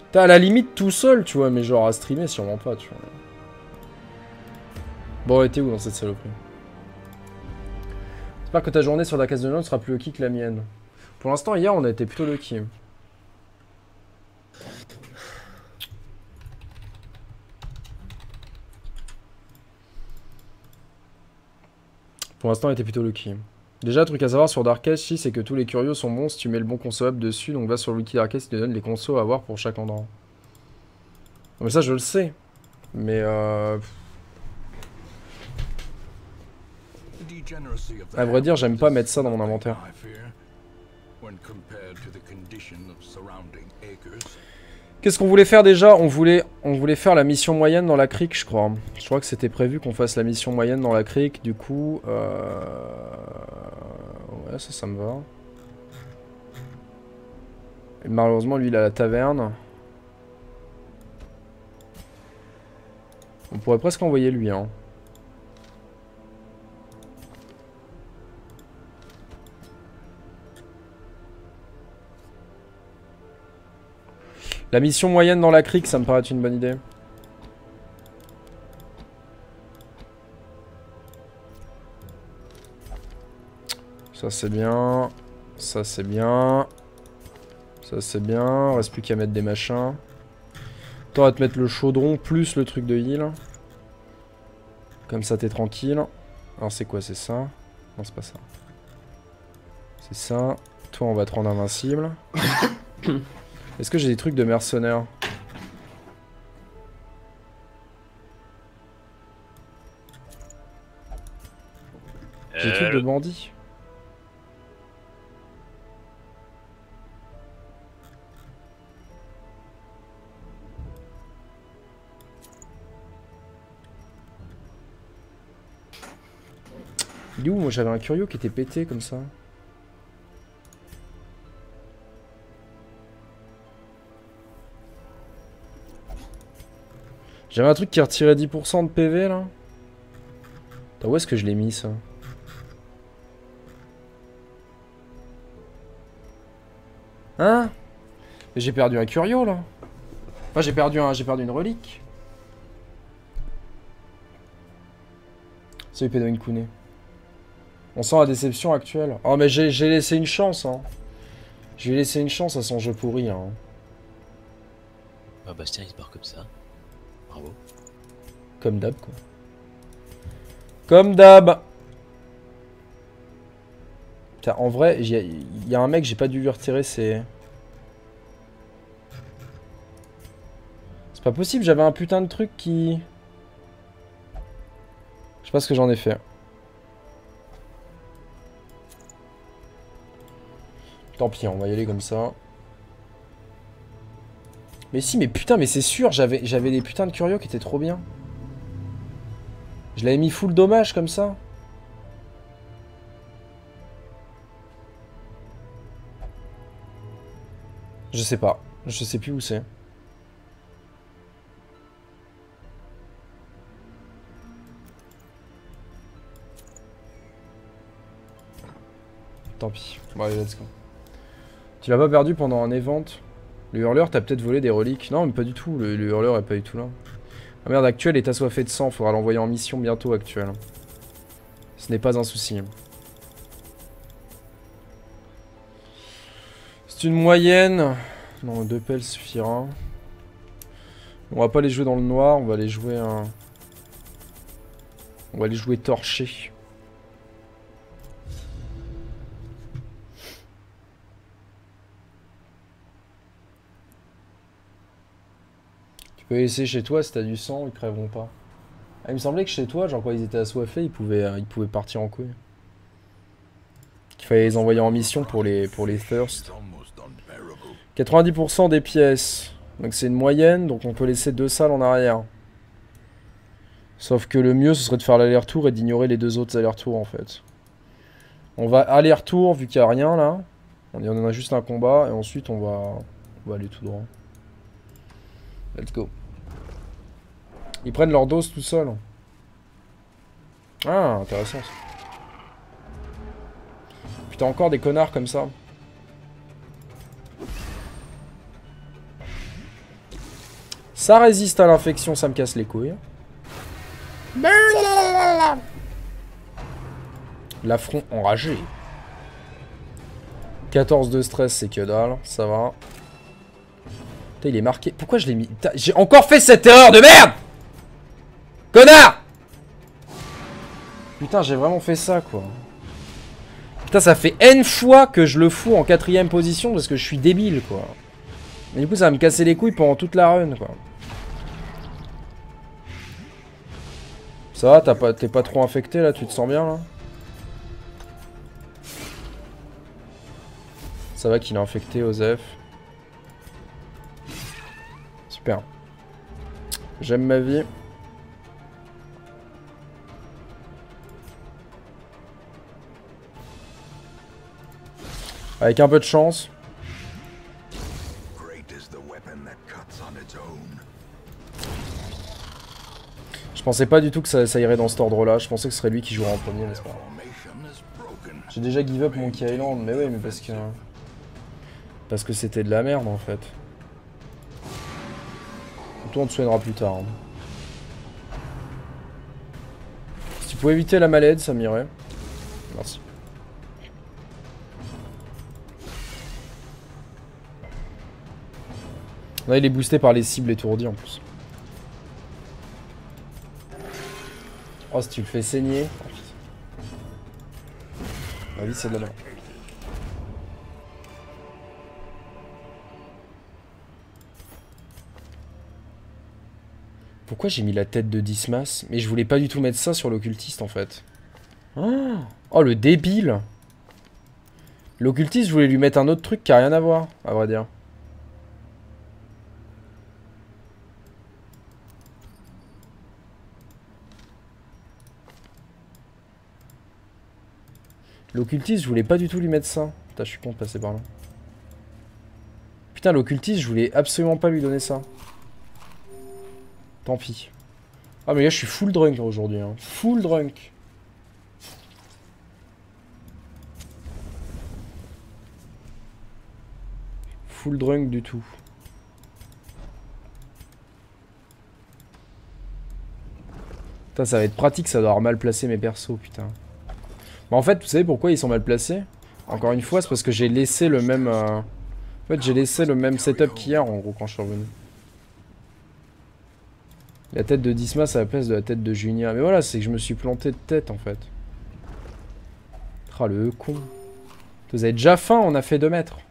T'as à la limite tout seul, tu vois, mais genre à streamer, sûrement pas, tu vois. Bon, t'es où dans cette saloperie? J'espère que ta journée sur la case de Lyon sera plus lucky que la mienne. Pour l'instant, hier, on a été plutôt lucky. Pour l'instant, on était plutôt lucky. Déjà, truc à savoir sur Darkest, si, c'est que tous les curios sont bons si tu mets le bon conso up dessus. Donc va sur le wiki Darkest, il te donne les consos à avoir pour chaque endroit. Non, mais ça, je le sais. Mais à vrai dire, j'aime pas mettre ça dans mon inventaire. Qu'est-ce qu'on voulait faire déjà? On voulait faire la mission moyenne dans la crique, je crois. Je crois que c'était prévu qu'on fasse la mission moyenne dans la crique. Du coup, ouais, ça me va. Et malheureusement, lui, il a la taverne. On pourrait presque envoyer lui, hein. La mission moyenne dans la crique, ça me paraît être une bonne idée. Ça c'est bien. Ça c'est bien. Ça c'est bien. Reste plus qu'à mettre des machins. Toi, à te mettre le chaudron plus le truc de heal. Comme ça, t'es tranquille. Alors c'est quoi? C'est ça? Non, c'est pas ça. C'est ça. Toi, on va te rendre invincible. Est-ce que j'ai des trucs de mercenaires? J'ai des trucs de bandits. Il est où? Moi j'avais un curio qui était pété comme ça. J'avais un truc qui retirait 10% de PV là. Attends, où est-ce que je l'ai mis ça? Hein? J'ai perdu un curio là. Enfin j'ai perdu une relique. Salut Pédoine Kouné. On sent la déception actuelle. Oh mais j'ai laissé une chance hein. J'ai laissé une chance à son jeu pourri hein. Ah Bastien il se barre comme ça. Bravo. Comme d'hab quoi. Comme d'hab. Putain, en vrai, il y a un mec, j'ai pas dû lui retirer ses... C'est pas possible, j'avais un putain de truc qui... Je sais pas ce que j'en ai fait. Tant pis, on va y aller comme ça. Mais si, mais putain, mais c'est sûr, j'avais des putains de curios qui étaient trop bien. Je l'avais mis full dommage comme ça. Je sais pas. Je sais plus où c'est. Tant pis. Bon allez, let's go. Tu l'as pas perdu pendant un event? Le hurleur, t'as peut-être volé des reliques. Non, mais pas du tout. Le hurleur est pas du tout là. Ah merde, actuel est assoiffé de sang. Faudra l'envoyer en mission bientôt, actuel. Ce n'est pas un souci. C'est une moyenne. Non, 2 pelles suffira. On va pas les jouer dans le noir. On va les jouer on va les jouer torchés. Tu peux les laisser chez toi si t'as du sang, ils crèveront pas. Ah, il me semblait que chez toi, genre quand ils étaient assoiffés, ils pouvaient partir en couille. Qu'il fallait les envoyer en mission pour les thirst. 90% des pièces. Donc c'est une moyenne, donc on peut laisser 2 salles en arrière. Sauf que le mieux, ce serait de faire l'aller-retour et d'ignorer les 2 autres allers-retours en fait. On va aller-retour vu qu'il n'y a rien là. On en a juste un combat et ensuite on va aller tout droit. Let's go. Ils prennent leur dose tout seuls. Ah, intéressant ça. Putain, encore des connards comme ça. Ça résiste à l'infection, ça me casse les couilles. L'affront enragé. 14 de stress, c'est que dalle, ça va. Putain, il est marqué. Pourquoi je l'ai mis? J'ai encore fait cette erreur de merde! Connard! Putain, j'ai vraiment fait ça, quoi. Putain, ça fait N fois que je le fous en 4ème position parce que je suis débile, quoi. Et du coup, ça va me casser les couilles pendant toute la run, quoi. Ça va, t'es pas trop infecté, là? Tu te sens bien, là? Ça va qu'il est infecté, Osef. Super. J'aime ma vie. Avec un peu de chance. Je pensais pas du tout que ça irait dans cet ordre-là. Je pensais que ce serait lui qui jouerait en premier, n'est-ce pas? J'ai déjà give up Monkey Island, mais oui, mais parce que c'était de la merde en fait. Toi on te soignera plus tard. Hein. Si tu pouvais éviter la malade, ça m'irait. Merci. Là il est boosté par les cibles étourdies en plus. Oh si tu le fais saigner. Ma vie c'est de la merde. Pourquoi j'ai mis la tête de Dismas? Mais je voulais pas du tout mettre ça sur l'occultiste en fait. Oh le débile! L'occultiste je voulais lui mettre un autre truc qui a rien à voir, à vrai dire. L'occultiste je voulais pas du tout lui mettre ça. Putain je suis con de passer par là. Putain l'occultiste je voulais absolument pas lui donner ça. Tant pis. Ah mais là je suis full drunk aujourd'hui. Hein. Full drunk. Full drunk du tout. Putain ça va être pratique, ça doit avoir mal placé mes persos putain. Bah en fait vous savez pourquoi ils sont mal placés? Encore une fois c'est parce que j'ai laissé le même... En fait j'ai laissé le même setup qu'hier en gros quand je suis revenu. La tête de Dismas à la place de la tête de Junia. Mais voilà, c'est que je me suis planté de tête en fait. Ah le con. Vous avez déjà faim, on a fait 2 mètres.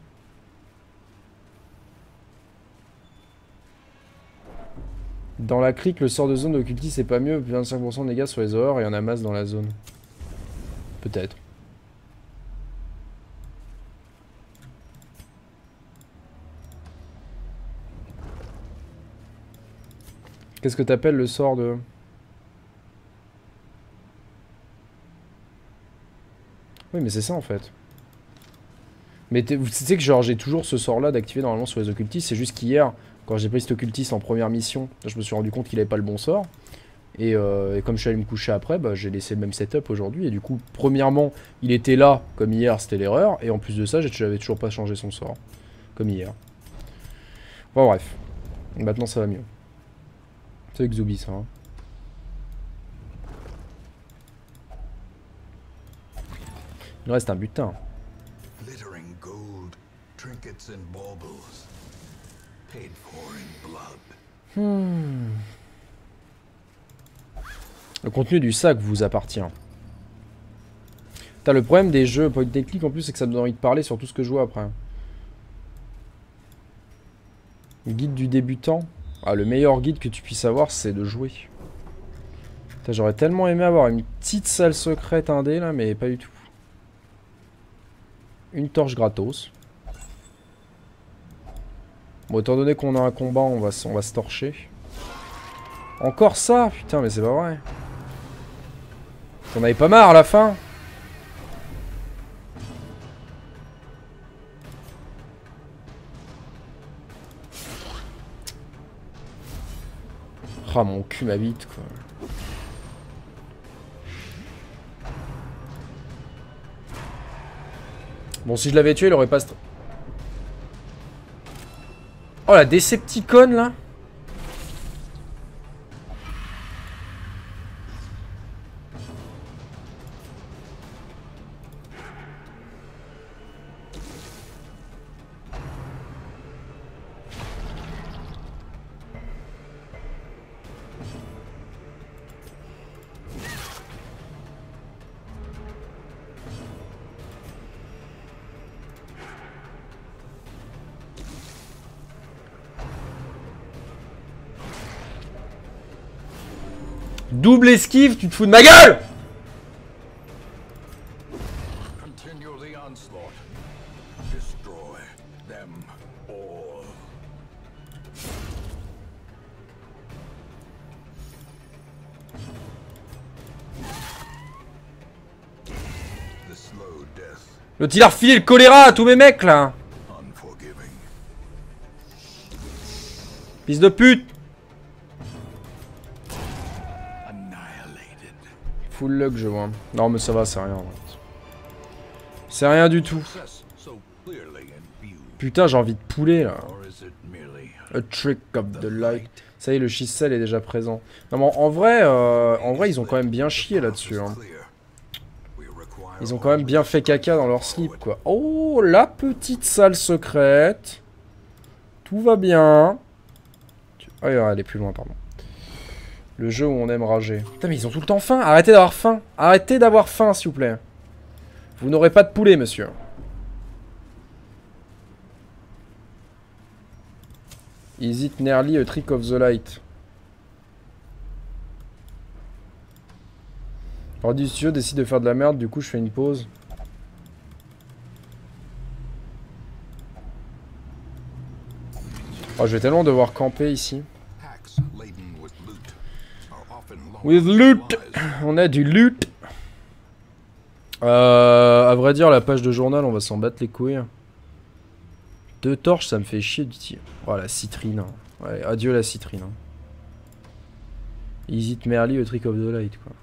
Dans la crique, le sort de zone d'occultiste c'est pas mieux. 25% de dégâts sur les horreurs et on a masse dans la zone. Peut-être. Qu'est-ce que t'appelles le sort de... Oui mais c'est ça en fait. Mais vous savez que genre j'ai toujours ce sort là d'activer normalement sur les occultistes. C'est juste qu'hier, quand j'ai pris cet occultiste en première mission, je me suis rendu compte qu'il avait pas le bon sort. Et comme je suis allé me coucher après, bah, j'ai laissé le même setup aujourd'hui. Et du coup, premièrement, il était là, comme hier, c'était l'erreur. Et en plus de ça, j'avais toujours pas changé son sort. Comme hier. Bon bref. Maintenant ça va mieux. C'est Xubi ça. Hein. Il reste un butin. Le contenu du sac vous appartient. T'as le problème des jeux point and click en plus, c'est que ça me donne envie de parler sur tout ce que je vois après. Guide du débutant. Ah, le meilleur guide que tu puisses avoir, c'est de jouer. J'aurais tellement aimé avoir une petite salle secrète indé là, mais pas du tout. Une torche gratos. Bon, étant donné qu'on a un combat, on va se torcher. Encore ça? Putain, mais c'est pas vrai. T'en avais pas marre à la fin? Ah, mon cul m'habite, quoi. Bon, si je l'avais tué, il aurait pas... Oh, la Decepticon, là. Double esquive, tu te fous de ma gueule! L'autre il a refilé le choléra à tous mes mecs là. Fils de pute. Full luck je vois. Non mais ça va, c'est rien. C'est rien du tout. Putain j'ai envie de poulet là. A trick of the light. Ça y est, le schistelle est déjà présent. Non mais en vrai ils ont quand même bien chié là-dessus. Hein. Ils ont quand même bien fait caca dans leur slip quoi. Oh la petite salle secrète. Tout va bien. Ah elle est plus loin pardon. Le jeu où on aime rager. Putain mais ils ont tout le temps faim. Arrêtez d'avoir faim. Arrêtez d'avoir faim s'il vous plaît. Vous n'aurez pas de poulet monsieur. Is it nearly a trick of the light? Alors du studio décide de faire de la merde, du coup je fais une pause. Oh je vais tellement devoir camper ici. With loot. On a du loot. À vrai dire la page de journal on va s'en battre les couilles. 2 torches ça me fait chier du tir. Oh la citrine. Ouais, adieu la citrine. Is it merely a trick of the light quoi.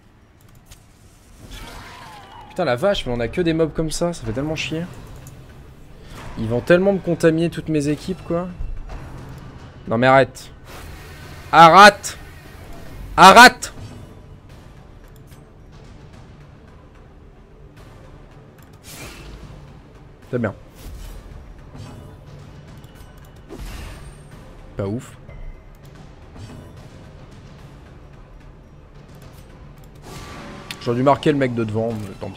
Putain la vache mais on a que des mobs comme ça fait tellement chier. Ils vont tellement me contaminer toutes mes équipes quoi. Non mais arrête. Arrête. Arrête. C'est bien. Pas ouf. J'aurais dû marquer le mec de devant, mais tant pis.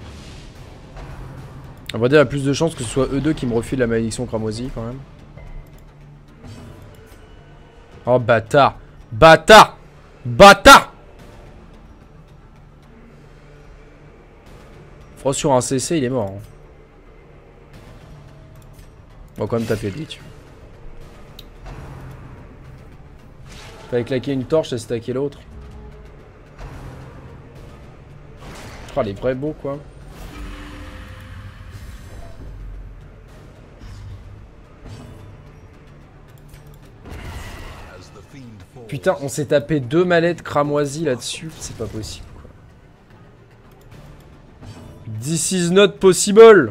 On va dire, il y a plus de chances que ce soit eux deux qui me refilent la malédiction cramoisie quand même. Oh bâtard. Bâtard. Bâtard. Frost sur un CC, il est mort. Hein. On va quand même taper lui, tu vois. Fallait claquer une torche et stacker l'autre. Oh, les vrais beaux quoi. Putain, on s'est tapé 2 mallettes cramoisies là-dessus. C'est pas possible quoi. This is not possible.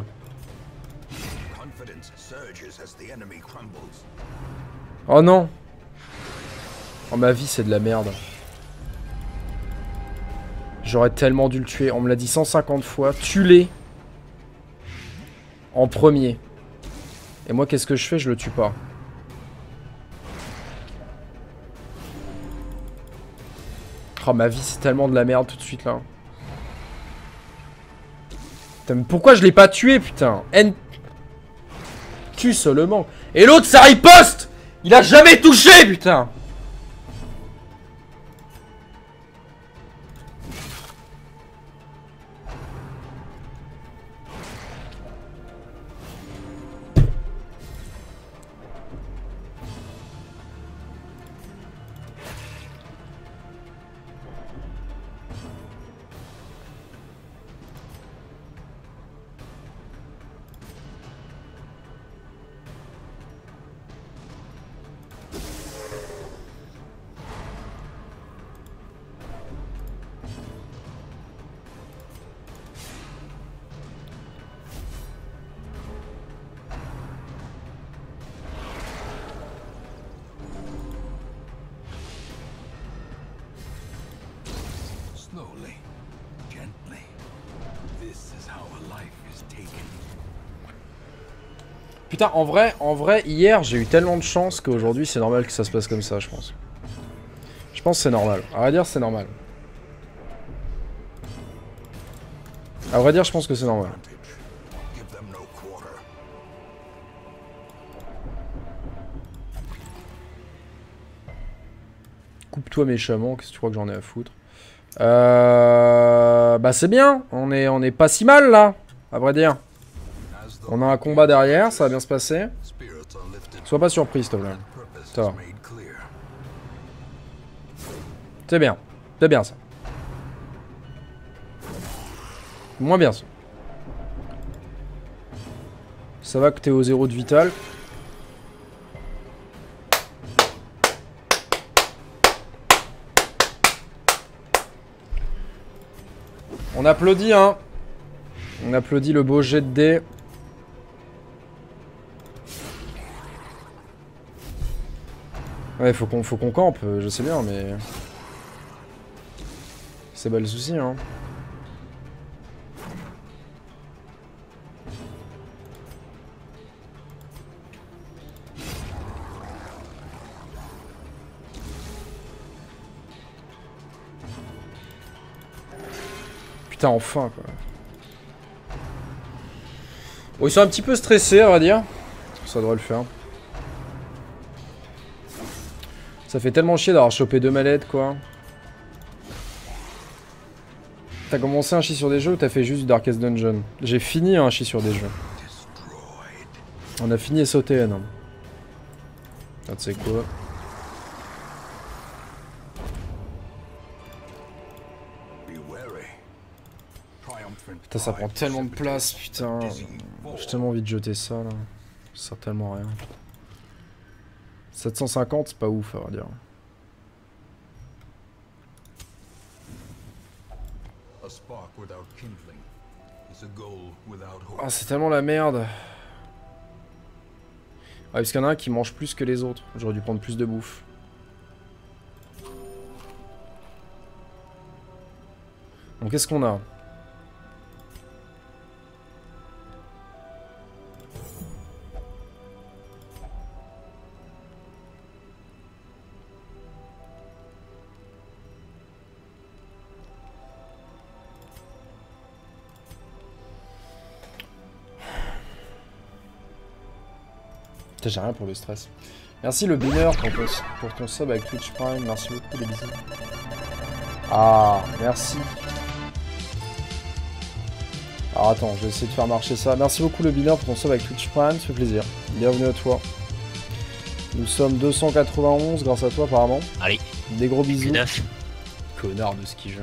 Oh non. Oh ma vie c'est de la merde. J'aurais tellement dû le tuer. On me l'a dit 150 fois. Tue-les. En premier. Et moi qu'est-ce que je fais? Je le tue pas. Oh ma vie c'est tellement de la merde tout de suite là. Putain, mais pourquoi je l'ai pas tué putain? Tue seulement. Et l'autre ça riposte. Il a jamais touché putain. Putain, en vrai, hier, j'ai eu tellement de chance qu'aujourd'hui, c'est normal que ça se passe comme ça, je pense. Je pense que c'est normal. À vrai dire, c'est normal. À vrai dire, je pense que c'est normal. coupe-toi méchamment, qu'est-ce que tu crois que j'en ai à foutre. Bah c'est bien, on est pas si mal là, à vrai dire. On a un combat derrière, ça va bien se passer. Sois pas surpris, s'il te plaît. Ça va. C'est bien ça. Moins bien ça. Ça va que t'es au 0 de vital. On applaudit, hein. On applaudit le beau jet de dés. Ouais, faut qu'on campe, je sais bien, mais... C'est pas le souci, hein. Putain, enfin, quoi. Bon, ils sont un petit peu stressés, on va dire. Ça devrait le faire. Ça fait tellement chier d'avoir chopé 2 mallettes, quoi. T'as commencé un chi sur des jeux ou t'as fait juste du Darkest Dungeon? J'ai fini un chi sur des jeux. On a fini SOTN. Hein. Ah, tu sais quoi? Putain, ça prend tellement de place, putain. J'ai tellement envie de jeter ça, là. Ça sert tellement à rien. 750, c'est pas ouf, à vrai dire. Ah, c'est tellement la merde. Ah, parce qu'il y en a un qui mange plus que les autres. J'aurais dû prendre plus de bouffe. Donc, qu'est-ce qu'on a ? J'ai rien pour le stress. Merci le bineur pour ton sub avec Twitch Prime. Merci beaucoup les bisous. Ah, merci. Alors attends, je vais essayer de faire marcher ça. Merci beaucoup le bineur pour ton sub avec Twitch Prime, ça fait plaisir. Bienvenue à toi. Nous sommes 291 grâce à toi apparemment. Allez. Des gros bisous. 9. Connard de ski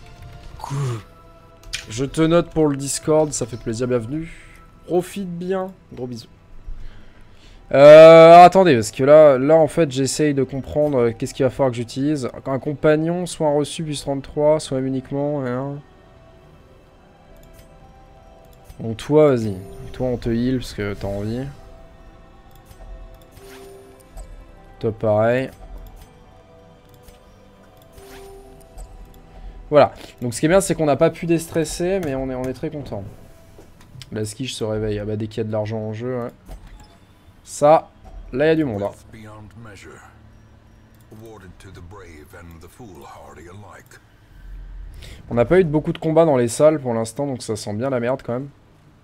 Je te note pour le Discord, ça fait plaisir, bienvenue. Profite bien, gros bisous. Attendez, parce que là en fait j'essaye de comprendre qu'est-ce qu'il va falloir que j'utilise. Un compagnon, soit un reçu plus 33, soit uniquement hein. Bon toi vas-y, toi on te heal parce que t'as envie. Toi pareil. Voilà, donc ce qui est bien c'est qu'on n'a pas pu déstresser mais on est très content. La skiche se réveille, ah bah dès qu'il y a de l'argent en jeu, ouais. Ça, là il y a du monde. Hein. On n'a pas eu beaucoup de combats dans les salles pour l'instant, donc ça sent bien la merde quand même.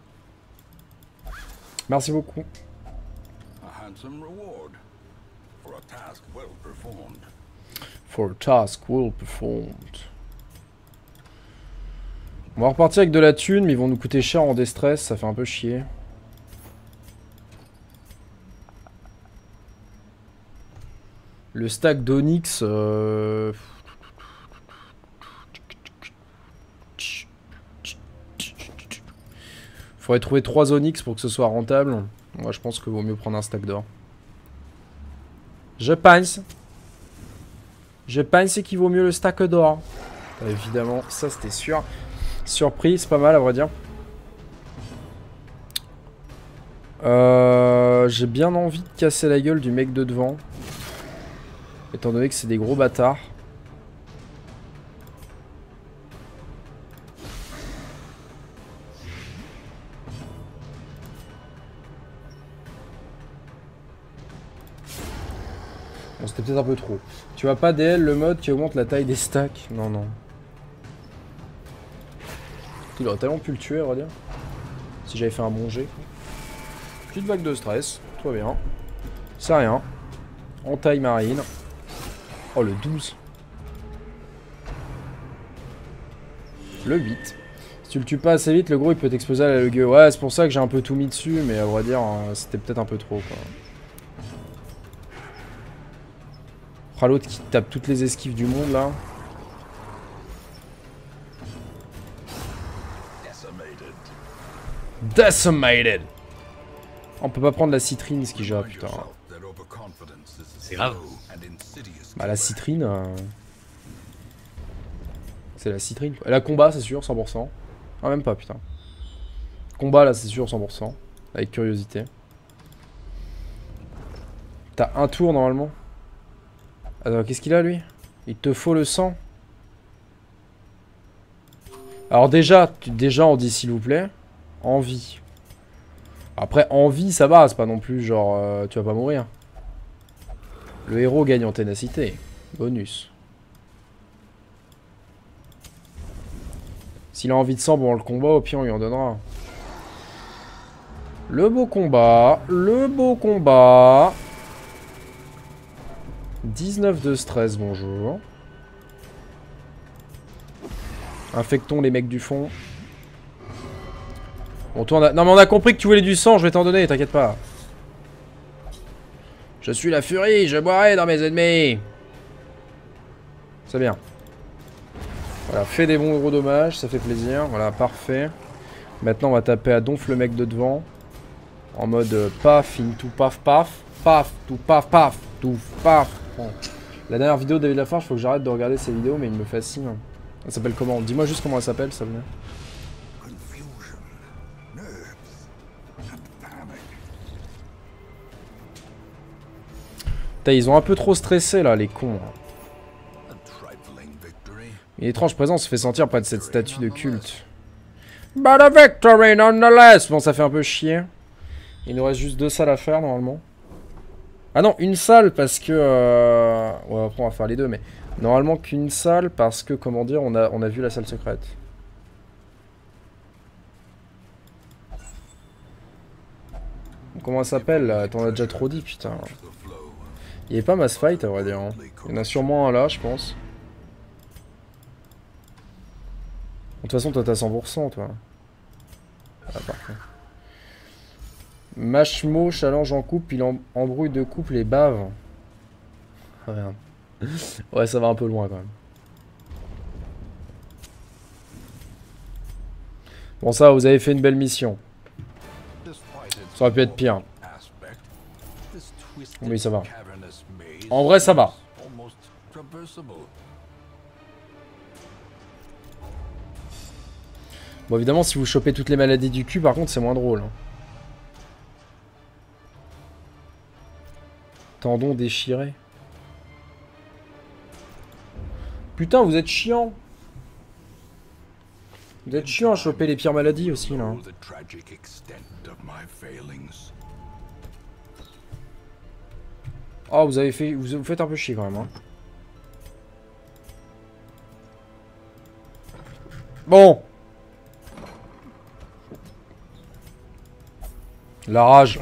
Merci beaucoup. For a task well performed. On va repartir avec de la thune, mais ils vont nous coûter cher en déstress, ça fait un peu chier. Le stack d'Onyx... Faudrait trouver 3 Onyx pour que ce soit rentable. Moi je pense qu'il vaut mieux prendre un stack d'or. Je pense. Je pense qu'il vaut mieux le stack d'or. Évidemment, ça c'était sûr. Surpris, c'est pas mal à vrai dire. J'ai bien envie de casser la gueule du mec de devant. Étant donné que c'est des gros bâtards. Bon, c'était peut-être un peu trop. Tu vois pas DL le mode qui augmente la taille des stacks? Non, non. Il aurait tellement pu le tuer, on va dire. Si j'avais fait un bon jet. Petite vague de stress, tout va bien. C'est rien. En taille marine. Oh, le 12. Le 8. Si tu le tues pas assez vite, le gros il peut t'exploser à la gueule. Ouais, c'est pour ça que j'ai un peu tout mis dessus, mais à vrai dire, c'était peut-être un peu trop quoi. Oh, l'autre qui tape toutes les esquives du monde là. Decimated. On peut pas prendre la citrine, ce qui gère, putain. C'est grave. Bah la citrine... C'est la citrine. La combat, c'est sûr, 100%. Ah, même pas, putain. Combat, là, c'est sûr, 100%. Avec curiosité. T'as un tour, normalement. Alors, qu'est-ce qu'il a, lui? Il te faut le sang. Alors, déjà, on dit s'il vous plaît. Envie. Après, envie, ça va. C'est pas non plus genre... tu vas pas mourir. Le héros gagne en ténacité. Bonus. S'il a envie de sang pour le combat, au pire, on lui en donnera. Le beau combat. Le beau combat. 19 de stress, bonjour. Infectons les mecs du fond. Bon, toi, non, mais on a compris que tu voulais du sang, je vais t'en donner, t'inquiète pas. Je suis la furie, je boirai dans mes ennemis. C'est bien. Voilà, fais des bons gros dommages, ça fait plaisir. Voilà, parfait. Maintenant, on va taper à donf le mec de devant. En mode paf, tout paf, paf. Paf, tout paf, paf, tout paf. Bon. La dernière vidéo de David Lafarge, faut que j'arrête de regarder ses vidéos, mais il me fascine. Elle s'appelle comment? Dis-moi juste comment elle s'appelle, ça venait. Putain, ils ont un peu trop stressé là, les cons. Une étrange présence se fait sentir près de cette statue de culte. But a victory nonetheless. Bon, ça fait un peu chier. Il nous reste juste 2 salles à faire normalement. Ah non, une salle parce que... Ouais, après on va faire les deux, mais... Normalement qu'une salle parce que, comment dire, on a vu la salle secrète. Comment elle s'appelle là? T'en as déjà trop dit, putain. Il n'y avait pas mass fight à vrai dire. Hein. Il y en a sûrement un là, je pense. De toute façon, toi t'as 100%, toi. Ah, parfait. Mashmo challenge en couple, il embrouille de couple et bave. Ah, merde. Ouais, ça va un peu loin quand même. Bon, ça, vous avez fait une belle mission. Ça aurait pu être pire. Oui, ça va. En vrai, ça va. Bon, évidemment, si vous chopez toutes les maladies du cul, par contre, c'est moins drôle. Hein. Tendon déchiré. Putain, vous êtes chiant. Vous êtes chiant à choper les pires maladies aussi, là. Oh, vous avez fait... Vous faites un peu chier, quand même, hein. Bon. La rage.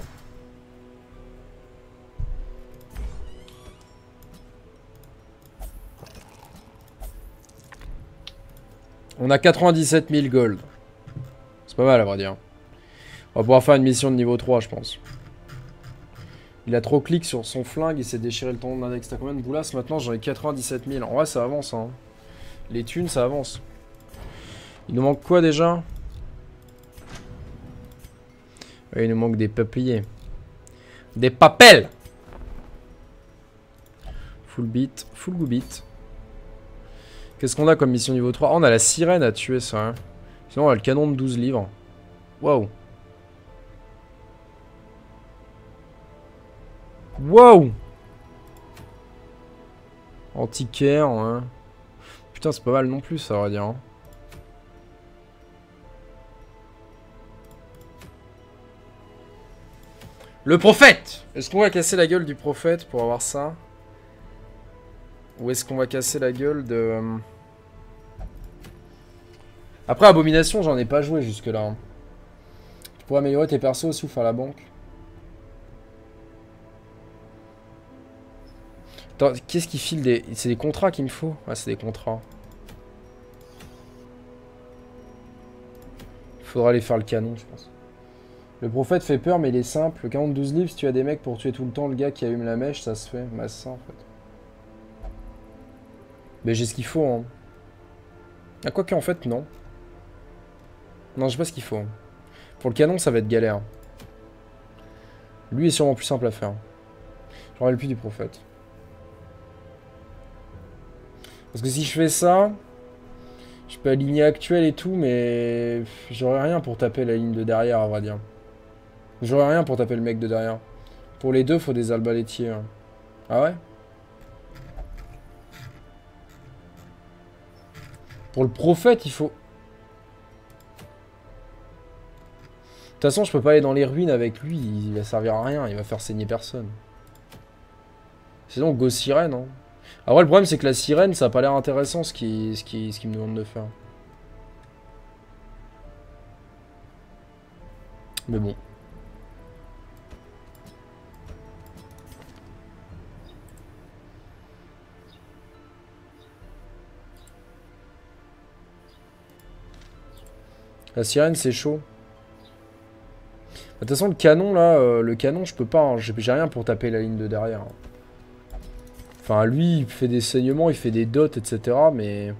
On a 97 000 gold. C'est pas mal à vrai dire. On va pouvoir faire une mission de niveau 3 je pense. Il a trop cliqué sur son flingue, il s'est déchiré le tendon de l'index. T'as combien de boulasses maintenant? J'en ai 97 000. En vrai ça avance hein. Les thunes ça avance. Il nous manque quoi déjà? Il nous manque des papiers. Des papels. Full beat, full goubit. Qu'est-ce qu'on a comme mission niveau 3? Oh, on a la sirène à tuer ça. Hein. Sinon on a le canon de 12 livres. Waouh. Waouh. Antiquaire, hein. Putain c'est pas mal non plus ça on va dire. Hein. Le prophète! Est-ce qu'on va casser la gueule du prophète pour avoir ça? Ou est-ce qu'on va casser la gueule de... Après, Abomination, j'en ai pas joué jusque-là. Hein. Tu pourrais améliorer tes persos aussi ou faire la banque. Attends, qu'est-ce qui file des... C'est des contrats qu'il me faut? Ah, c'est des contrats. Faudra aller faire le canon, je pense. Le prophète fait peur, mais il est simple. Le canon de 12 livres, si tu as des mecs pour tuer tout le temps le gars qui allume la mèche, ça se fait. Bah, c'est ça, en fait. Mais j'ai ce qu'il faut, hein. Ah, quoi qu'en fait, non. Non, j'ai pas ce qu'il faut. Pour le canon, ça va être galère. Lui est sûrement plus simple à faire. Je me rappelle plus du prophète. Parce que si je fais ça, je peux aligner actuel et tout, mais j'aurai rien pour taper la ligne de derrière, à vrai dire. J'aurai rien pour taper le mec de derrière. Pour les deux, faut des arbalétiers. Hein. Ah ouais? Pour le prophète, il faut... De toute façon, je peux pas aller dans les ruines avec lui, il va servir à rien, il va faire saigner personne. Sinon, go sirène. Hein. Après, le problème, c'est que la sirène, ça a pas l'air intéressant ce qu'il me demande de faire. Mais bon. La sirène, c'est chaud. De toute façon, le canon, là, le canon, je peux pas. Hein. J'ai rien pour taper la ligne de derrière. Enfin, lui, il fait des saignements, il fait des dots, etc. Mais...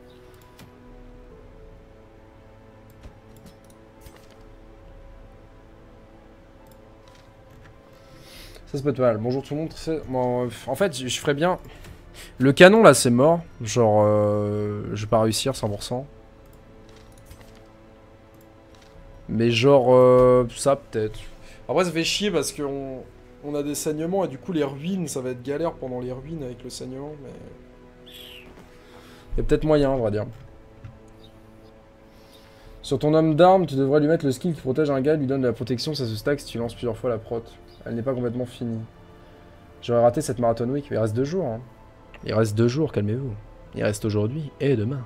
Ça peut être mal. Bonjour tout le monde. Bon, en fait, je ferais bien... Le canon, là, c'est mort. Genre, je vais pas réussir 100%. Mais genre, ça, peut-être. Après, ça fait chier parce qu'on a des saignements et du coup, les ruines, ça va être galère pendant les ruines avec le saignement, mais... Il y a peut-être moyen, on va dire. Sur ton homme d'arme, tu devrais lui mettre le skill qui protège un gars, lui donne de la protection, ça se stack si tu lances plusieurs fois la prot. Elle n'est pas complètement finie. J'aurais raté cette marathon week, mais il reste 2 jours. Hein. Il reste 2 jours, calmez-vous. Il reste aujourd'hui et demain.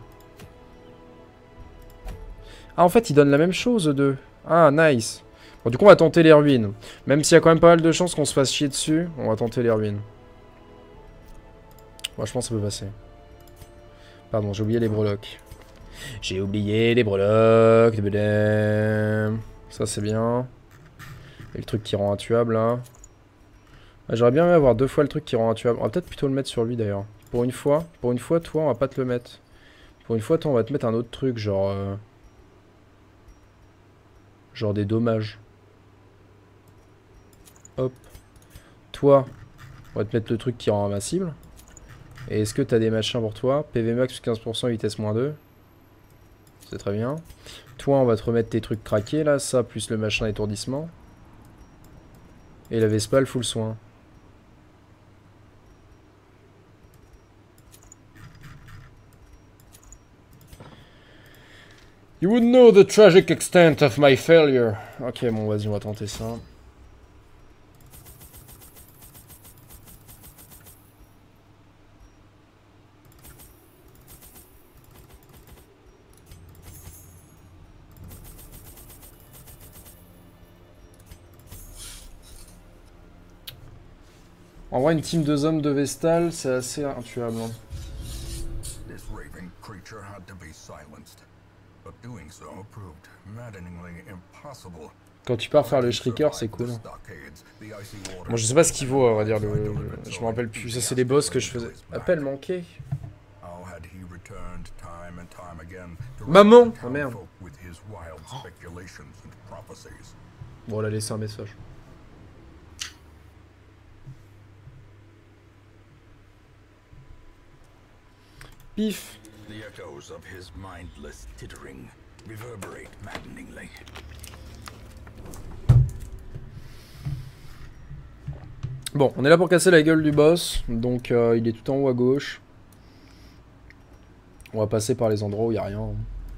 Ah, en fait, il donne la même chose, eux deux. Ah, nice. Bon, du coup, on va tenter les ruines. Même s'il y a quand même pas mal de chances qu'on se fasse chier dessus, on va tenter les ruines. Moi, je pense que ça peut passer. Pardon, j'ai oublié les breloques. J'ai oublié les breloques. Ça, c'est bien. Et le truc qui rend intuable, là. Ah, j'aurais bien aimé avoir 2 fois le truc qui rend intuable. On va peut-être plutôt le mettre sur lui, d'ailleurs. Pour une fois, toi, on va pas te le mettre. Pour une fois, toi, on va te mettre un autre truc, genre... Genre des dommages. Hop. Toi, on va te mettre le truc qui rend invincible. Et est-ce que t'as des machins pour toi? PV max plus 15%, vitesse moins 2. C'est très bien. Toi, on va te remettre tes trucs craqués là. Ça, plus le machin étourdissement. Et la Vespale, full soin. You would know the tragic extent of my failure. Ok, bon, vas-y, on va tenter ça. En vrai, une team de hommes de Vestal, c'est assez intuable. Hein. Quand tu pars faire le Shrieker, c'est cool. Bon, je sais pas ce qu'il vaut, on va dire. Je me rappelle plus. Ça, c'est les boss que je faisais. Appel manqué. Maman! Oh merde. Bon, on a laissé un message. Pif. Bon, on est là pour casser la gueule du boss, donc il est tout en haut à gauche. On va passer par les endroits où il n'y a rien.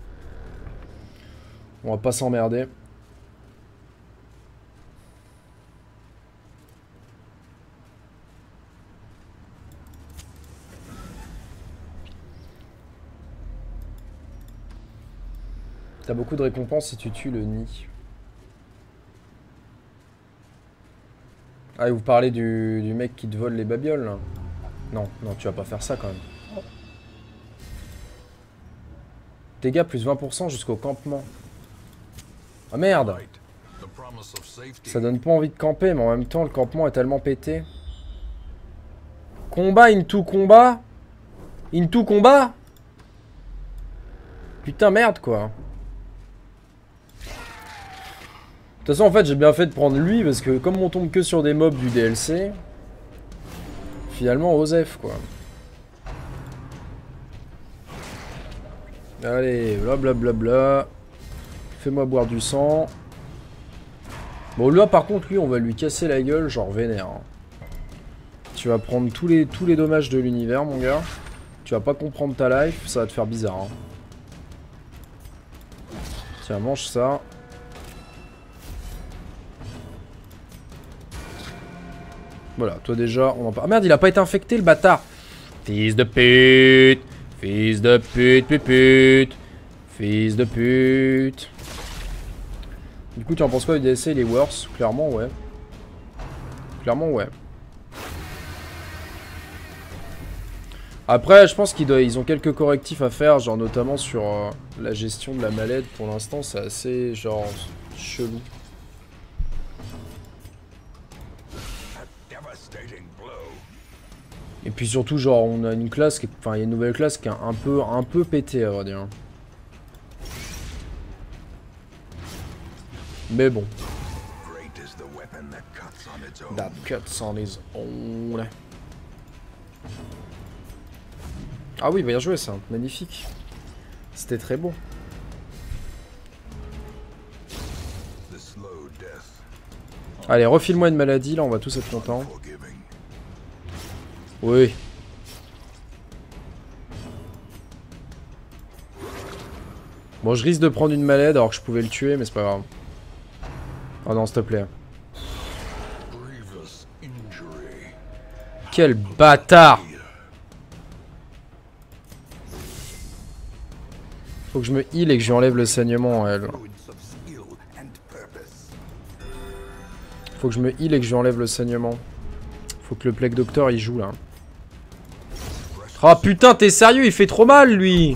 On va pas s'emmerder. T'as beaucoup de récompenses si tu tues le nid. Ah, et vous parlez du mec qui te vole les babioles, là. Non, non, tu vas pas faire ça quand même. Dégâts plus 20% jusqu'au campement. Ah merde! Ça donne pas envie de camper, mais en même temps, le campement est tellement pété. Combat into combat? Into combat? Putain, merde, quoi. De toute façon, en fait, j'ai bien fait de prendre lui, parce que comme on tombe que sur des mobs du DLC, finalement, Osef, quoi. Allez, blablabla. Fais-moi boire du sang. Bon, là, par contre, lui, on va lui casser la gueule, genre vénère. Hein. Tu vas prendre tous les dommages de l'univers, mon gars. Tu vas pas comprendre ta life, ça va te faire bizarre. Hein. Tiens, mange ça. Voilà, toi déjà, on en parle. Ah merde, il a pas été infecté, le bâtard. Fils de pute. Fils de pute, pute. Fils de pute. Du coup, tu en penses quoi du DLC? Il est worse? Clairement, ouais. Clairement, ouais. Après, je pense qu'ils ont quelques correctifs à faire, genre notamment sur la gestion de la mallette. Pour l'instant, c'est assez, genre, chelou. Et puis surtout, genre, on a une classe qui... Enfin, il y a une nouvelle classe qui est un peu pétée, à vrai dire. Mais bon. That cuts on his own. Ah oui, bien joué ça, magnifique. C'était très beau. Allez, refile-moi une maladie, là, on va tous être contents. Oui. Bon, je risque de prendre une malade alors que je pouvais le tuer, mais c'est pas grave. Oh non, s'il te plaît. Quel bâtard! Faut que je me heal et que je lui enlève le saignement, elle. Faut que je me heal et que je lui enlève le saignement. Faut que le Plague Doctor il joue là. Oh putain, t'es sérieux? Il fait trop mal lui!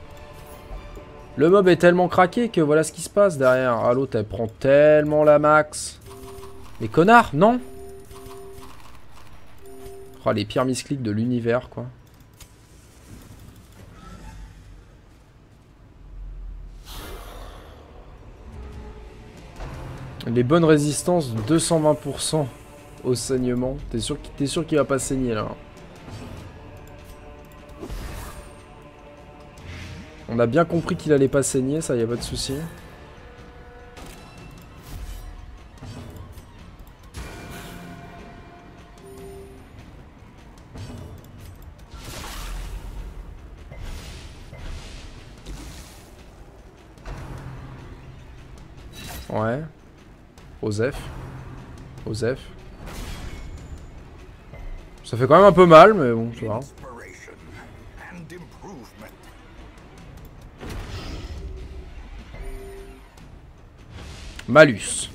Le mob est tellement craqué que voilà ce qui se passe derrière. Ah, l'autre elle prend tellement la max. Mais connard, non? Oh, les pires misclics de l'univers quoi. Les bonnes résistances, 220% au saignement. T'es sûr qu'il va pas saigner là? On a bien compris qu'il allait pas saigner, ça y a pas de souci. Ouais. Osef. Osef. Ça fait quand même un peu mal, mais bon, tu vois. Malus.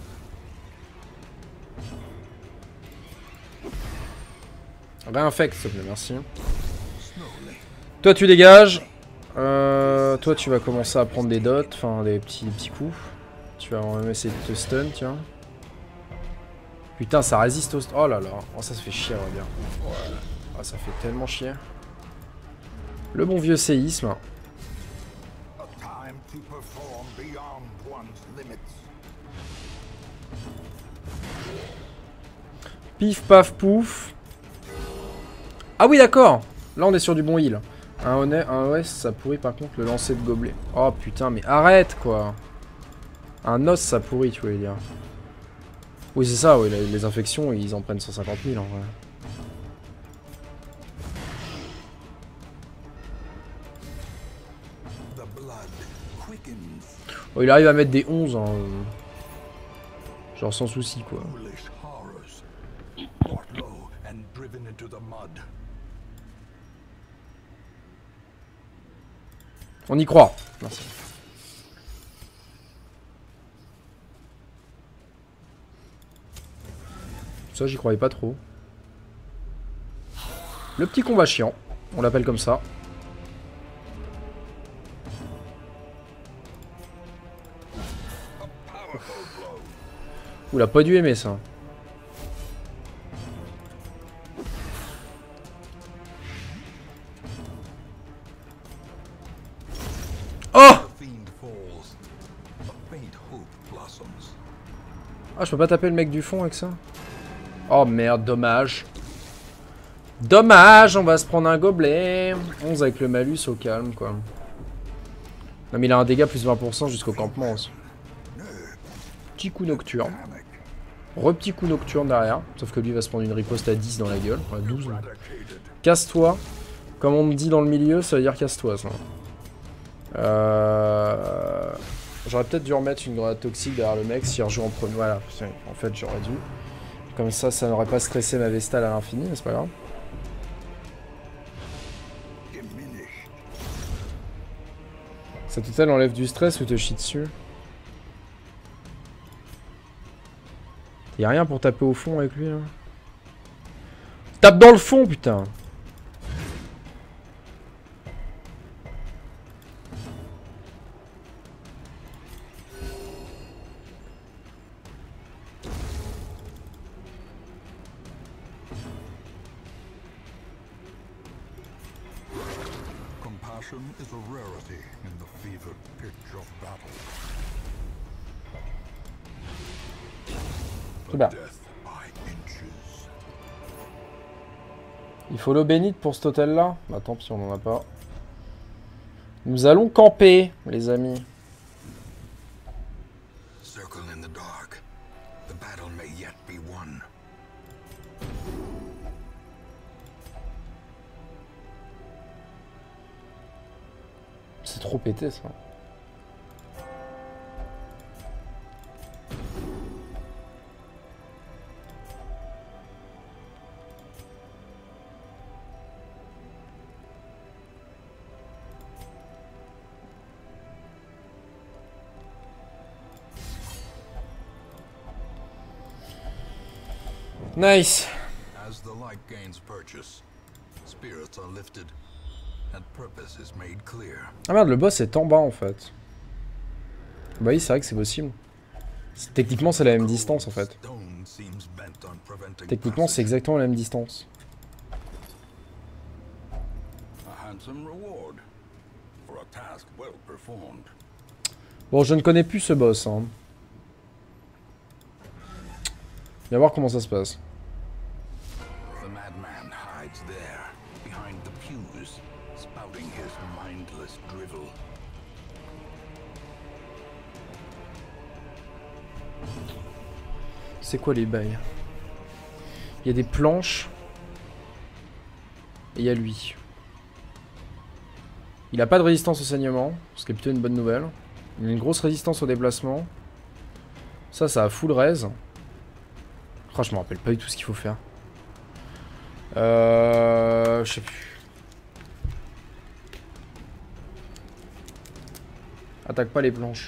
Réinfecte, s'il te plaît, merci. Toi, tu dégages. Toi, tu vas commencer à prendre des dots, enfin des petits coups. Tu vas même essayer de te stun, tiens. Putain, ça résiste au... Oh là là. Oh, ça se fait chier, on va dire. Oh, ça fait tellement chier. Le bon vieux séisme. Pif, paf, pouf. Ah oui, d'accord. Là, on est sur du bon heal. Un OS, ça pourrit par contre le lancer de gobelet. Oh putain, mais arrête, quoi. Un os, ça pourrit, tu voulais dire. Oui, c'est ça, oui, les infections, ils en prennent 150 000 en vrai. Oh, il arrive à mettre des 11, hein. Genre sans souci, quoi. On y croit. Merci. Ça, j'y croyais pas trop. Le petit combat chiant. On l'appelle comme ça. Ouh, il a pas dû aimer ça. Oh! Ah, je peux pas taper le mec du fond avec ça? Oh merde, dommage. Dommage, on va se prendre un gobelet. 11 avec le malus au calme, quoi. Non, mais il a un dégât plus 20% jusqu'au campement aussi. Petit coup nocturne. Petit coup nocturne derrière. Sauf que lui va se prendre une riposte à 10 dans la gueule. À 12. Casse-toi. Comme on me dit dans le milieu, ça veut dire casse-toi, ça. J'aurais peut-être dû remettre une grenade toxique derrière le mec s'il rejoue en premier. Voilà, en fait j'aurais dû. Comme ça n'aurait pas stressé ma Vestale à l'infini, mais c'est pas grave. Ça total enlève du stress ou te chie dessus? Y'a rien pour taper au fond avec lui là. Tape dans le fond, putain! Is a rarity in the fevered pitch of battle. Death by inches. Il faut l'eau bénite pour cet hôtel là? Bah tant pis, on en a pas. Nous allons camper, les amis. Circle in the dark. The battle may yet be won. C'est trop pété ça. Nice. As the light gains purchase, spirits are lifted. Ah merde, le boss est en bas en fait. Bah oui, c'est vrai que c'est possible. Techniquement, c'est la même distance en fait. Techniquement, c'est exactement la même distance. Bon, je ne connais plus ce boss. Hein. Viens voir comment ça se passe. C'est quoi les bails? Il y a des planches. Et il y a lui. Il a pas de résistance au saignement, ce qui est plutôt une bonne nouvelle. Il a une grosse résistance au déplacement. Ça a full raise. Oh, je me rappelle pas du tout ce qu'il faut faire. Je sais plus. Attaque pas les planches.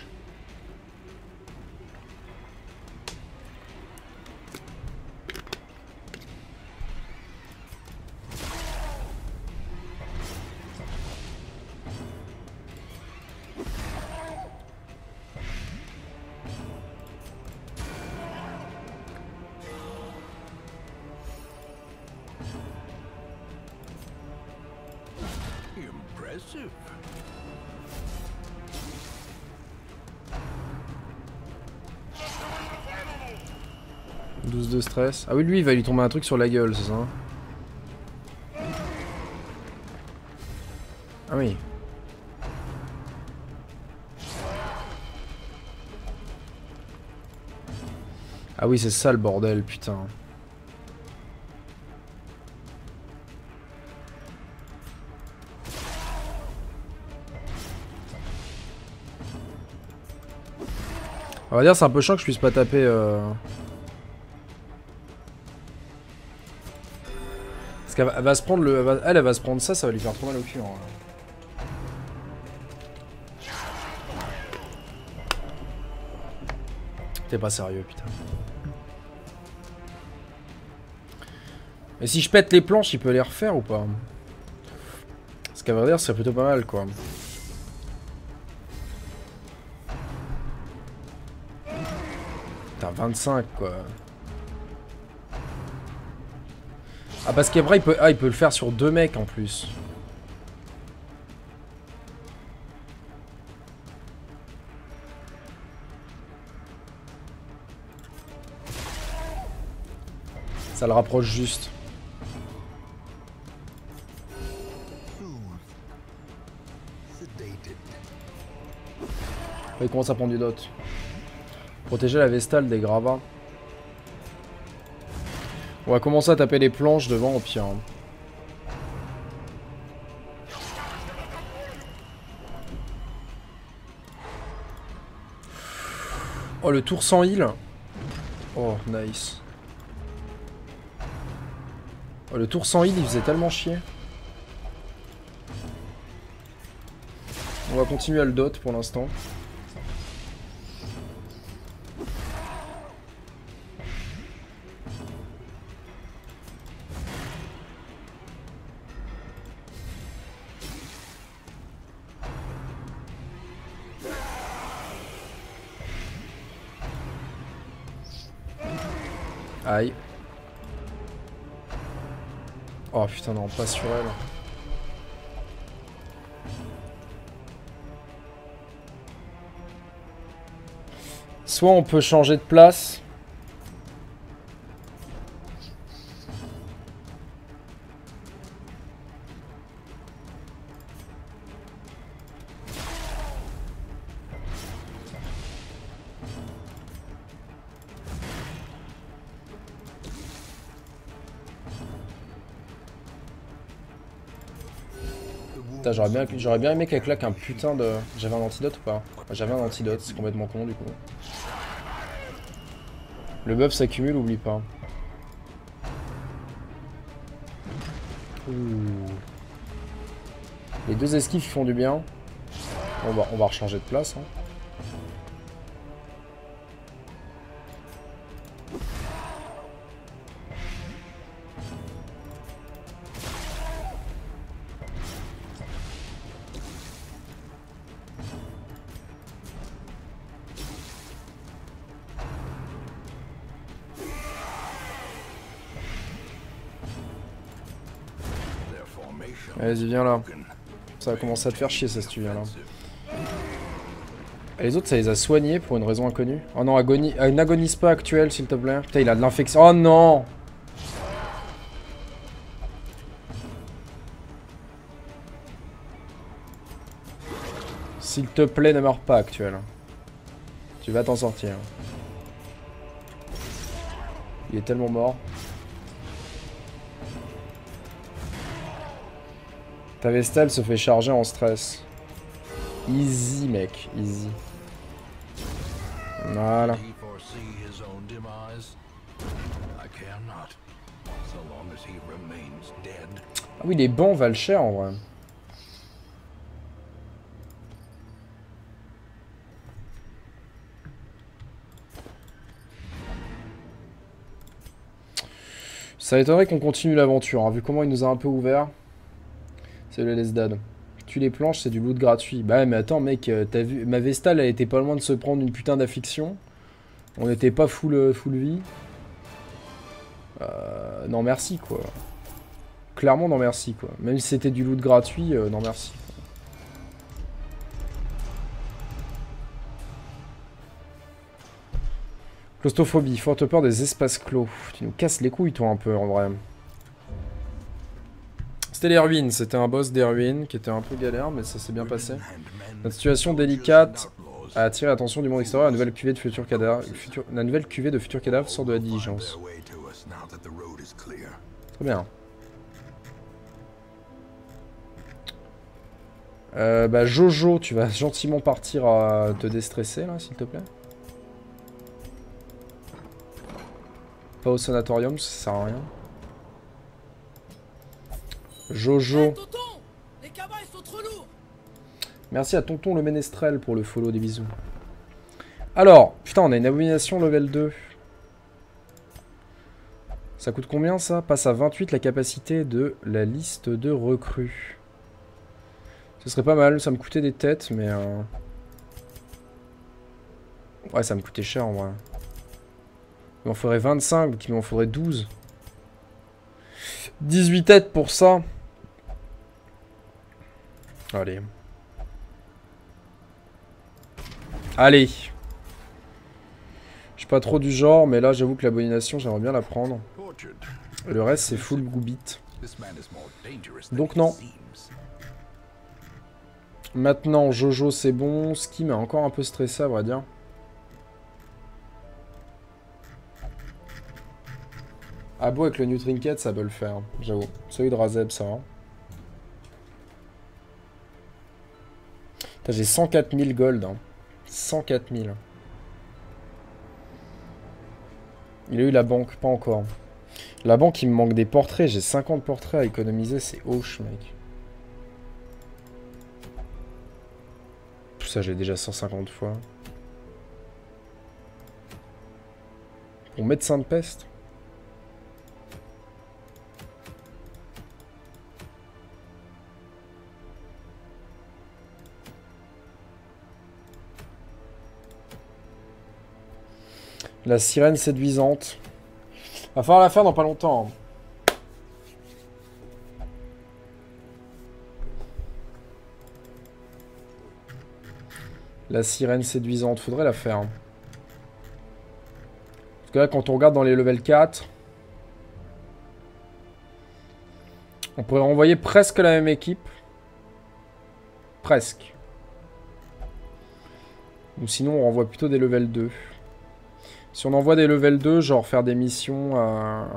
Impressive. 12 de stress. Ah oui, lui, il va lui tomber un truc sur la gueule, c'est ça? Ah oui. Ah oui, c'est ça le bordel, putain. On va dire c'est un peu chiant que je puisse pas taper Parce qu'elle va se prendre le... Elle va se prendre ça, ça va lui faire trop mal au cul. Hein. T'es pas sérieux, putain. Et si je pète les planches, il peut les refaire ou pas? Parce qu'à vrai dire, c'est plutôt pas mal, quoi. Putain, 25, quoi. Ah, parce qu'après, il peut le faire sur 2 mecs, en plus. Ça le rapproche juste. Il commence à prendre du dot. Protéger la Vestale des gravats. On va commencer à taper les planches devant au pire. Oh, le tour sans heal. Oh, nice. Oh, le tour sans heal, il faisait tellement chier. On va continuer à le dot pour l'instant. Aïe. Oh putain non, pas sur elle. Soit on peut changer de place. J'aurais bien aimé qu'elle claque un putain de... J'avais un antidote ou pas? J'avais un antidote, c'est complètement con du coup. Le buff s'accumule, oublie pas. Ouh. Les 2 esquives font du bien. On va rechanger de place. Hein. Vas-y, viens là. Ça va commencer à te faire chier ça si tu viens là. Et les autres, ça les a soignés pour une raison inconnue. Oh non, n'agonise pas actuel, s'il te plaît. Putain, il a de l'infection. Oh non! S'il te plaît, ne meurs pas actuel. Tu vas t'en sortir. Il est tellement mort. Ta Vestale se fait charger en stress. Easy, mec. Easy. Voilà. Ah oui, les bancs valent cher en vrai. Ça étonnerait qu'on continue l'aventure, hein, vu comment il nous a un peu ouvert. C'est le Lesdad. Tue les planches, c'est du loot gratuit. Bah ouais, mais attends, mec, t'as vu... Ma Vestale, elle était pas loin de se prendre une putain d'affliction. On était pas full vie. Non merci, quoi. Clairement, non merci, quoi. Même si c'était du loot gratuit, non merci. Claustrophobie, forte peur des espaces clos. Tu nous casses les couilles, toi, un peu, en vrai. C'était les ruines, c'était un boss des ruines qui était un peu galère, mais ça s'est bien passé. Notre situation délicate a attiré l'attention du monde extérieur. La nouvelle cuvée de futurs cadavres, sort de la diligence. Très bien. Bah Jojo, tu vas gentiment partir à te déstresser là, s'il te plaît. Pas au sanatorium, ça sert à rien. Jojo. Hey, tonton, les cabas, ils sont trop lourds. Merci à tonton le ménestrel pour le follow, des bisous. Alors, putain, on a une abomination level 2. Ça coûte combien ça? Passe à 28 la capacité de la liste de recrues. Ce serait pas mal, ça me coûtait des têtes, mais... Ouais, ça me coûtait cher en vrai. Il m'en faudrait 25, donc il m'en faudrait 12. 18 têtes pour ça. Allez. Allez. Je suis pas trop du genre, mais là j'avoue que l'abomination, j'aimerais bien la prendre. Et le reste, c'est full goubit. Donc non. Maintenant, Jojo, c'est bon. Ce qui m'a encore un peu stressé, à vrai dire. Abo avec le New Trinket, ça peut le faire, j'avoue. Celui de Razeb, ça va. J'ai 104 000 gold. Hein. 104 000. Il a eu la banque, pas encore. La banque, il me manque des portraits. J'ai 50 portraits à économiser, c'est hoche, mec. Tout ça, j'ai déjà 150 fois. Pour médecin de peste. La sirène séduisante. Va falloir la faire dans pas longtemps. La sirène séduisante, faudrait la faire. Parce que là, quand on regarde dans les level 4, on pourrait renvoyer presque la même équipe. Presque. Ou sinon, on renvoie plutôt des level 2. Si on envoie des level 2, genre faire des missions à...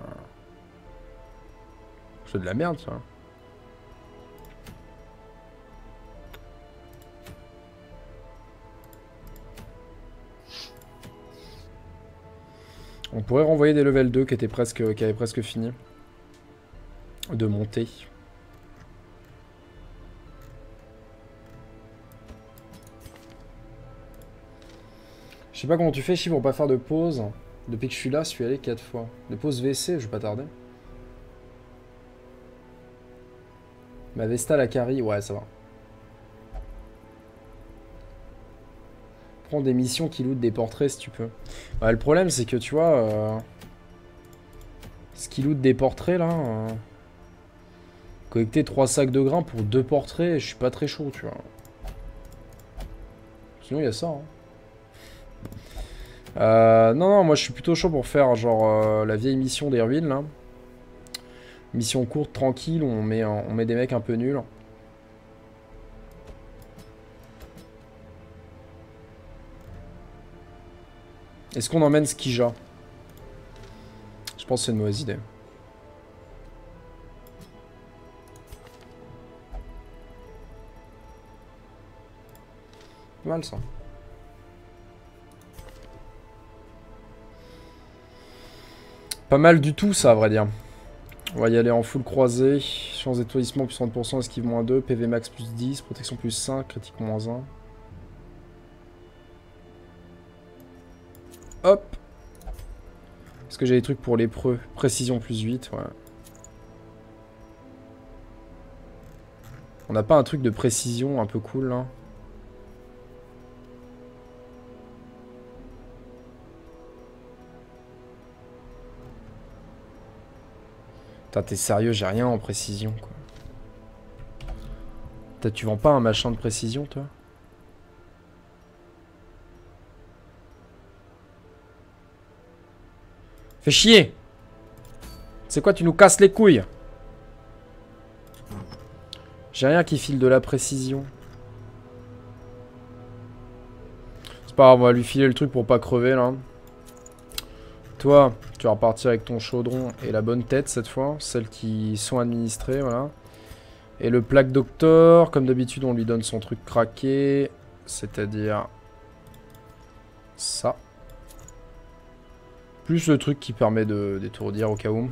C'est de la merde, ça. On pourrait renvoyer des level 2 qui avaient presque fini de monter. Je sais pas comment tu fais, Chi, pour pas faire de pause. Depuis que je suis là, je suis allé 4 fois. De pause WC, je vais pas tarder. Ma Vesta, la carry, ouais, ça va. Prends des missions qui lootent des portraits si tu peux. Ouais, le problème, c'est que tu vois... ce qui loot des portraits, là... collecter 3 sacs de grains pour 2 portraits, je suis pas très chaud, tu vois. Sinon, il y a ça, hein. Non, moi je suis plutôt chaud pour faire genre la vieille mission des ruines là. Mission courte, tranquille, on met des mecs un peu nuls. Est-ce qu'on emmène Skija? Je pense que c'est une mauvaise idée. Pas mal ça. Pas mal du tout ça à vrai dire. On va y aller en full croisée. Chance d'étourdissement plus 30%, esquive moins 2, PV max plus 10, protection plus 5, critique moins 1. Hop. Est-ce que j'ai des trucs pour lépreux? Précision plus 8, ouais. On n'a pas un truc de précision un peu cool là? T'es sérieux, j'ai rien en précision quoi. Tu vends pas un machin de précision toi? Fais chier! C'est quoi, tu nous casses les couilles? J'ai rien qui file de la précision. C'est pas grave, on va lui filer le truc pour pas crever là. Toi, tu vas repartir avec ton chaudron et la bonne tête cette fois, celles qui sont administrées, voilà. Et le plaque docteur, comme d'habitude, on lui donne son truc craqué, c'est-à-dire ça. Plus le truc qui permet d'étourdir au cas où.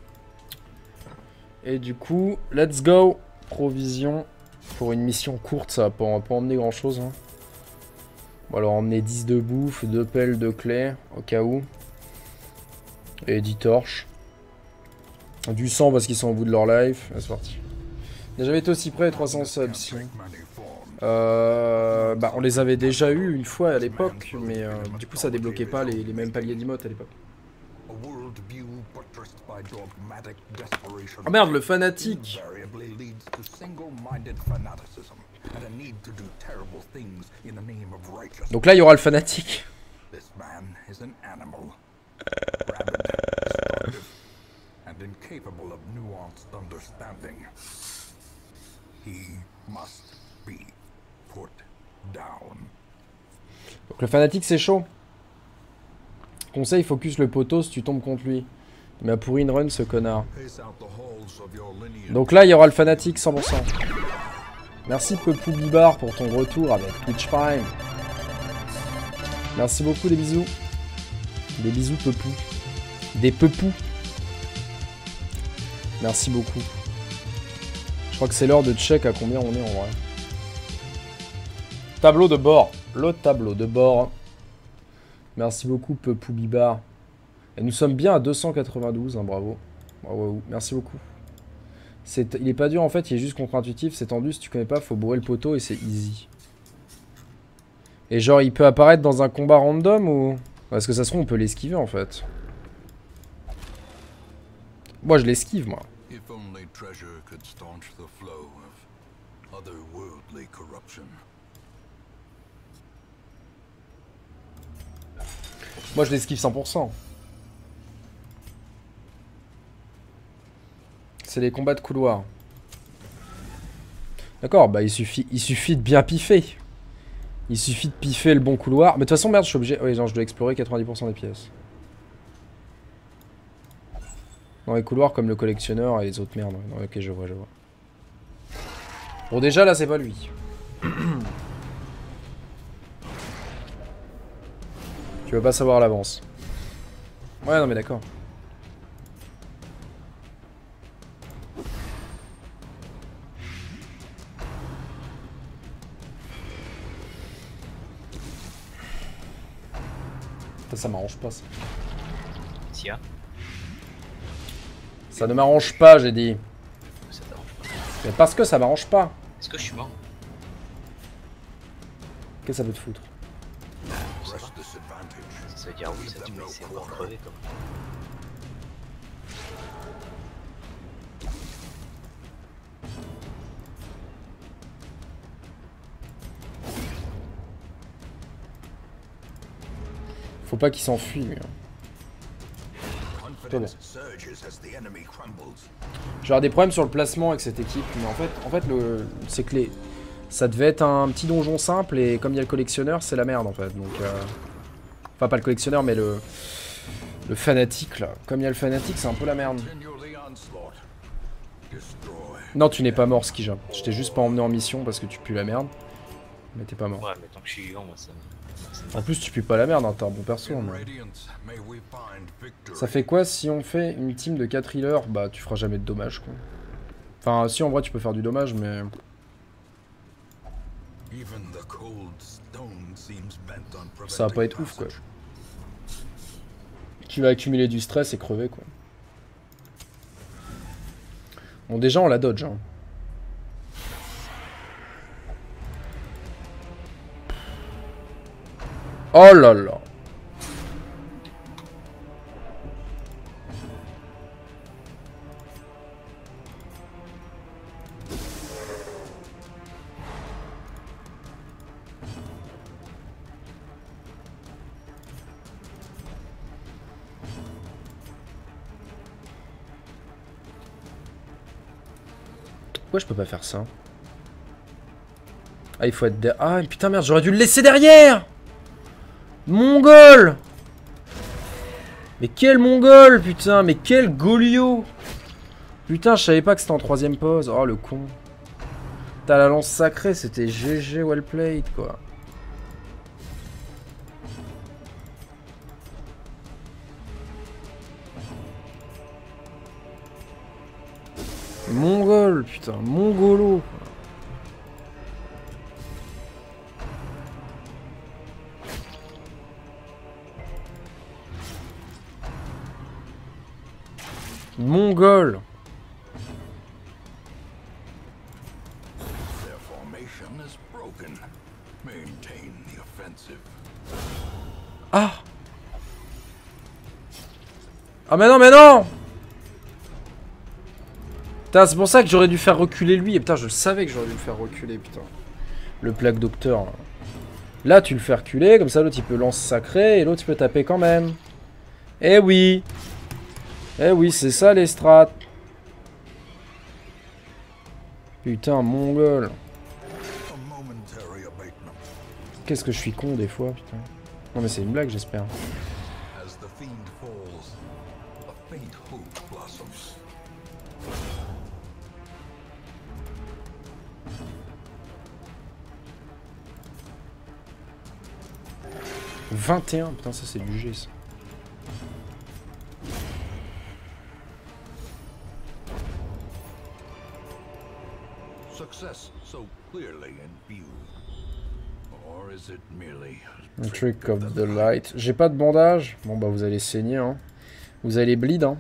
Et du coup, let's go. Provision pour une mission courte, ça va pas emmener grand-chose. Hein. Bon, alors emmener 10 de bouffe, 2 pelles de clés, au cas où. Et 10 torches. Du sang parce qu'ils sont au bout de leur life. C'est parti. Il n'a jamais été aussi près, 300 subs. Si. Bah, on les avait déjà eu une fois à l'époque, mais du coup ça débloquait pas les mêmes paliers d'emotes à l'époque. Oh merde, le fanatique. Donc là il y aura le fanatique. Donc le fanatique c'est chaud. Conseil, focus le poteau si tu tombes contre lui. Il m'a pourri une run ce connard. Donc là il y aura le fanatique 100%. Merci Pepou Bibar pour ton retour avec Twitch Prime. Merci beaucoup, des bisous. Des bisous Pepou. Des Pepous. Merci beaucoup. Je crois que c'est l'heure de check à combien on est en vrai. Tableau de bord. Le tableau de bord. Merci beaucoup Pepou Bibar. Et nous sommes bien à 292, hein, bravo. Bravo, merci beaucoup. Il est pas dur en fait, il est juste contre-intuitif, c'est tendu, si tu connais pas, faut bourrer le poteau et c'est easy. Et genre il peut apparaître dans un combat random ou... Parce que ça se trouve on peut l'esquiver en fait. Moi je l'esquive moi. Moi je l'esquive 100%. C'est les combats de couloir. D'accord, bah il suffit de bien piffer. Il suffit de piffer le bon couloir. Mais de toute façon, merde, je suis obligé... Oui, genre, je dois explorer 90% des pièces. Dans les couloirs comme le collectionneur et les autres merdes. Non, ok, je vois, je vois. Bon, déjà, là, c'est pas lui. Tu veux pas savoir à l'avance. Ouais, non, mais d'accord. Ça m'arrange pas ça. Tia. Ça ne m'arrange pas, j'ai dit. Ça t'arrange pas. Mais parce que ça m'arrange pas. Est-ce que je suis mort? Qu'est-ce que ça peut te foutre? Ça veut dire oui, ça tu me laisser encore crever comme. Faut pas qu'il s'enfuit lui. Bon. J'aurais des problèmes sur le placement avec cette équipe, mais en fait c'est que ça devait être un petit donjon simple et comme il y a le collectionneur, c'est la merde en fait. Donc enfin pas le collectionneur mais le fanatique là. Comme il y a le fanatique, c'est un peu la merde. Non, tu n'es pas mort Skija. Je t'ai juste pas emmené en mission parce que tu pues la merde. Mais t'es pas mort. Ouais, mais tant que je suis vivant, moi ça. En plus tu pues pas la merde, hein, t'es un bon perso. Mais... Ça fait quoi si on fait une team de 4 healers? Bah tu feras jamais de dommages quoi. Enfin si en vrai tu peux faire du dommage mais... Ça va pas être ouf quoi. Tu vas accumuler du stress et crever quoi. Bon déjà on la dodge hein. Oh là là. Pourquoi je peux pas faire ça? Ah il faut être derrière. Ah putain merde, j'aurais dû le laisser derrière. Mongol! Mais quel mongol, putain! Mais quel golio! Putain, je savais pas que c'était en 3ème pause. Oh, le con. T'as la lance sacrée, c'était GG well played, quoi. Mongol, putain. Mongolo. Mongol. Their formation is broken. Maintain the offensive. Ah. Ah mais non, mais non. Putain, c'est pour ça que j'aurais dû faire reculer lui. Et putain, je le savais que j'aurais dû le faire reculer, putain. Le plaque docteur. Là, tu le fais reculer, comme ça l'autre il peut lance sacré et l'autre il peut taper quand même. Eh oui. Eh oui, c'est ça les strats. Putain, mongol. A momentary abatement. Qu'est-ce que je suis con des fois, putain. Non mais c'est une blague, j'espère. As the fiend falls, a faint hope blossoms. « 21 », putain ça c'est du G ça. Success so clearly in view. Or is it merely Un trick of the light. J'ai pas de bandage. Bon bah vous allez saigner hein. Vous allez bleed hein.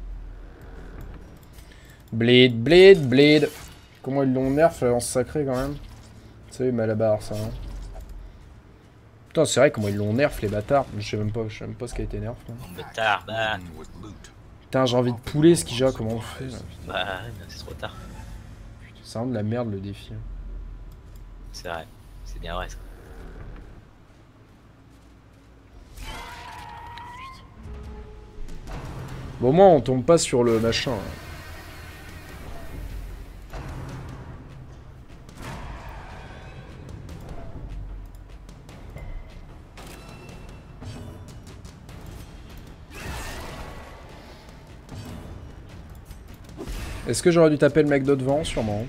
Bleed, bleed, bleed. Comment ils l'ont nerf la lance sacrée quand même. C'est malabar ça hein. Putain c'est vrai comment ils l'ont nerf les bâtards. Je sais même pas ce qui a été nerf là. Bâtard, bah. with loot? Putain j'ai envie de pouler ce qu'il a, comment on fait là. Bah, c'est trop tard. C'est vraiment de la merde le défi. C'est vrai. C'est bien vrai ça. Bon au moins on tombe pas sur le machin. Là. Est-ce que j'aurais dû taper le mec de devant? Sûrement.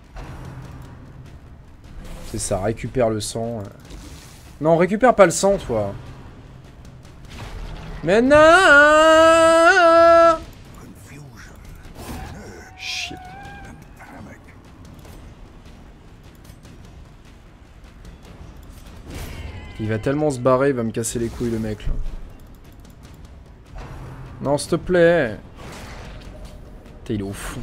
C'est ça, récupère le sang. Non, récupère pas le sang, toi. Mais non. Confusion, Shit. panic. Il va tellement se barrer, il va me casser les couilles, le mec, là. Non, s'il te plaît. Putain, il est au fond.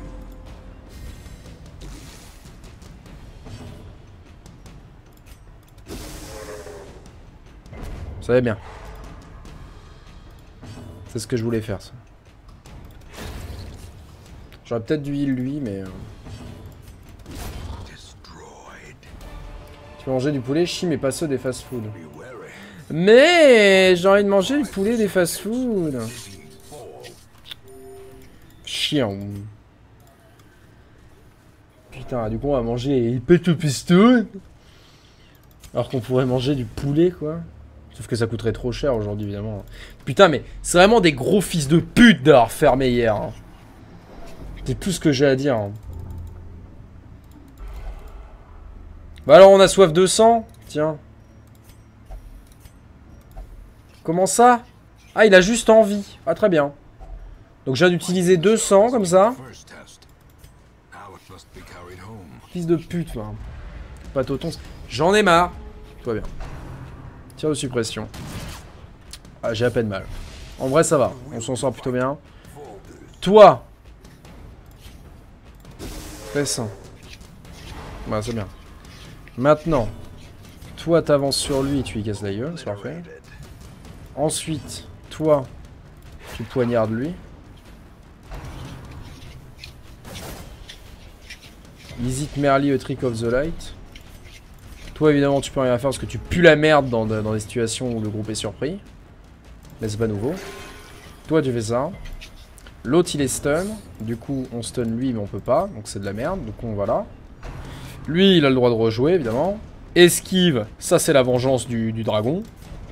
Ça va bien. C'est ce que je voulais faire, ça. J'aurais peut-être dû heal lui, mais... Destroyed. Tu veux manger du poulet? Chi, mais pas ceux des fast-food. Be wary. Mais j'ai envie de manger du poulet des fast-food. Chiant. Putain, du coup on va manger les pêtes au piston. Alors qu'on pourrait manger du poulet, quoi. Sauf que ça coûterait trop cher aujourd'hui, évidemment. Putain, mais c'est vraiment des gros fils de pute d'avoir fermé hier. Hein. C'est tout ce que j'ai à dire. Hein. Bah alors, on a soif de sang. Tiens. Comment ça? Ah, il a juste envie. Ah, très bien. Donc, je viens d'utiliser 200 comme ça. First test. Now it must be carried home. Fils de pute, là. Pas toton. J'en ai marre. Tout va bien. Tir de suppression. Ah, j'ai à peine mal. En vrai, ça va. On s'en sort plutôt bien. Toi. Fais ça. Bah, c'est bien. Maintenant. Toi, t'avances sur lui et tu lui casses la gueule. C'est parfait. Ensuite, toi, tu poignardes lui. Visite Merly a Trick of the Light. Toi, évidemment, tu peux rien faire parce que tu pues la merde dans des situations où le groupe est surpris. Mais c'est pas nouveau. Toi, tu fais ça. L'autre, il est stun. Du coup, on stun lui, mais on peut pas. Donc, c'est de la merde. Donc, on va là. Lui, il a le droit de rejouer, évidemment. Esquive. Ça, c'est la vengeance du dragon.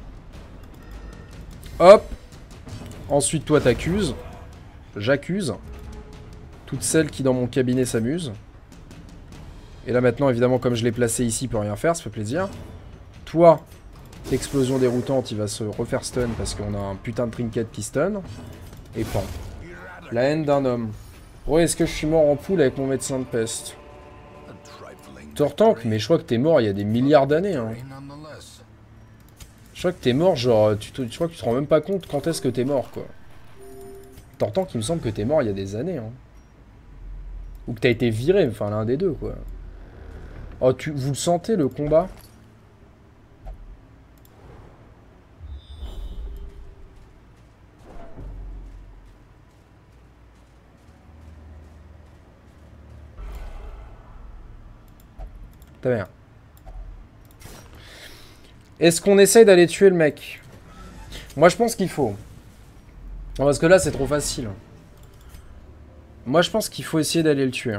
Hop. Ensuite, toi, t'accuses. J'accuse. Toutes celles qui, dans mon cabinet, s'amusent. Et là, maintenant, évidemment, comme je l'ai placé ici, il peut rien faire. Ça fait plaisir. Toi, explosion déroutante, il va se refaire stun parce qu'on a un putain de trinket qui stun. Et pan. La haine d'un homme. Ouais, est-ce que je suis mort en poule avec mon médecin de peste? Tortank, mais je crois que t'es mort il y a des milliards d'années. Hein. Je crois que t'es mort, genre, je crois que tu te rends même pas compte quand est-ce que t'es mort, quoi. T'entends qu'il me semble que t'es mort il y a des années. Hein. Ou que t'as été viré, enfin l'un des deux quoi. Oh, vous le sentez le combat? T'as bien. Est-ce qu'on essaye d'aller tuer le mec? Moi je pense qu'il faut. Non, parce que là c'est trop facile. Moi je pense qu'il faut essayer d'aller le tuer.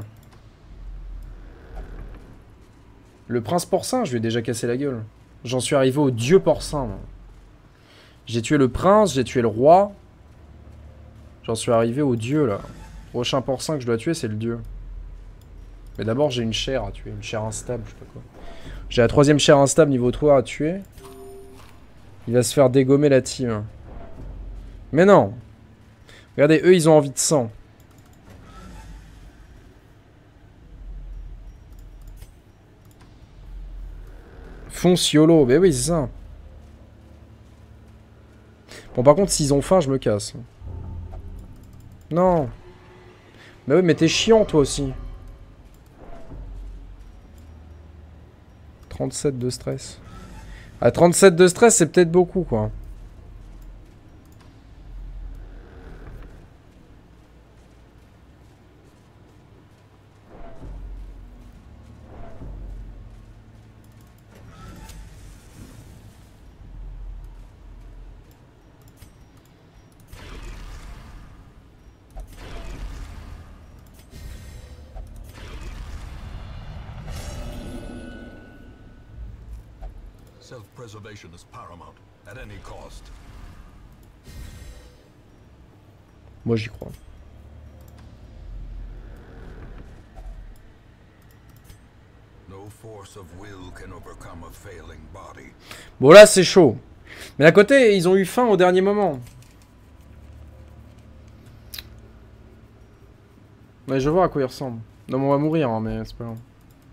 Le prince porcin, je lui ai déjà cassé la gueule. J'en suis arrivé au dieu porcin. J'ai tué le prince, j'ai tué le roi. J'en suis arrivé au dieu là. Prochain porcin que je dois tuer, c'est le dieu. Mais d'abord j'ai une chair à tuer, une chair instable, je sais pas quoi. J'ai la 3ème chair instable niveau 3 à tuer. Il va se faire dégommer la team. Mais non. Regardez, eux ils ont envie de sang. Fonce YOLO, mais oui c'est ça. Bon par contre s'ils ont faim je me casse. Non. Mais oui mais t'es chiant toi aussi. 37 de stress. À 37 de stress c'est peut-être beaucoup quoi. Self-preservation is paramount, at any cost. Moi j'y crois. No force of will can overcome a failing body. Bon là c'est chaud. Mais à côté ils ont eu faim au dernier moment. Ouais je vois à quoi il ressemble. Non mais on va mourir hein, mais c'est pas grave.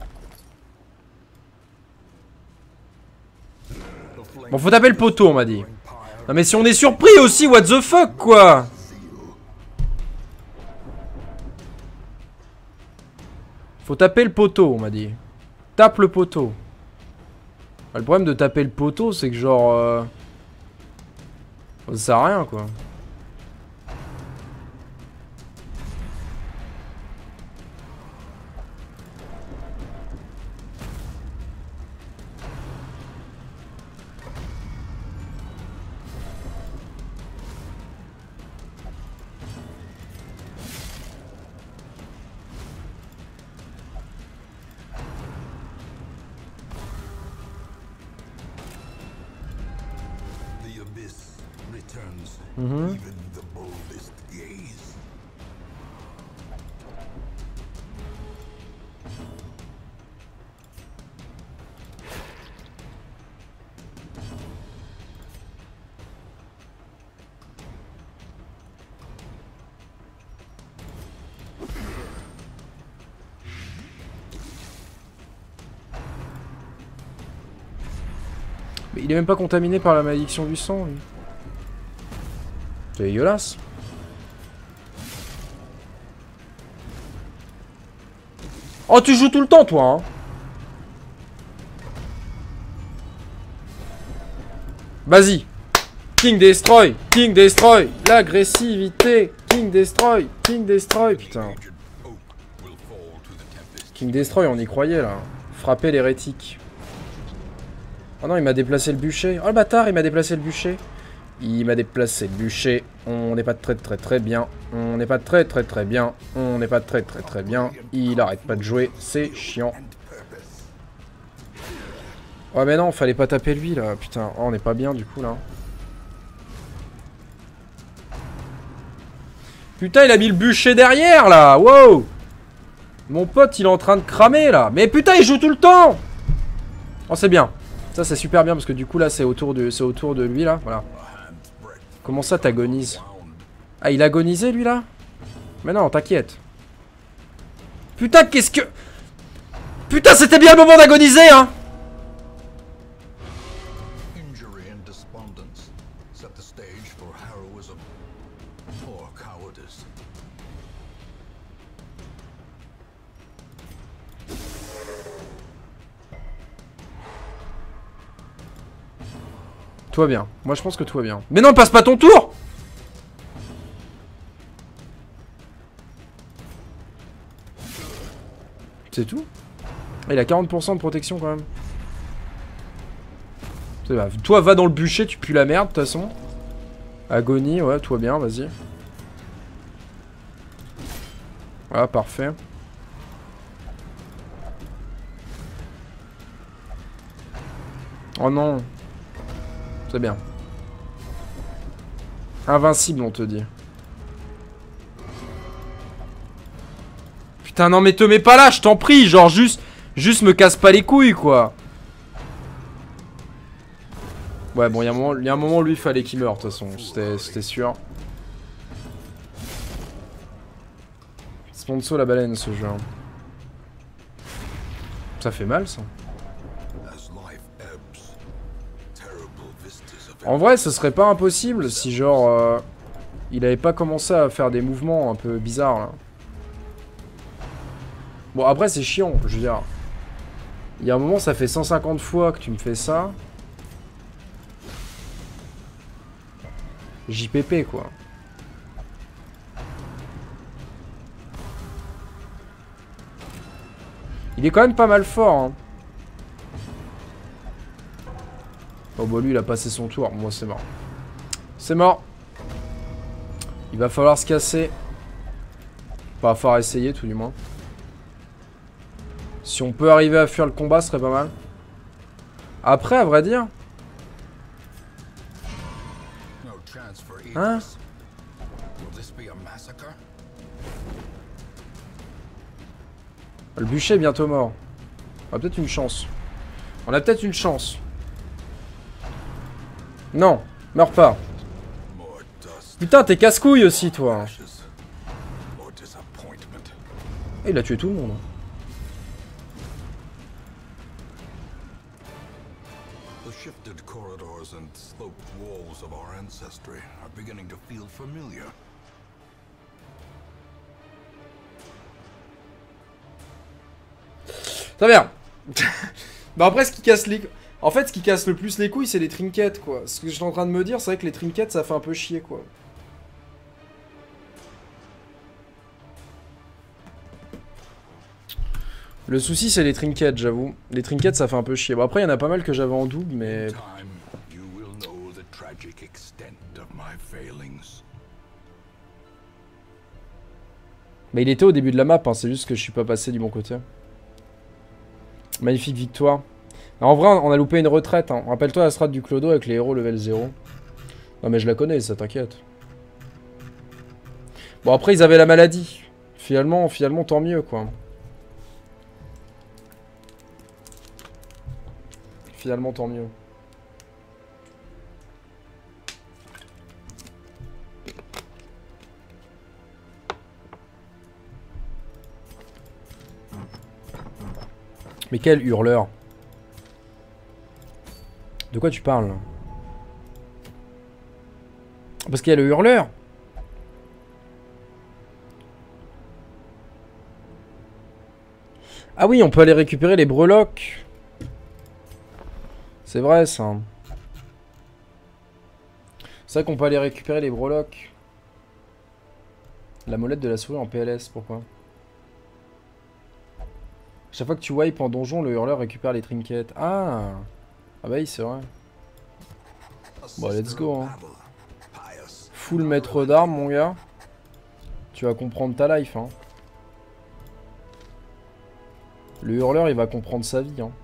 Bon faut taper le poteau on m'a dit. Non mais si on est surpris aussi, what the fuck quoi. Faut taper le poteau on m'a dit. Tape le poteau. Le problème de taper le poteau c'est que genre... ça sert à rien quoi. Even the boldest gaze. Mais il est même pas contaminé par la malédiction du sang lui. C'est dégueulasse. Oh tu joues tout le temps toi hein. Vas-y. King Destroy. King Destroy. L'agressivité. King Destroy. King Destroy. Putain. King Destroy on y croyait là. Frapper l'hérétique. Oh non il m'a déplacé le bûcher. Oh le bâtard il m'a déplacé le bûcher. Il m'a déplacé le bûcher. On n'est pas très bien. On n'est pas très bien. On n'est pas très bien. Il arrête pas de jouer. C'est chiant. Ouais mais non, fallait pas taper lui là. Putain, oh, on n'est pas bien du coup là. Putain, il a mis le bûcher derrière là. Wow. Mon pote, il est en train de cramer là. Mais putain, il joue tout le temps. Oh, c'est bien. Ça, c'est super bien parce que du coup là, c'est autour de lui là. Voilà. Comment ça t'agonises? Ah il agonisait lui là? Mais non t'inquiète. Putain qu'est-ce que... Putain c'était bien le moment d'agoniser hein. cowardice. Tout va bien. Moi je pense que tout va bien. Mais non, passe pas ton tour! C'est tout? Ah, il a 40% de protection quand même. C'est vrai. Toi va dans le bûcher, tu pues la merde de toute façon. Agonie, ouais, tout va bien, vas-y. Voilà, parfait. Oh non. C'est bien. Invincible, on te dit. Putain, non mais te mets pas là, je t'en prie. Genre juste me casse pas les couilles, quoi. Ouais, bon, il y a un moment, lui, il fallait qu'il meure, de toute façon. C'était sûr. Sponsor la baleine, ce jeu. Ça fait mal, ça. En vrai, ce serait pas impossible si, genre, il avait pas commencé à faire des mouvements un peu bizarres, là. Bon, après, c'est chiant, je veux dire. Il y a un moment, ça fait 150 fois que tu me fais ça. JPP, quoi. Il est quand même pas mal fort, hein. Oh bah lui il a passé son tour, moi c'est mort. C'est mort. Il va falloir se casser. Enfin, il va falloir essayer tout du moins. Si on peut arriver à fuir le combat, ce serait pas mal. Après, à vrai dire... Hein? Le bûcher est bientôt mort. On a peut-être une chance. On a peut-être une chance. Non, meurs pas. Putain, t'es casse-couille aussi, toi. Et il a tué tout le monde. The shifted corridors and sloped walls of our ancestry are beginning to feel familiar. Très bien. Bah après, ce qui casse les... En fait, ce qui casse le plus les couilles, c'est les trinkets, quoi. Ce que j'étais en train de me dire, c'est vrai que les trinkets, ça fait un peu chier, quoi. Le souci, c'est les trinkets, j'avoue. Les trinkets, ça fait un peu chier. Bon, après, il y en a pas mal que j'avais en double, mais... Mais il était au début de la map, hein. C'est juste que je suis pas passé du bon côté. Magnifique victoire. En vrai, on a loupé une retraite. Hein. Rappelle-toi la strat du Clodo avec les héros level 0. Non mais je la connais, ça t'inquiète. Bon après, ils avaient la maladie. Finalement, tant mieux, quoi. Finalement, tant mieux. Mais quel hurleur. De quoi tu parles? Parce qu'il y a le hurleur. Ah oui, on peut aller récupérer les breloques. C'est vrai, ça. C'est vrai qu'on peut aller récupérer les breloques. La molette de la souris en PLS, pourquoi? Chaque fois que tu wipes en donjon, le hurleur récupère les trinkets. Ah! Ah bah oui, c'est vrai. Bon, let's go, hein. Full maître d'armes, mon gars. Tu vas comprendre ta life, hein. Le hurleur, il va comprendre sa vie, hein.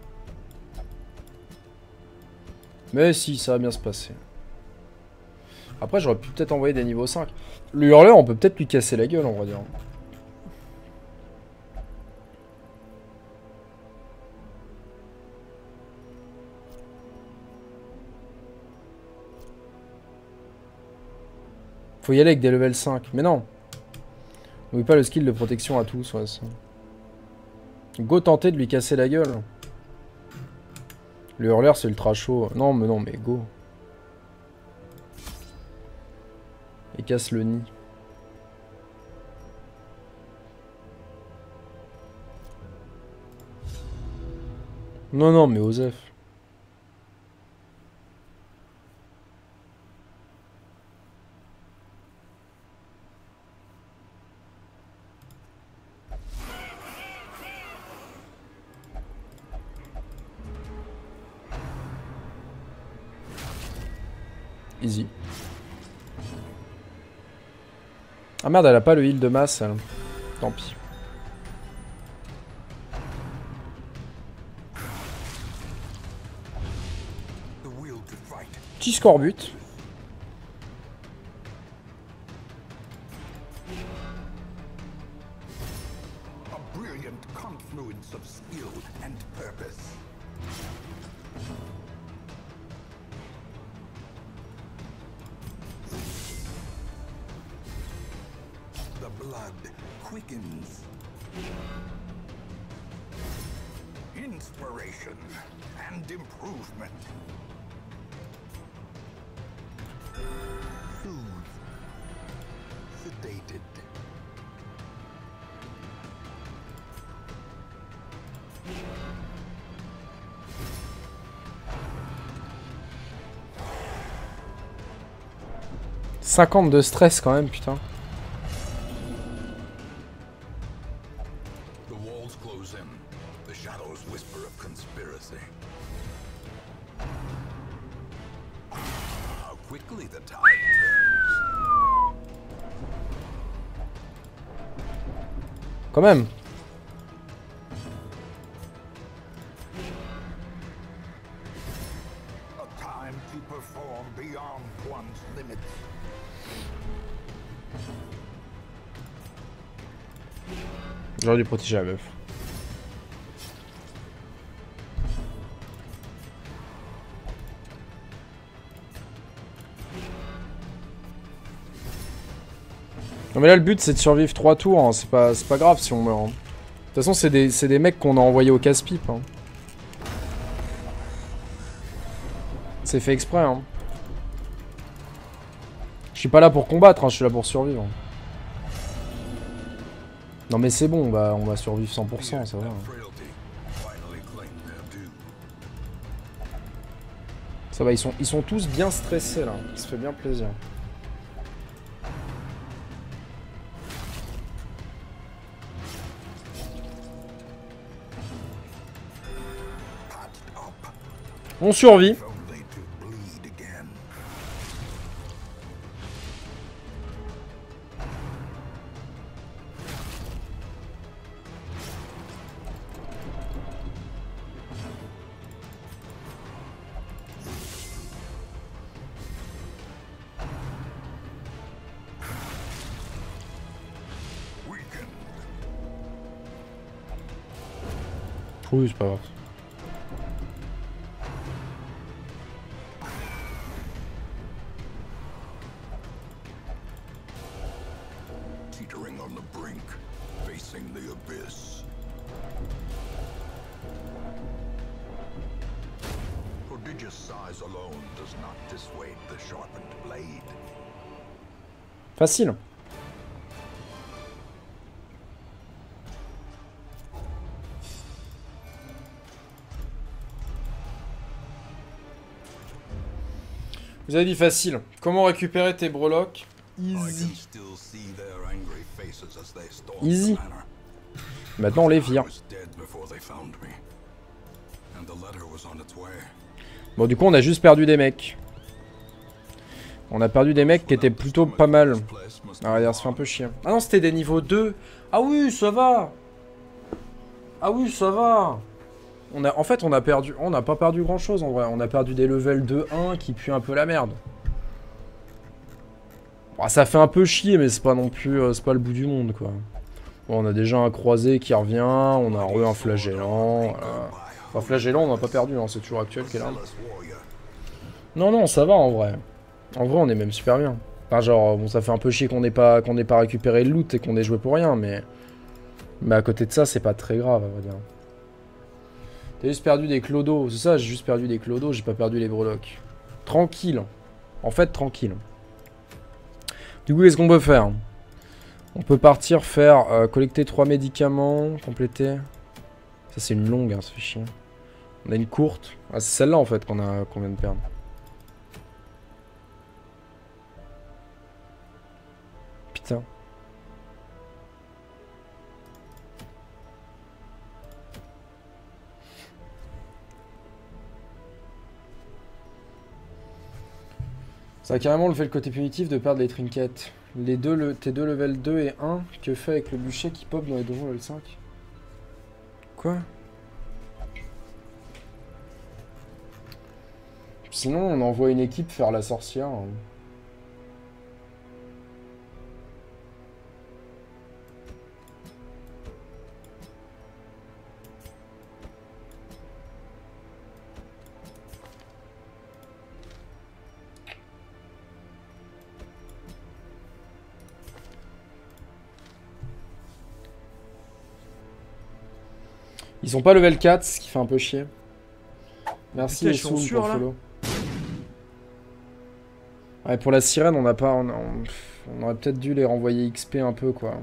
Mais si, ça va bien se passer. Après, j'aurais pu peut-être envoyer des niveaux 5. Le hurleur, on peut peut-être lui casser la gueule, on va dire. Faut y aller avec des level 5. Mais non. N'oublie pas le skill de protection à tous. Ouais, ça. Go tenter de lui casser la gueule. Le hurleur, c'est ultra chaud. Non, mais go. Et casse le nid. Non, non, mais Osef. Easy. Ah merde, elle a pas le heal de masse, elle. Tant pis. Petit scorbut. A brilliant confluence of skill and purpose. The blood quickens. Inspiration and improvement. Soothed. Sedated. « 50 de stress quand même, putain. » The walls close in. The shadows whisper of conspiracy. How quickly the tide turns. Quand même. A time to perform beyond one's limits. J'aurais dû protéger la meuf. Non mais là le but c'est de survivre 3 tours, hein. C'est pas grave si on meurt. Hein. De toute façon c'est des mecs qu'on a envoyés au casse-pipe. Hein. C'est fait exprès. Hein. Je suis pas là pour combattre, hein. Je suis là pour survivre. Non mais c'est bon, on va survivre 100%, ça va. Ça va, ils sont tous bien stressés là, ça fait bien plaisir. On survit. Oui, c'est pas grave. Teetering on the brink, facing the abyss. Prodigious size alone does not dissuade the sharpened blade. Facile. Vous avez dit facile. Comment récupérer tes breloques? Easy. Easy. Maintenant on les vire. Bon du coup on a juste perdu des mecs. On a perdu des mecs qui étaient plutôt pas mal. Ah regarde, ça fait un peu chier. Ah non c'était des niveaux 2. Ah oui ça va. Ah oui ça va. En fait, on a perdu... On n'a pas perdu grand-chose, en vrai. On a perdu des levels de 1 qui puent un peu la merde. Bon, ça fait un peu chier, mais c'est pas non plus... c'est pas le bout du monde, quoi. Bon, on a déjà un croisé qui revient. On a un flagellant. Voilà. Enfin, flagellant, on n'a pas perdu, hein. C'est toujours actuel qui est là. Non, non, ça va, en vrai. En vrai, on est même super bien. Enfin, genre, bon, ça fait un peu chier qu'on n'ait pas récupéré le loot et qu'on ait joué pour rien, mais... Mais à côté de ça, c'est pas très grave, à vrai dire. T'as juste perdu des clodos, c'est ça, j'ai juste perdu des clodos, j'ai pas perdu les breloques. Tranquille. En fait, tranquille. Du coup, qu'est-ce qu'on peut faire? On peut partir faire collecter 3 médicaments, compléter. Ça, c'est une longue, hein, ça fait chier. On a une courte. Ah, c'est celle-là en fait qu'on vient de perdre. Putain. Ça a carrément fait le côté punitif de perdre les trinkets. Tes deux level 2 et 1, que fait avec le bûcher qui pop dans les donjons level 5? Quoi? Sinon, on envoie une équipe faire la sorcière. Hein. Ils sont pas level 4, ce qui fait un peu chier. Merci Putain, les ils sont Soul sûrs, pour le là. follow. Ouais, pour la sirène, on n'a pas... On aurait peut-être dû les renvoyer XP un peu, quoi.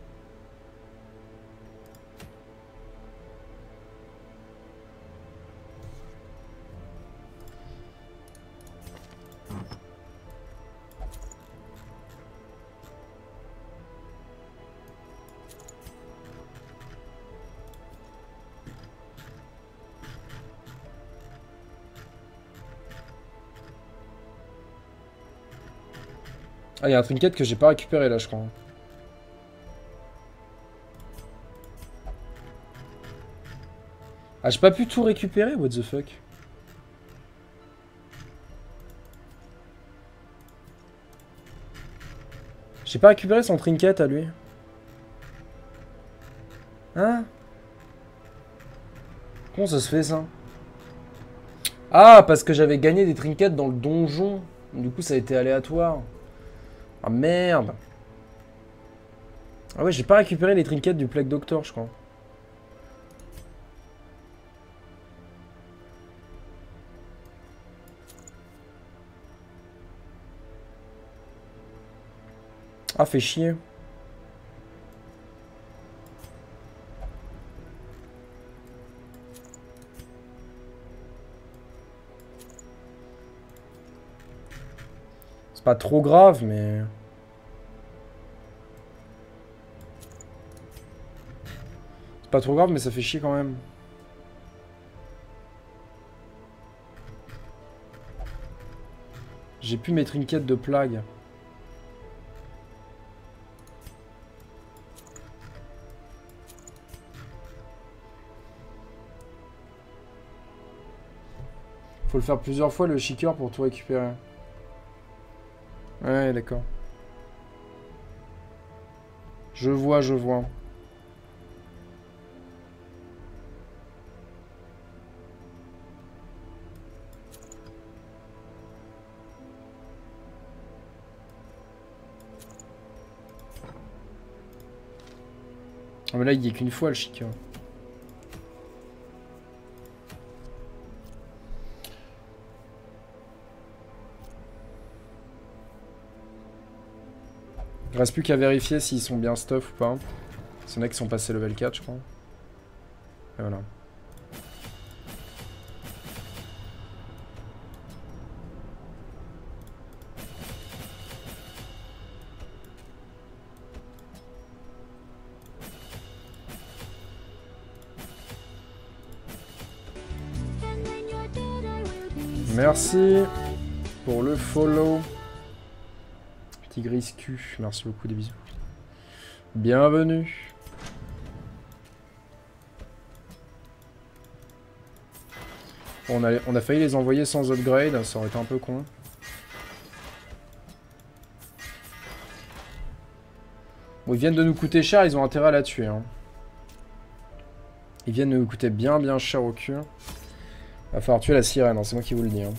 Ah, il y a un trinket que j'ai pas récupéré là, je crois. Ah, j'ai pas pu tout récupérer, what the fuck. J'ai pas récupéré son trinket à lui. Hein? Comment ça se fait ça? Ah, parce que j'avais gagné des trinkets dans le donjon. Du coup, ça a été aléatoire. Ah merde. Ah ouais, j'ai pas récupéré les trinkets du Plague Doctor, je crois. Ah, fait chier. C'est pas trop grave, mais... C'est pas trop grave, mais ça fait chier quand même. J'ai plus mes trinkets de plague. Faut le faire plusieurs fois le shaker pour tout récupérer. Ouais, d'accord. Je vois, je vois. Ah mais là il y a qu'une fois le shaker. Il reste plus qu'à vérifier s'ils sont bien stuff ou pas. C'est là qui sont passés level 4 je crois. Et voilà. Merci pour le follow. Tigris Q, merci beaucoup, des bisous. Bienvenue. On a failli les envoyer sans upgrade, ça aurait été un peu con. Bon, ils viennent de nous coûter cher, ils ont intérêt à la tuer. Hein. Ils viennent de nous coûter bien cher au cul. Va falloir tuer la sirène, hein, c'est moi qui vous le dis. Hein.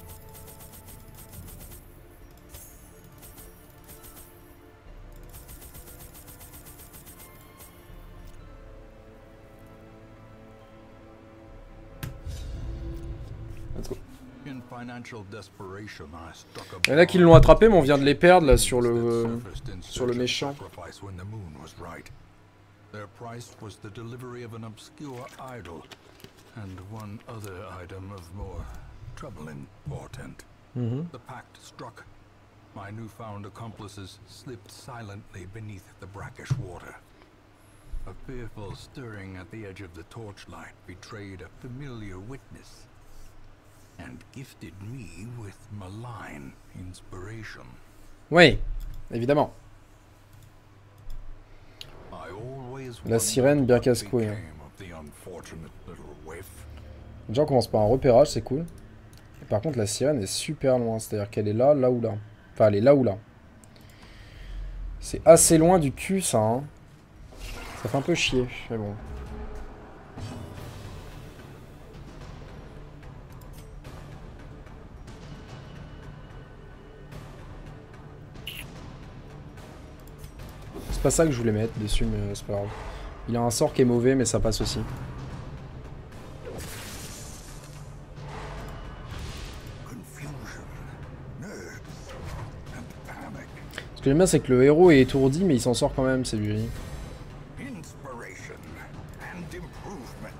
Il y en a qui l'ont attrapé, mais on vient de les perdre là sur le méchant. And one other item of more troubling portent. The pact struck. My newfound accomplices slipped silently beneath the brackish water. A fearful stirring at the edge of the torchlight betrayed a familiar witness and gifted me with malign inspiration. Oui, évidemment. I always La sirène bien casse-couille. Hein. became of the unfortunate little waif. Déjà on commence par un repérage, c'est cool. Et par contre la sirène est super loin, c'est-à-dire qu'elle est là, là ou là. Enfin elle est là ou là. C'est assez loin du cul ça, hein. Ça fait un peu chier, mais bon. C'est pas ça que je voulais mettre dessus, mais c'est pas grave. Il a un sort qui est mauvais, mais ça passe aussi. Ce que j'aime bien, c'est que le héros est étourdi, mais il s'en sort quand même, c'est du génie. Inspiration and improvement.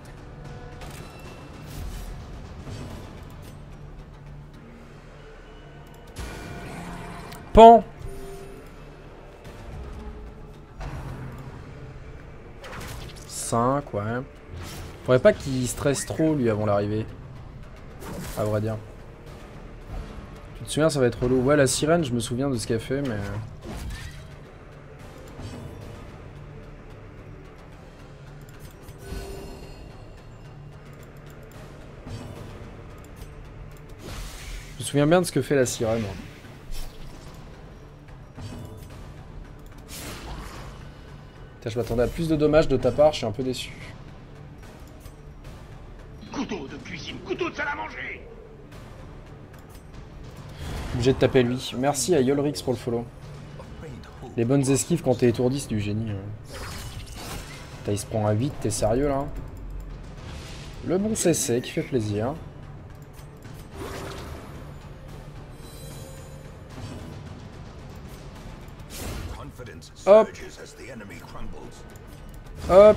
Pan! Ouais. Faudrait pas qu'il stresse trop lui avant l'arrivée. À vrai dire. Tu te souviens, ça va être relou. Ouais, la sirène, je me souviens de ce qu'elle fait, mais... Je me souviens bien de ce que fait la sirène. Putain, je m'attendais à plus de dommages de ta part, je suis un peu déçu. Couteau de cuisine, couteau de salle à manger. Obligé de taper lui. Merci à Yolrix pour le follow. Les bonnes esquives quand t'es étourdi, c'est du génie. Putain, il se prend à 8, t'es sérieux là? Le bon CC qui fait plaisir. Hop. Hop.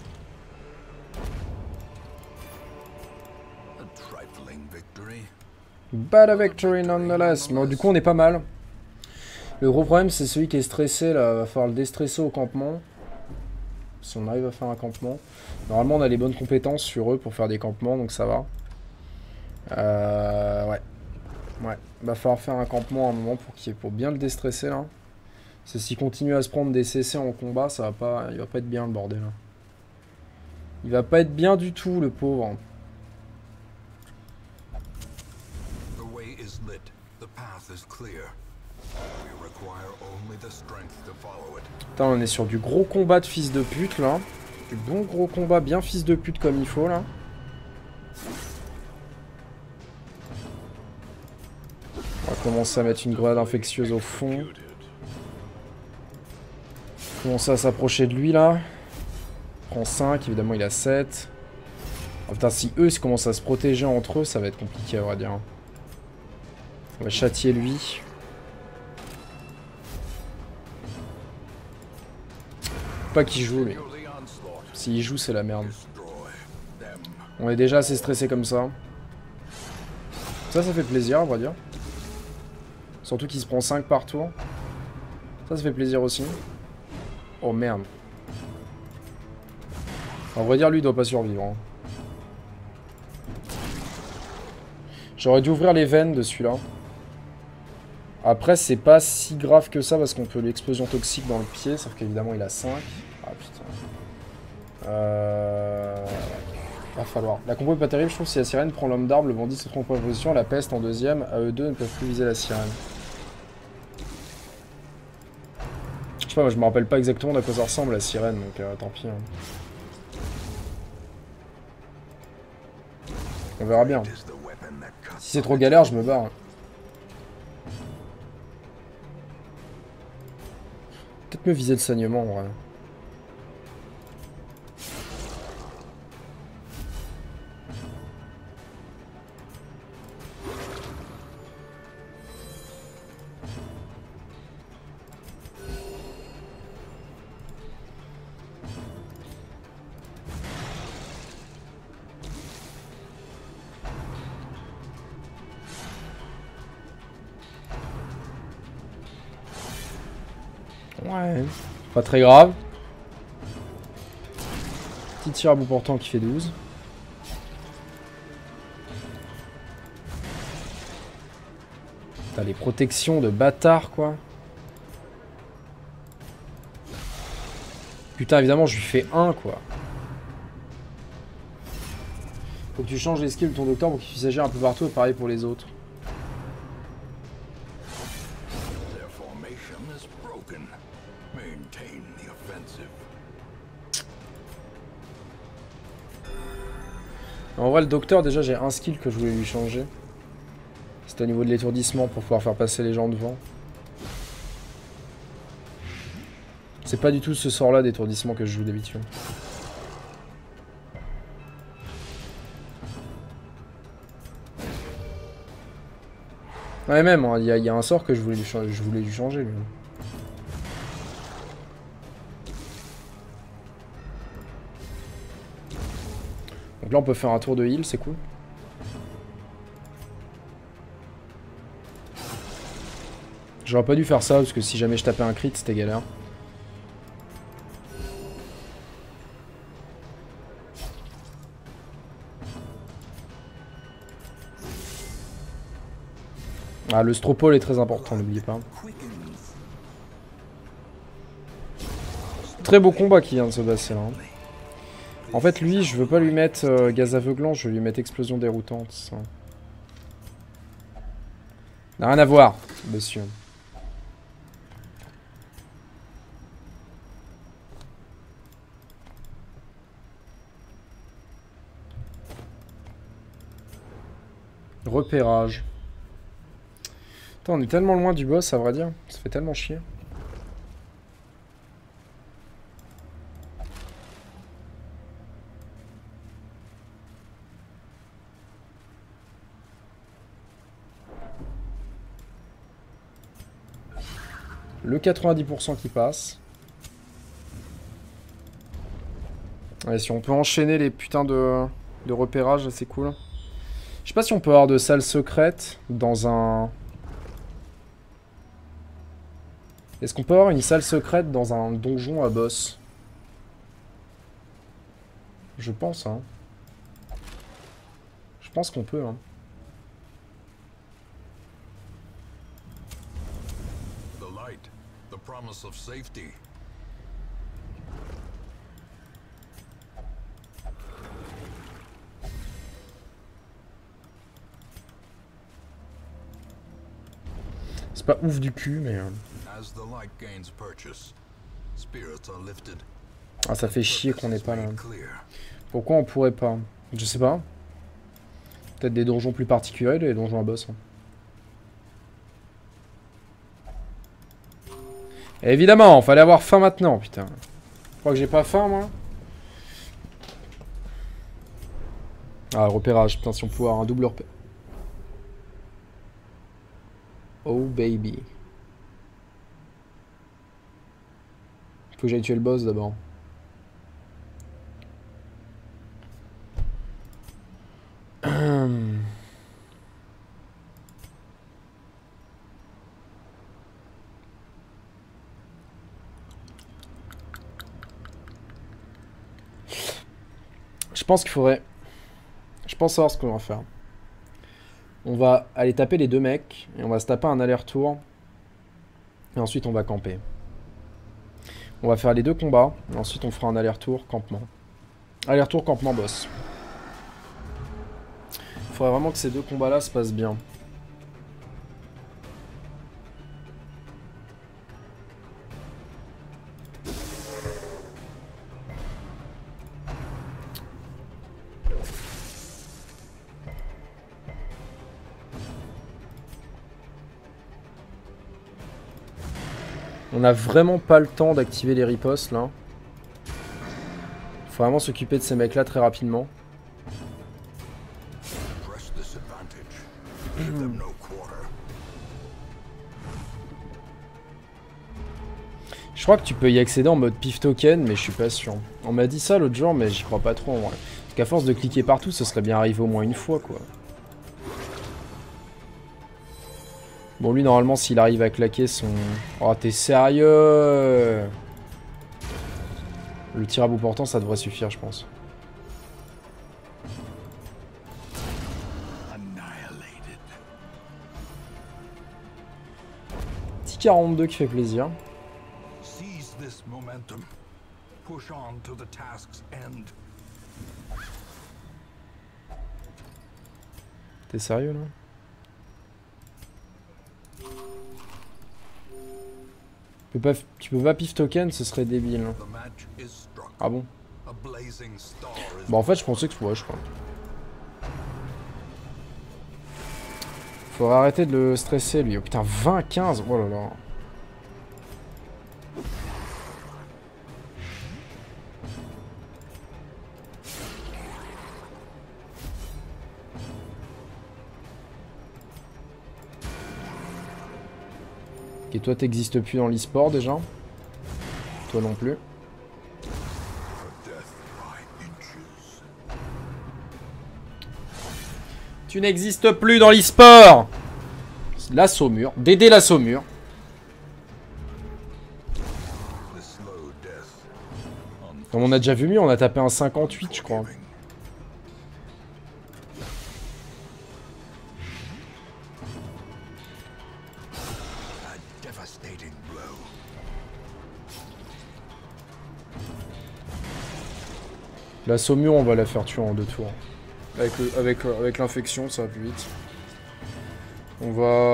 Bad a victory nonetheless. Bon, du coup, on est pas mal. Le gros problème, c'est celui qui est stressé. Là, va falloir le déstresser au campement. Si on arrive à faire un campement. Normalement, on a les bonnes compétences sur eux pour faire des campements, donc ça va. Ouais. Ouais. Va falloir faire un campement à un moment pour bien le déstresser là. C'est s'il continue à se prendre des CC en combat, ça va pas, il va pas être bien le bordel. Il va pas être bien du tout le pauvre. Putain, on est sur du gros combat de fils de pute là. Du bon gros combat bien fils de pute comme il faut là. On va commencer à mettre une grenade infectieuse au fond. Commencer à s'approcher de lui là. Prend 5, évidemment il a 7. Oh putain, si eux ils commencent à se protéger entre eux, ça va être compliqué à vrai dire. On va châtier lui. Faut pas qu'il joue lui. S'il joue c'est la merde. On est déjà assez stressé comme ça. Ça fait plaisir à vrai dire. Surtout qu'il se prend 5 par tour. Ça fait plaisir aussi. Oh merde. En vrai dire, lui, il doit pas survivre. Hein. J'aurais dû ouvrir les veines de celui-là. Après, c'est pas si grave que ça parce qu'on peut l'explosion toxique dans le pied. Sauf qu'évidemment, il a 5. Ah putain. Va falloir. La compo est pas terrible, je trouve. Si la sirène prend l'homme d'arbre, le bandit se trompe en position. La peste en deuxième. AE2 ne peuvent plus viser la sirène. Je sais pas, moi je me rappelle pas exactement d'à quoi ça ressemble la sirène, donc tant pis. Hein. On verra bien. Si c'est trop galère, je me barre. Peut-être me viser le saignement en vrai. Pas très grave. Petit tir à bout portant qui fait 12. T'as les protections de bâtard quoi. Putain évidemment je lui fais 1 quoi. Faut que tu changes les skills de ton docteur pour qu'il puisse agir un peu partout et pareil pour les autres. En vrai le docteur déjà j'ai un skill que je voulais lui changer. C'est au niveau de l'étourdissement pour pouvoir faire passer les gens devant. C'est pas du tout ce sort là d'étourdissement que je joue d'habitude. Ouais même, il y a un sort que je voulais lui changer lui. Donc là on peut faire un tour de heal, c'est cool. J'aurais pas dû faire ça parce que si jamais je tapais un crit c'était galère. Ah le stropole est très important, n'oubliez pas. Très beau combat qui vient de se passer là. En fait lui je veux pas lui mettre gaz aveuglant, je vais lui mettre explosion déroutante. Ça n'a rien à voir, monsieur. Repérage. Attends, on est tellement loin du boss à vrai dire, ça fait tellement chier. Le 90% qui passe. Allez, si on peut enchaîner les putains de repérages, c'est cool. Je sais pas si on peut avoir de salles secrètes dans un... Est-ce qu'on peut avoir une salle secrète dans un donjon à boss? Je pense, hein. Je pense qu'on peut, hein. Promise of safety. C'est pas ouf du cul, mais... Ah, ça fait chier qu'on n'est pas là. Pourquoi on pourrait pas? Je sais pas. Peut-être des donjons plus particuliers, des donjons à boss. Hein. Et évidemment, fallait avoir faim maintenant, putain. Je crois que j'ai pas faim, moi. Ah, repérage, putain, si on pouvait avoir un double repère. Oh, baby. Faut que j'aille tuer le boss, d'abord. Je pense qu'il faudrait... Je pense savoir ce qu'on va faire. On va aller taper les deux mecs. Et on va se taper un aller-retour. Et ensuite on va camper. On va faire les deux combats. Et ensuite on fera un aller-retour campement. Aller-retour campement boss. Il faudrait vraiment que ces deux combats là se passent bien. On a vraiment pas le temps d'activer les ripostes là. Faut vraiment s'occuper de ces mecs là très rapidement. Je crois que tu peux y accéder en mode pif token, mais je suis pas sûr. On m'a dit ça l'autre jour, mais j'y crois pas trop en vrai. Parce qu'à force de cliquer partout, ce serait bien arrivé au moins une fois quoi. Bon, lui, normalement, s'il arrive à claquer son... Oh, t'es sérieux? Le tir à bout portant, ça devrait suffire, je pense. Petit 42 qui fait plaisir. Seize this momentum. Push on to the task's end. T'es sérieux, là? Tu peux pas pif token, ce serait débile. Hein. The match is struck. Ah bon? A blazing star is Bah en fait je pensais que... Ouais, je crois. Faudrait arrêter de le stresser lui. Oh putain, 20-15. Oh là là. Ok, toi t'existes plus dans l'e-sport déjà. Toi non plus. Tu n'existes plus dans l'e-sport. La Saumur. Dédé la Saumur. Comme on a déjà vu mieux, on a tapé un 58 je crois. La Saumur, on va la faire tuer en 2 tours. Avec l'infection, ça va plus vite. On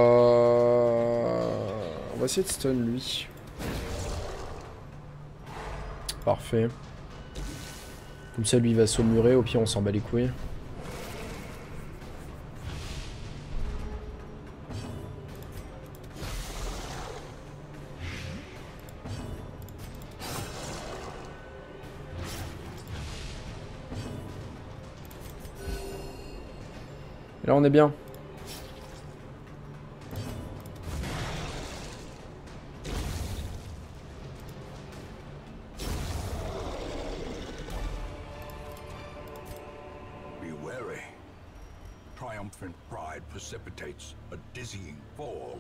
va essayer de stun lui. Parfait. Comme ça, lui, il va saumurer. Au pire, on s'en bat les couilles. Et là, on est bien. Be wary. Triumphant pride precipitates a dizzying fall.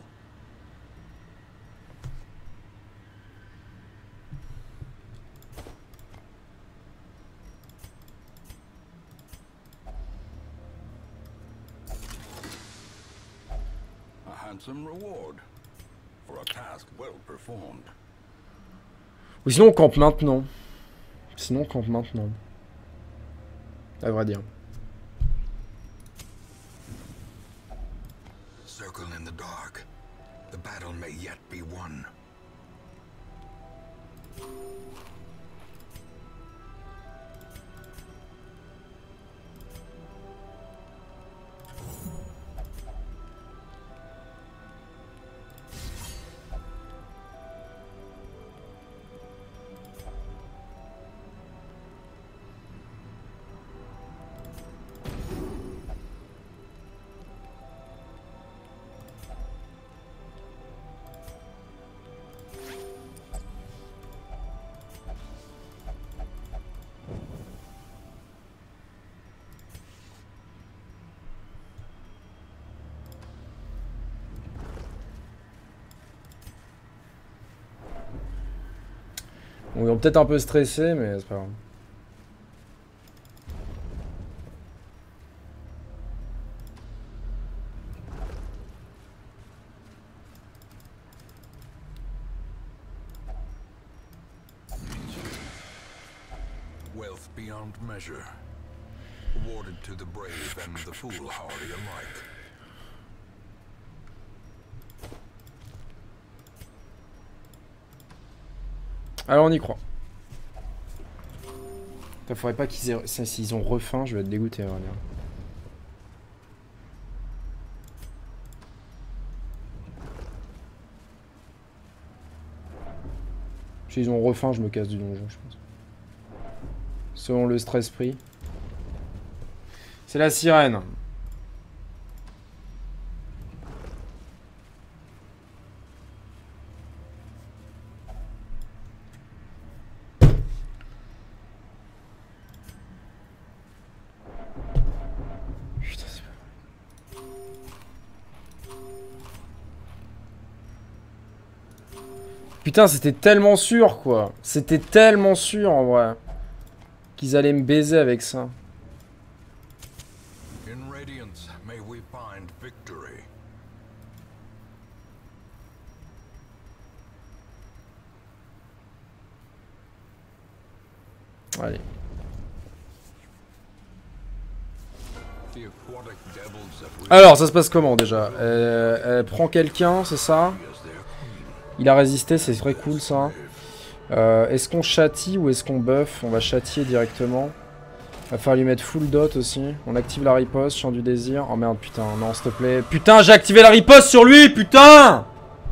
Handsome reward for a task well performed. Ou sinon, on campe maintenant. Sinon, on campe maintenant. À vrai dire. Circle in the dark. The battle may yet be won. On est peut-être un peu stressé, mais c'est pas grave. Wealth beyond measure, awarded to the brave and the foolhardy alike. Alors on y croit. Il faudrait pas qu'ils aient... S'ils ont refaim, je vais être dégoûté. Hein, s'ils ont refaim, je me casse du donjon, je pense. Selon le stress pris. C'est la sirène. Putain, c'était tellement sûr, quoi. C'était tellement sûr, en vrai. Qu'ils allaient me baiser avec ça. In Radiance, may we find victory. Allez. The aquatic devils have Alors, ça se passe comment, déjà? Elle prend quelqu'un, c'est ça? Il a résisté, c'est très cool, ça. Est-ce qu'on châtie ou est-ce qu'on buff? On va châtier directement. Va falloir lui mettre full dot aussi. On active la riposte, chant du désir. Oh merde, putain, non, s'il te plaît. Putain, j'ai activé la riposte sur lui, putain!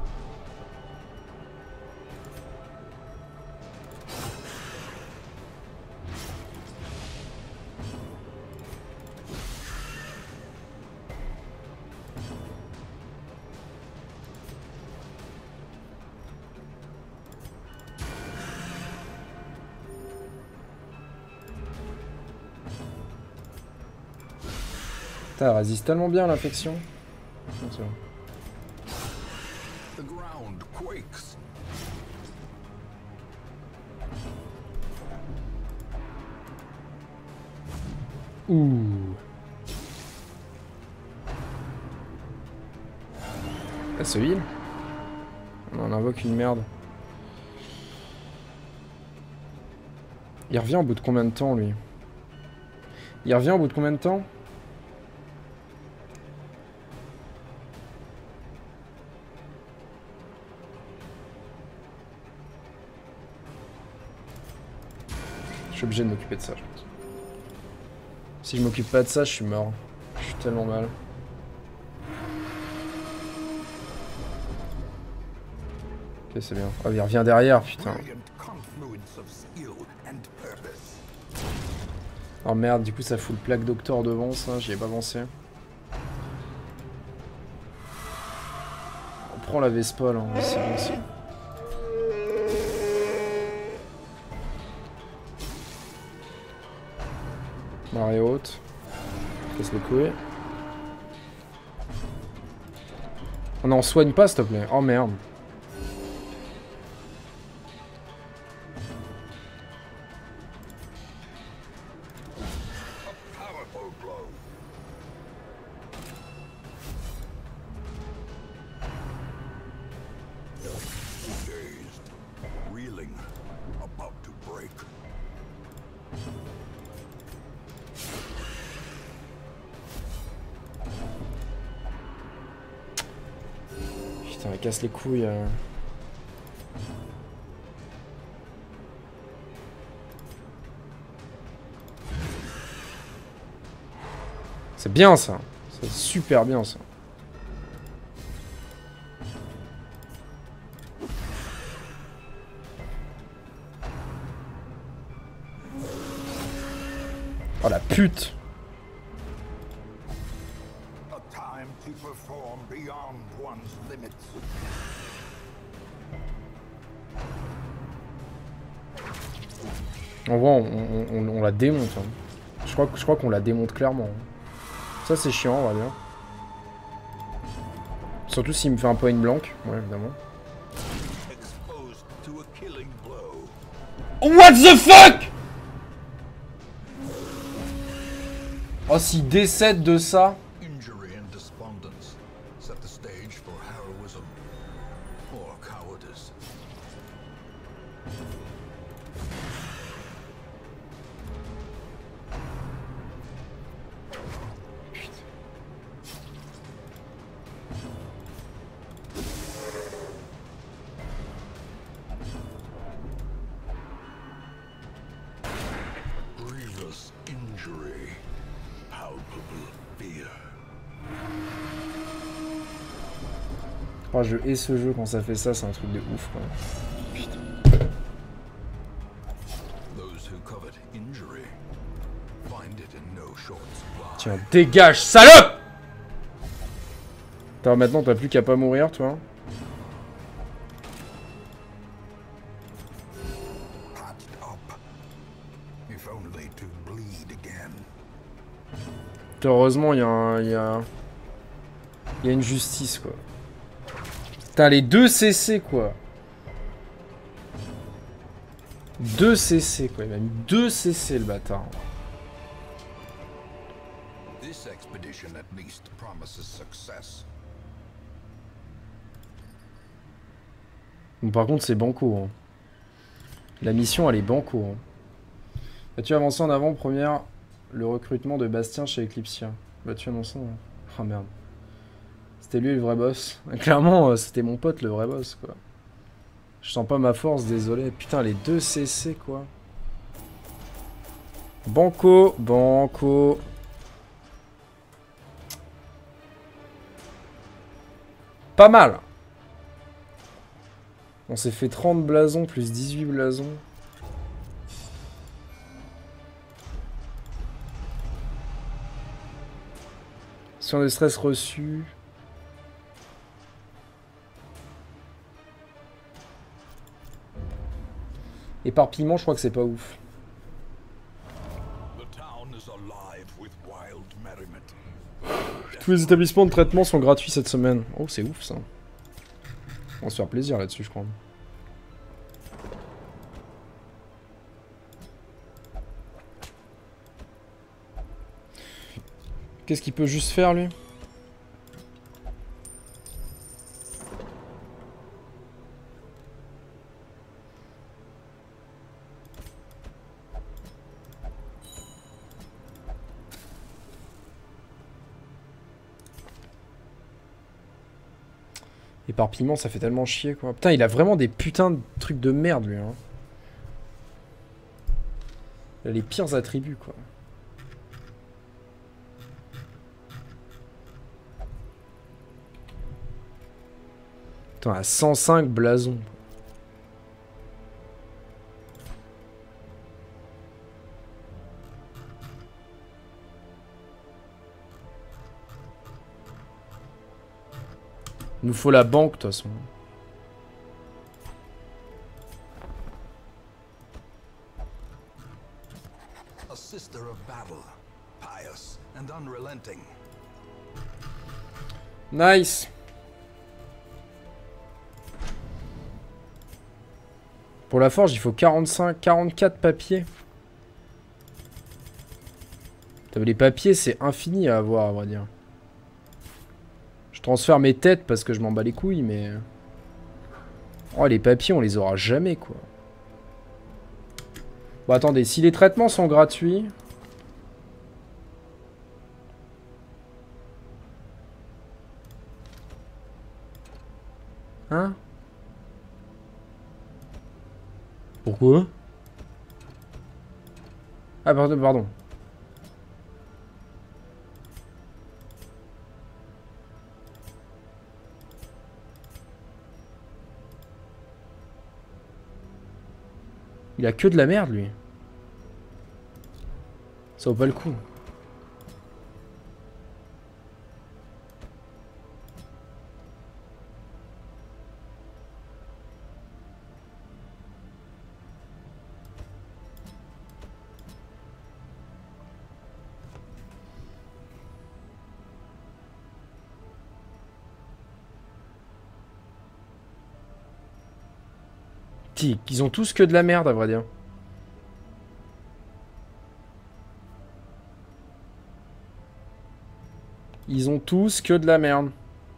Putain, elle résiste tellement bien à l'infection. the ground quakes. Ouh. Elle se heal. On en invoque une merde. Il revient au bout de combien de temps, lui? Il revient au bout de combien de temps? Je suis obligé de m'occuper de ça, je pense. Si je m'occupe pas de ça, je suis mort. Je suis tellement mal. Ok, c'est bien. Oh, il revient derrière, putain. Brilliant confluence of skill and purpose. Oh merde, du coup ça fout le plaque docteur devant, ça, j'y ai pas pensé. On prend la Vespa là, c'est bon aussi. Marée haute. Casse les couilles. Oh non, soigne pas s'il te plaît. Oh merde. Powerful blow. Dazed, reeling, about to break. Putain, elle casse les couilles. C'est bien ça. C'est super bien ça. Oh la pute. A time to perform beyond one's limits. En vrai, on la démonte. Hein. Je crois qu'on la démonte clairement. Hein. Ça c'est chiant, on va dire. Surtout s'il me fait un point blanc. Ouais, évidemment. Exposed to a killing blow. What the fuck? Oh, s'il décède de ça. Injury and despondence set the stage for heroism or cowardice. Grievous injury, palpable fear. Oh, je hais ce jeu quand ça fait ça, c'est un truc de ouf. Quoi. Those who covet injury find it in no short supply. Tiens, dégage, salope! Attends, maintenant t'as plus qu'à pas mourir, toi. Patched up, if only to bleed again. Heureusement, il y a une justice, quoi. Putain, les deux CC, quoi. 2 CC quoi, il m'a mis 2 CC le bâtard. This expedition at least promises success. Bon, par contre c'est banco. Hein. La mission elle est banco. Hein. As-tu avancé en avant première le recrutement de Bastien chez Eclipsia? Vas-tu annoncer? Oh merde. C'était lui le vrai boss. Clairement c'était mon pote le vrai boss quoi. Je sens pas ma force, désolé. Putain les 2 CC quoi. Banco, banco. Pas mal. On s'est fait 30 blasons plus 18 blasons. Sur de stress reçu. Éparpillement, je crois que c'est pas ouf. Tous les établissements de traitement sont gratuits cette semaine. Oh, c'est ouf ça. On va se faire plaisir là-dessus, je crois. Qu'est-ce qu'il peut juste faire, lui? Éparpillement, ça fait tellement chier, quoi. Putain, il a vraiment des putains de trucs de merde, lui. Hein. Il a les pires attributs, quoi. Putain, à 105 blasons. Il nous faut la banque, de toute façon. A sister of battle, pious and unrelenting. Nice. Pour la forge, il faut 44 papiers. Les papiers, c'est infini à avoir, à vrai dire. Je transfère mes têtes parce que je m'en bats les couilles, mais... Oh, les papiers, on les aura jamais, quoi. Bon, attendez, si les traitements sont gratuits... Hein? Pourquoi? Ah, pardon. Il a que de la merde, lui. Ça vaut pas le coup. Ils ont tous que de la merde, à vrai dire. Ils ont tous que de la merde.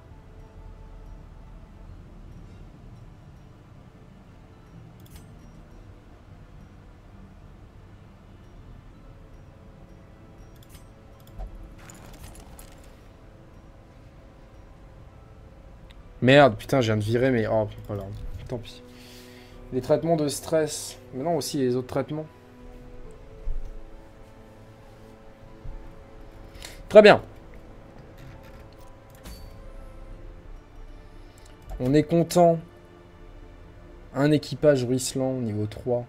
Merde, putain, je viens de virer, mais... Oh, voilà. Tant pis. Les traitements de stress. Mais non, aussi les autres traitements. Très bien. On est content. Un équipage ruisselant, niveau 3.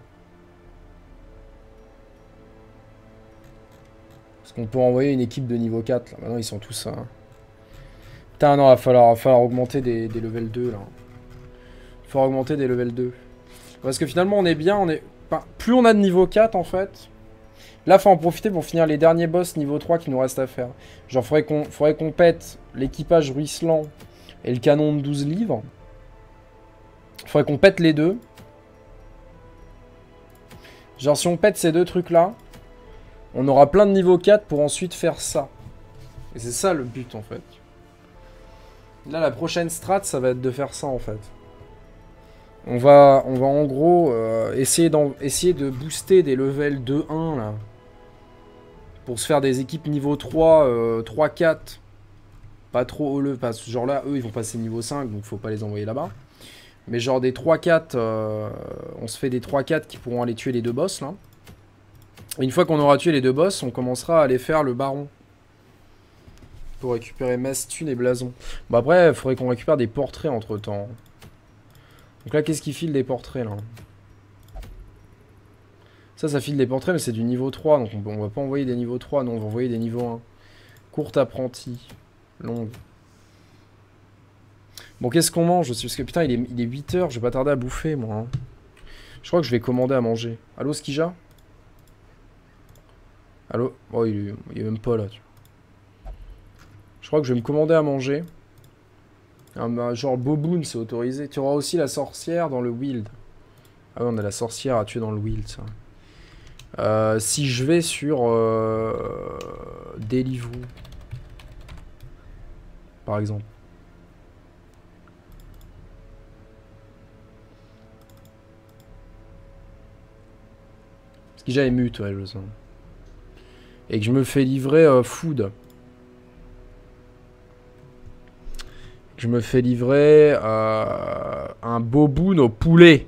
Parce qu'on peut envoyer une équipe de niveau 4. Là. Maintenant, ils sont tous... Putain, non, va falloir augmenter des level 2, là. Il faut augmenter des level 2. Parce que finalement, on est bien, Enfin, plus on a de niveau 4, en fait... Là, faut en profiter pour finir les derniers boss niveau 3 qui nous reste à faire. Genre, faudrait qu'on pète l'équipage ruisselant et le canon de 12 livres. Faudrait qu'on pète les deux. Genre si on pète ces deux trucs là, on aura plein de niveau 4 pour ensuite faire ça. Et c'est ça le but en fait. Là la prochaine strat ça va être de faire ça en fait. On va en gros essayer de booster des levels 2-1 là. Pour se faire des équipes niveau 3, 3-4. Pas trop haut level, parce que genre là eux ils vont passer niveau 5 donc faut pas les envoyer là-bas. Mais genre des 3-4, on se fait des 3-4 qui pourront aller tuer les deux boss là. Et une fois qu'on aura tué les deux boss, on commencera à aller faire le baron. Pour récupérer masse, thune et blason. Bon après, il faudrait qu'on récupère des portraits entre temps. Donc là, qu'est-ce qui file des portraits là? Ça file des portraits, mais c'est du niveau 3. Donc on va pas envoyer des niveaux 3, non, on va envoyer des niveaux 1. Courte apprentie. Longue. Bon, qu'est-ce qu'on mange aussi? Parce que putain, il est 8 h, je vais pas tarder à bouffer moi. Hein. Je crois que je vais commander à manger. Allô, Skija? Allô? Oh, il est même pas là. Tu vois. Je crois que je vais me commander à manger. Genre Boboon, c'est autorisé. Tu auras aussi la sorcière dans le Wild. Ah ouais, on a la sorcière à tuer dans le Wild, ça. Si je vais sur Deliveroo, par exemple. Parce que j'avais mute, ouais, je sens. Et que je me fais livrer food. Je me fais livrer un boboon au poulet.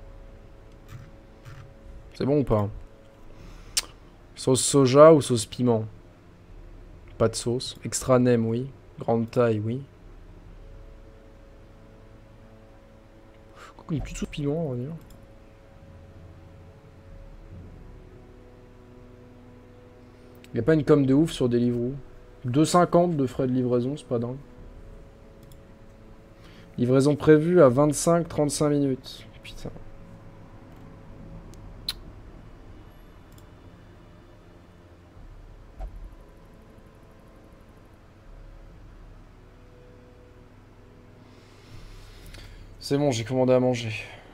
C'est bon ou pas? Sauce soja ou sauce piment? Pas de sauce. Extra nem, oui. Grande taille, oui. Il n'y a plus de sauce piment, on va dire. Il n'y a pas une com de ouf sur Deliveroo. 2,50 de frais de livraison, c'est pas dingue. Livraison prévue à 25-35 minutes. Putain. C'est bon, j'ai commandé à manger.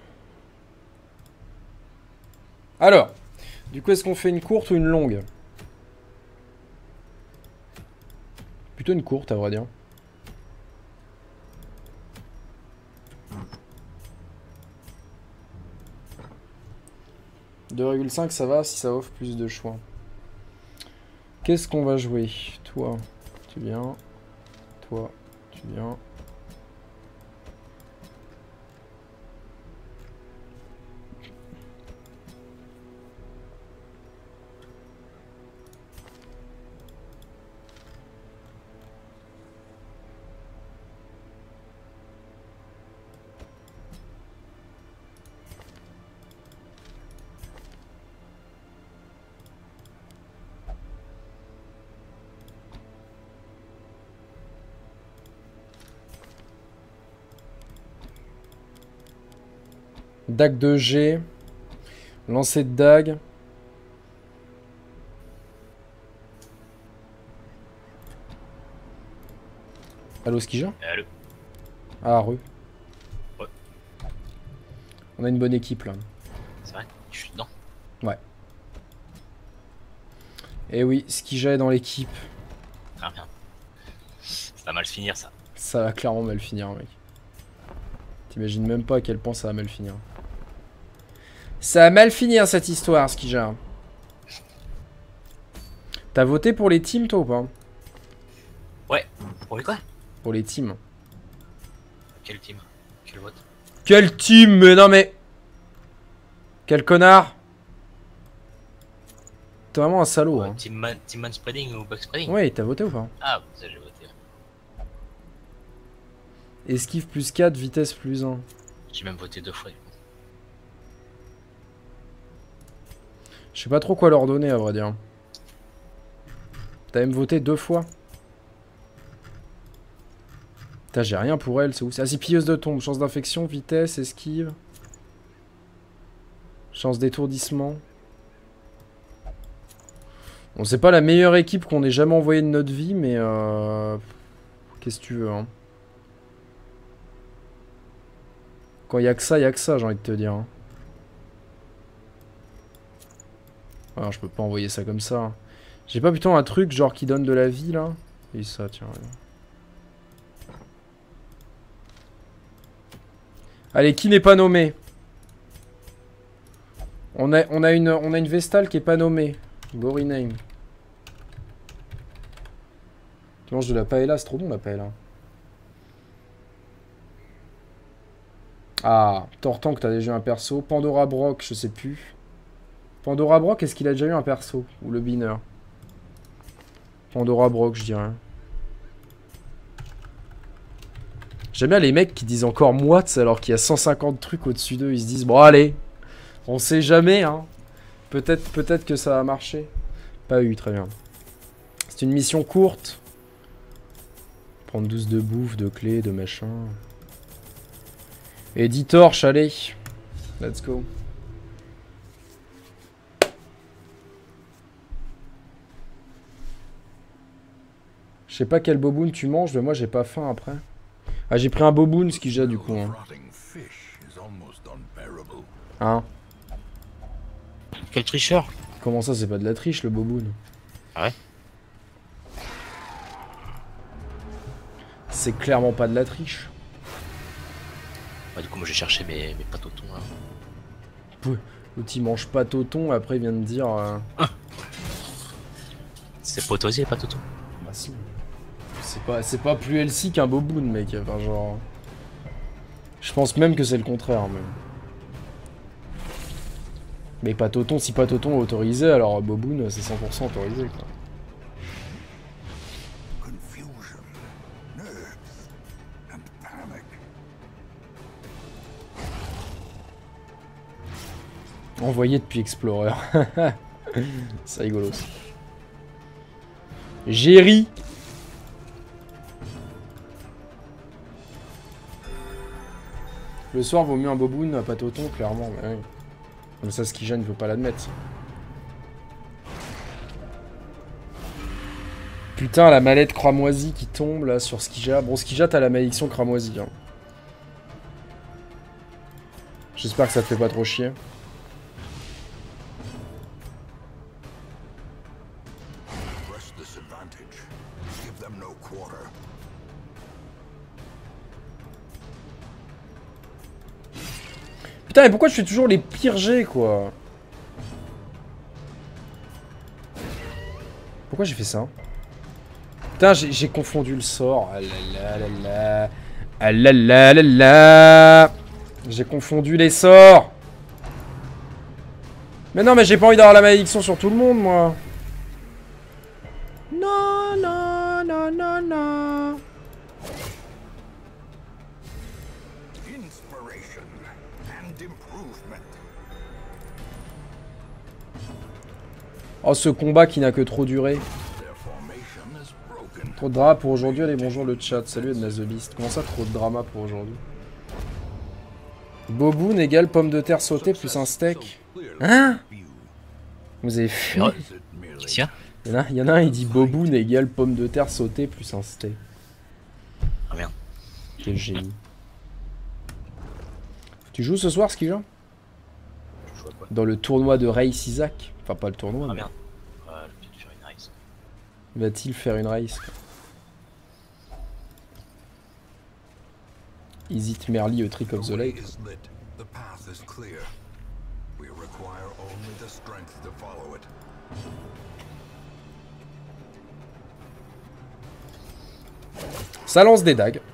Alors, du coup, est-ce qu'on fait une courte ou une longue? Plutôt une courte, à vrai dire. « 2,5 ça va si ça offre plus de choix. Qu'est-ce qu'on va jouer? Toi, tu viens. Toi, tu viens. Dague de G. Lancer de dague. Allô, Skija? Allô. Ah, re. Ouais. On a une bonne équipe là. C'est vrai? Je suis dedans. Ouais. Et oui, Skija est dans l'équipe. Ah bien. Ça va mal finir ça. Ça va clairement mal finir, mec. T'imagines même pas à quel point ça va mal finir. Ça va mal finir cette histoire, Skija. T'as voté pour les teams, toi, ou pas? Ouais. Pour les quoi? Pour les teams. Quel team? Quel vote? Quel team? Mais non, mais... Quel connard! T'es vraiment un salaud, hein. Team man spreading ou bug spreading? Ouais, t'as voté ou pas? Ah, ça j'ai voté. Esquive plus 4, vitesse plus 1. J'ai même voté 2 fois. Je sais pas trop quoi leur donner, à vrai dire. T'as même voté 2 fois. Putain, j'ai rien pour elle, c'est où? Ah, c'est pilleuse de tombe. Chance d'infection, vitesse, esquive. Chance d'étourdissement. Bon, c'est pas la meilleure équipe qu'on ait jamais envoyée de notre vie, mais qu'est-ce que tu veux, hein. Quand y'a que ça, j'ai envie de te dire. Hein. Alors, je peux pas envoyer ça comme ça. J'ai pas plutôt un truc genre qui donne de la vie là? Et ça, tiens. Allez, qui n'est pas nommé? On a une Vestale qui est pas nommée. Go rename. Tu manges de la paella, c'est trop bon la paella. Ah, Tortank, t'as déjà eu un perso. Pandora Brock, je sais plus. Pandora Brock, est-ce qu'il a déjà eu un perso? Ou le binner? Pandora Brock, je dirais. J'aime bien les mecs qui disent encore moite alors qu'il y a 150 trucs au-dessus d'eux. Ils se disent, bon allez, on sait jamais, hein. Peut-être que ça va marcher. Pas eu, très bien. C'est une mission courte. Prendre 12 de bouffe, de clés, de machin. Et 10 torches, allez. Let's go. Je sais pas quel boboon tu manges, mais moi j'ai pas faim après. Ah, j'ai pris un boboon, ce qui jette du coup. Hein. Quel tricheur? Comment ça, c'est pas de la triche le boboon? Ah ouais? C'est clairement pas de la triche. Bah, du coup, moi j'ai cherché mes pâtes au thon là. L'autre il mange pas toton, après il vient de dire. C'est pas autorisé les pâtes au thon? Bah si. C'est pas plus healthy qu'un boboon, mec. Enfin, genre. Je pense même que c'est le contraire, mais pas toton, si pas toton est autorisé, alors boboon c'est 100% autorisé quoi. Envoyé depuis Explorer. C'est rigolo aussi. Jerry. Le soir vaut mieux un boboon à pâte au thon, clairement. Mais oui. Comme ça, Skija ne veut pas l'admettre. Putain, la mallette cramoisie qui tombe là sur Skija. Bon, Skija, t'as la malédiction cramoisie. Hein. J'espère que ça te fait pas trop chier. Putain, mais pourquoi je fais toujours les pires jets, quoi? Pourquoi j'ai fait ça? Putain, j'ai confondu le sort. Ah là là là. Ah là là là là. J'ai confondu les sorts. Mais non, mais j'ai pas envie d'avoir la malédiction sur tout le monde, moi. Non, non, non, non, non. Oh, ce combat qui n'a que trop duré. Trop de drama pour aujourd'hui. Allez, bonjour le chat. Salut Edna the Beast. Comment ça, trop de drama pour aujourd'hui? Boboon égale pomme de terre sautée plus un steak. Hein? Vous avez fait... Qu'est-ce qu'il y a? Il y en a un, il dit Boboon égale pomme de terre sautée plus un steak. Ah merde. Quel génie. Tu joues ce soir, Skija? Dans le tournoi de Race Isaac. Enfin, pas le tournoi. Ah merde. Je vais peut-être faire une race. Va-t-il faire une race? Is it merely a trick of the lake? Ça lance des dagues.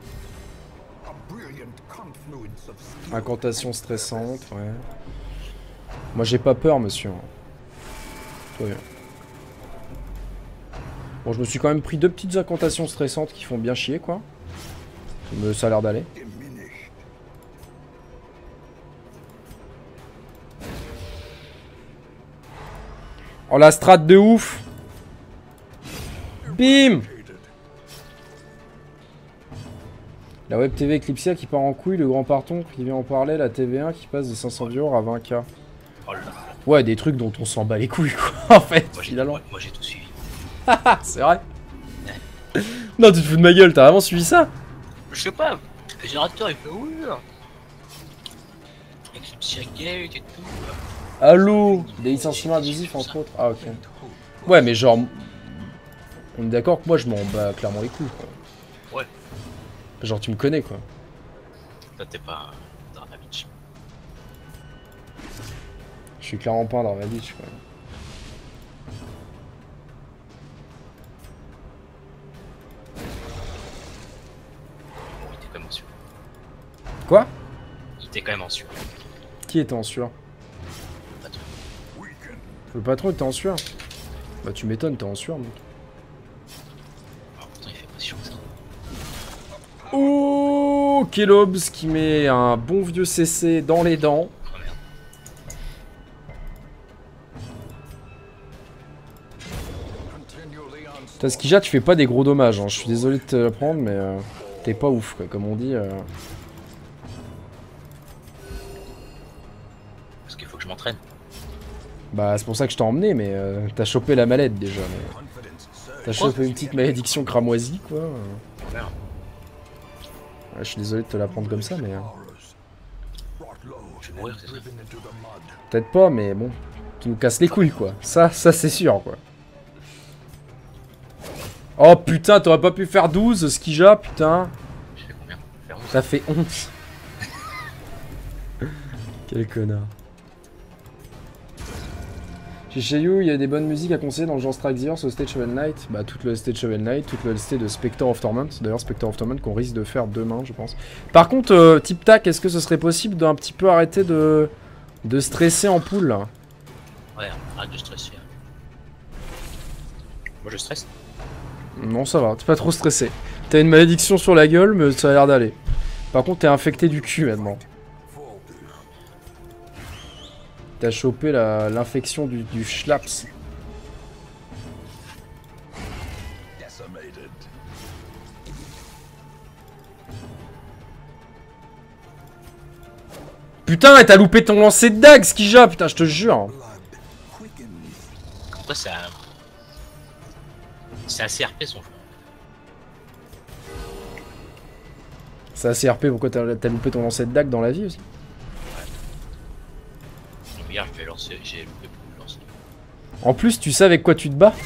Incantation stressante, ouais. Moi j'ai pas peur, monsieur. Tout va bien. Bon, je me suis quand même pris deux petites incantations stressantes qui font bien chier, quoi. Mais ça a l'air d'aller. Oh la strat de ouf. Bim. La web TV Eclipsia qui part en couille, le grand parton qui vient en parler, la TV1 qui passe de 500 viewers à 20K. Oh là là. Ouais, des trucs dont on s'en bat les couilles, quoi, en fait, finalement. Moi j'ai tout suivi. C'est vrai. Non, tu te fous de ma gueule, t'as vraiment suivi ça? Je sais pas, le générateur il fait oui. Eclipsia Gate et tout. Allô. Des licenciements abusifs entre autres. Ah ok. Ouais mais genre... On est d'accord que moi je m'en bats clairement les couilles quoi. Ouais. Genre tu me connais quoi. Toi t'es pas Dranovich. Je suis clairement pas un Dranovich quoi. Bon, il était quand même en sueur. Quoi? Il était quand même en sueur. Qui était en sueur? Pas toi. Le patron était en sueur. Bah tu m'étonnes, t'es en sueur mec. Alors, pourtant il fait pas si chaud que ça. Oh, Kelobs qui met un bon vieux CC dans les dents. Oh merde. Taskija, tu fais pas des gros dommages, hein. Je suis désolé de te le prendre, mais t'es pas ouf, quoi, comme on dit. Parce qu'il faut que je m'entraîne. Bah, c'est pour ça que je t'ai emmené, mais t'as chopé la mallette déjà. T'as chopé une petite malédiction cramoisie, quoi. Oh merde. Ouais, je suis désolé de te la prendre comme ça, mais... Je vais mourir, c'est ça. Peut-être pas, mais bon. Tu nous casses les couilles, quoi. Ça c'est sûr, quoi. Oh putain, t'aurais pas pu faire 12, Skija, putain. Je fais combien? Faire 11. Ça fait 11. Quel connard. Chez Shayou, il y a des bonnes musiques à conseiller dans le genre Strike au Stage Shovel Knight. Bah, toute le Stage Shovel Knight, toute le LST de Spectre of Torment. D'ailleurs, Spectre of Torment qu'on risque de faire demain, je pense. Par contre, Tip Tac, est-ce que ce serait possible d'un petit peu arrêter de stresser en pool là? Ouais, arrête de stresser. Moi je stresse. Non, ça va, t'es pas trop stressé. T'as une malédiction sur la gueule, mais ça a l'air d'aller. Par contre, t'es infecté du cul maintenant. T'as chopé l'infection du schlaps. Putain, et t'as loupé ton lancer de dague, Skija, putain, je te jure. Après c'est un... C'est assez RP son jeu. C'est assez RP, pourquoi t'as loupé ton lancer de dague dans la vie aussi? Hier je vais lancer, j'ai loupé beaucoup de lancer. En plus, tu sais avec quoi tu te bats?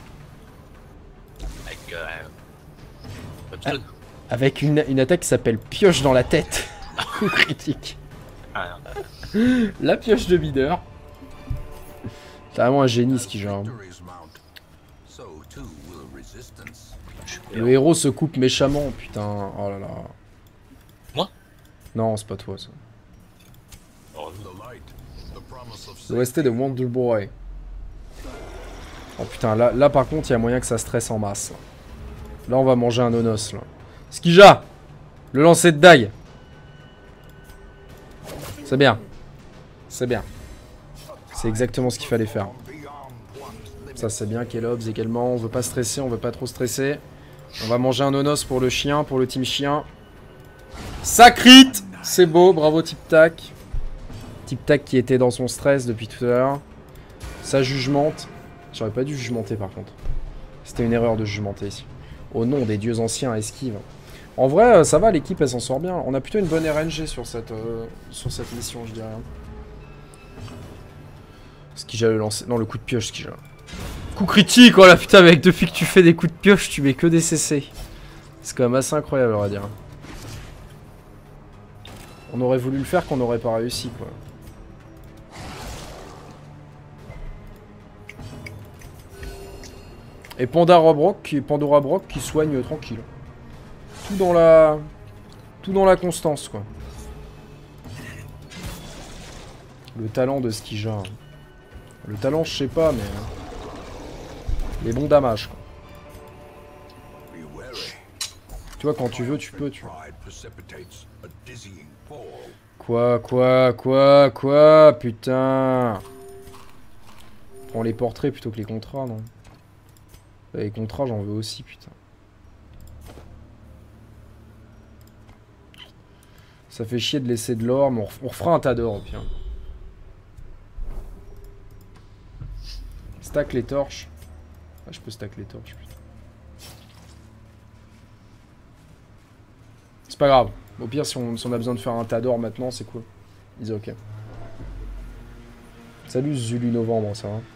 Avec Bobstone. Avec une attaque qui s'appelle pioche dans la tête. Coup critique. Ah non. La pioche de leader. T'as vraiment un génie ce qui genre. Le héros se coupe méchamment, putain. Oh là là. Moi? Non, c'est pas toi ça. Oh, L'OST de Wonder Boy. Oh putain, là par contre, il y a moyen que ça stresse en masse. Là, on va manger un onos là. Skija! Le lancer de dague. C'est bien. C'est bien. C'est exactement ce qu'il fallait faire. Ça c'est bien, Kelobs également. On veut pas stresser, on veut pas trop stresser. On va manger un onos pour le chien, pour le team chien. Ça crit! C'est beau, bravo Tip Tac. Tip Tac qui était dans son stress depuis tout à l'heure. Ça jugemente. J'aurais pas dû jugementer par contre. C'était une erreur de jugementer ici. Au nom des dieux anciens, esquive. En vrai, ça va, l'équipe elle s'en sort bien. On a plutôt une bonne RNG sur cette mission, je dirais. Skija le lancer. Non, le coup de pioche, Skija. Coup critique, oh là putain, mec, depuis que tu fais des coups de pioche, tu mets que des CC. C'est quand même assez incroyable, on va dire. On aurait voulu le faire qu'on n'aurait pas réussi, quoi. Et Pandora Brock qui soigne tranquille. Tout dans la constance, quoi. Le talent de Skija. Le talent, je sais pas, mais... les bons damages, quoi. Tu vois, quand tu veux, tu peux, tu vois. Quoi, putain. Prends les portraits plutôt que les contrats, non? Les contrats, j'en veux aussi, putain. Ça fait chier de laisser de l'or, mais on refera un tas d'or, au pire. Stack les torches. Ah, je peux stack les torches, putain. C'est pas grave. Au pire, si on a besoin de faire un tas d'or maintenant, c'est cool. Ils disent ok. Salut Zulu Novembre, ça va.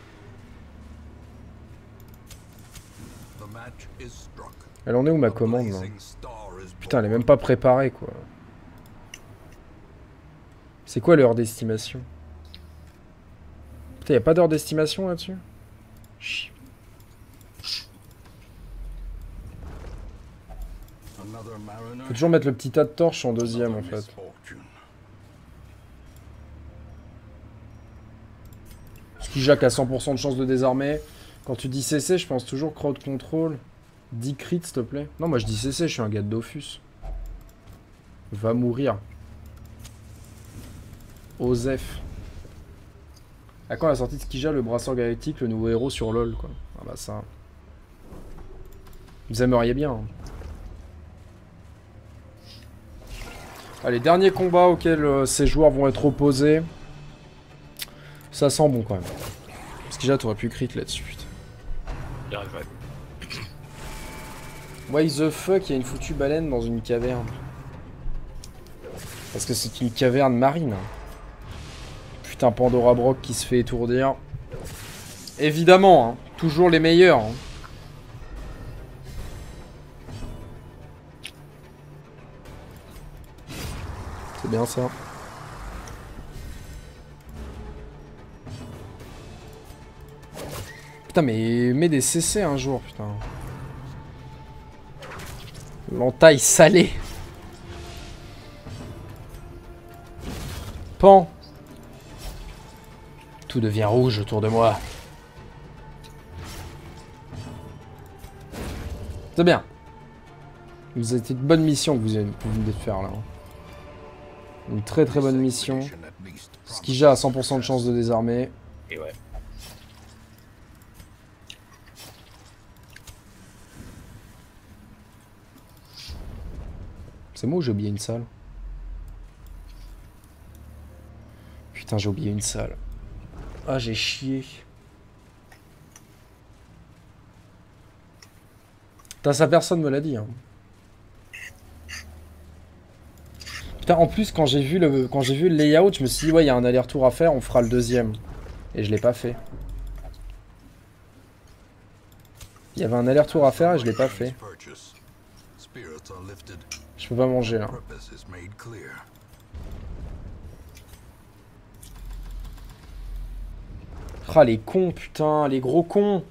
Elle en est où ma commande là? Putain, elle est même pas préparée quoi. C'est quoi l'heure d'estimation? Putain, y'a pas d'heure d'estimation là-dessus? Faut toujours mettre le petit tas de torches en deuxième en fait. Skijack a 100% de chance de désarmer. Quand tu dis CC, je pense toujours crowd control. Dis crit s'il te plaît. Non, moi je dis CC, je suis un gars de Dofus. Va mourir. Osef. À quand la sortie de Skija, le brasseur galactique, le nouveau héros sur LoL quoi. Ah bah ça. Vous aimeriez bien. Hein. Allez, dernier combat auquel ces joueurs vont être opposés. Ça sent bon quand même. Skija, t'aurais pu crit là-dessus, putain. Il arriverait. Why the fuck il y a une foutue baleine dans une caverne? Parce que c'est une caverne marine. Putain, Pandora Brock qui se fait étourdir. Évidemment, hein, toujours les meilleurs. Hein. C'est bien ça. Putain, mais mets des CC un jour, putain. L'entaille salée. Pan. Tout devient rouge autour de moi. C'est bien. Vous avez une bonne mission que vous venez de faire là. Une très très bonne mission. Skija a 100% de chance de désarmer. Et ouais. C'est moi ou j'ai oublié une salle? Putain, j'ai oublié une salle. Ah, j'ai chié. Putain, ça personne me l'a dit. Hein. Putain, en plus, quand j'ai vu le layout, je me suis dit, ouais, il y a un aller-retour à faire, on fera le deuxième. Et je l'ai pas fait. Il y avait un aller-retour à faire et je l'ai pas fait. Je peux pas manger là. Ah les cons putain, les gros cons.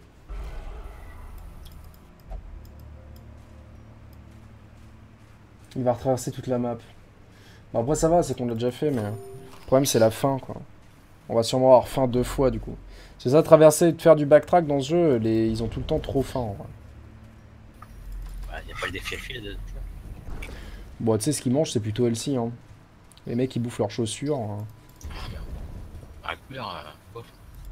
Il va retraverser toute la map. Bon, après ça va, c'est qu'on l'a déjà fait mais... Le problème c'est la fin quoi. On va sûrement avoir faim 2 fois du coup. C'est ça, traverser et de faire du backtrack dans ce jeu, ils ont tout le temps trop faim en vrai. Ouais, y a pas le défi à filer de... Bon, tu sais, ce qu'ils mangent, c'est plutôt healthy, hein. Les mecs, ils bouffent leurs chaussures. Hein. Ah, couleur, bof.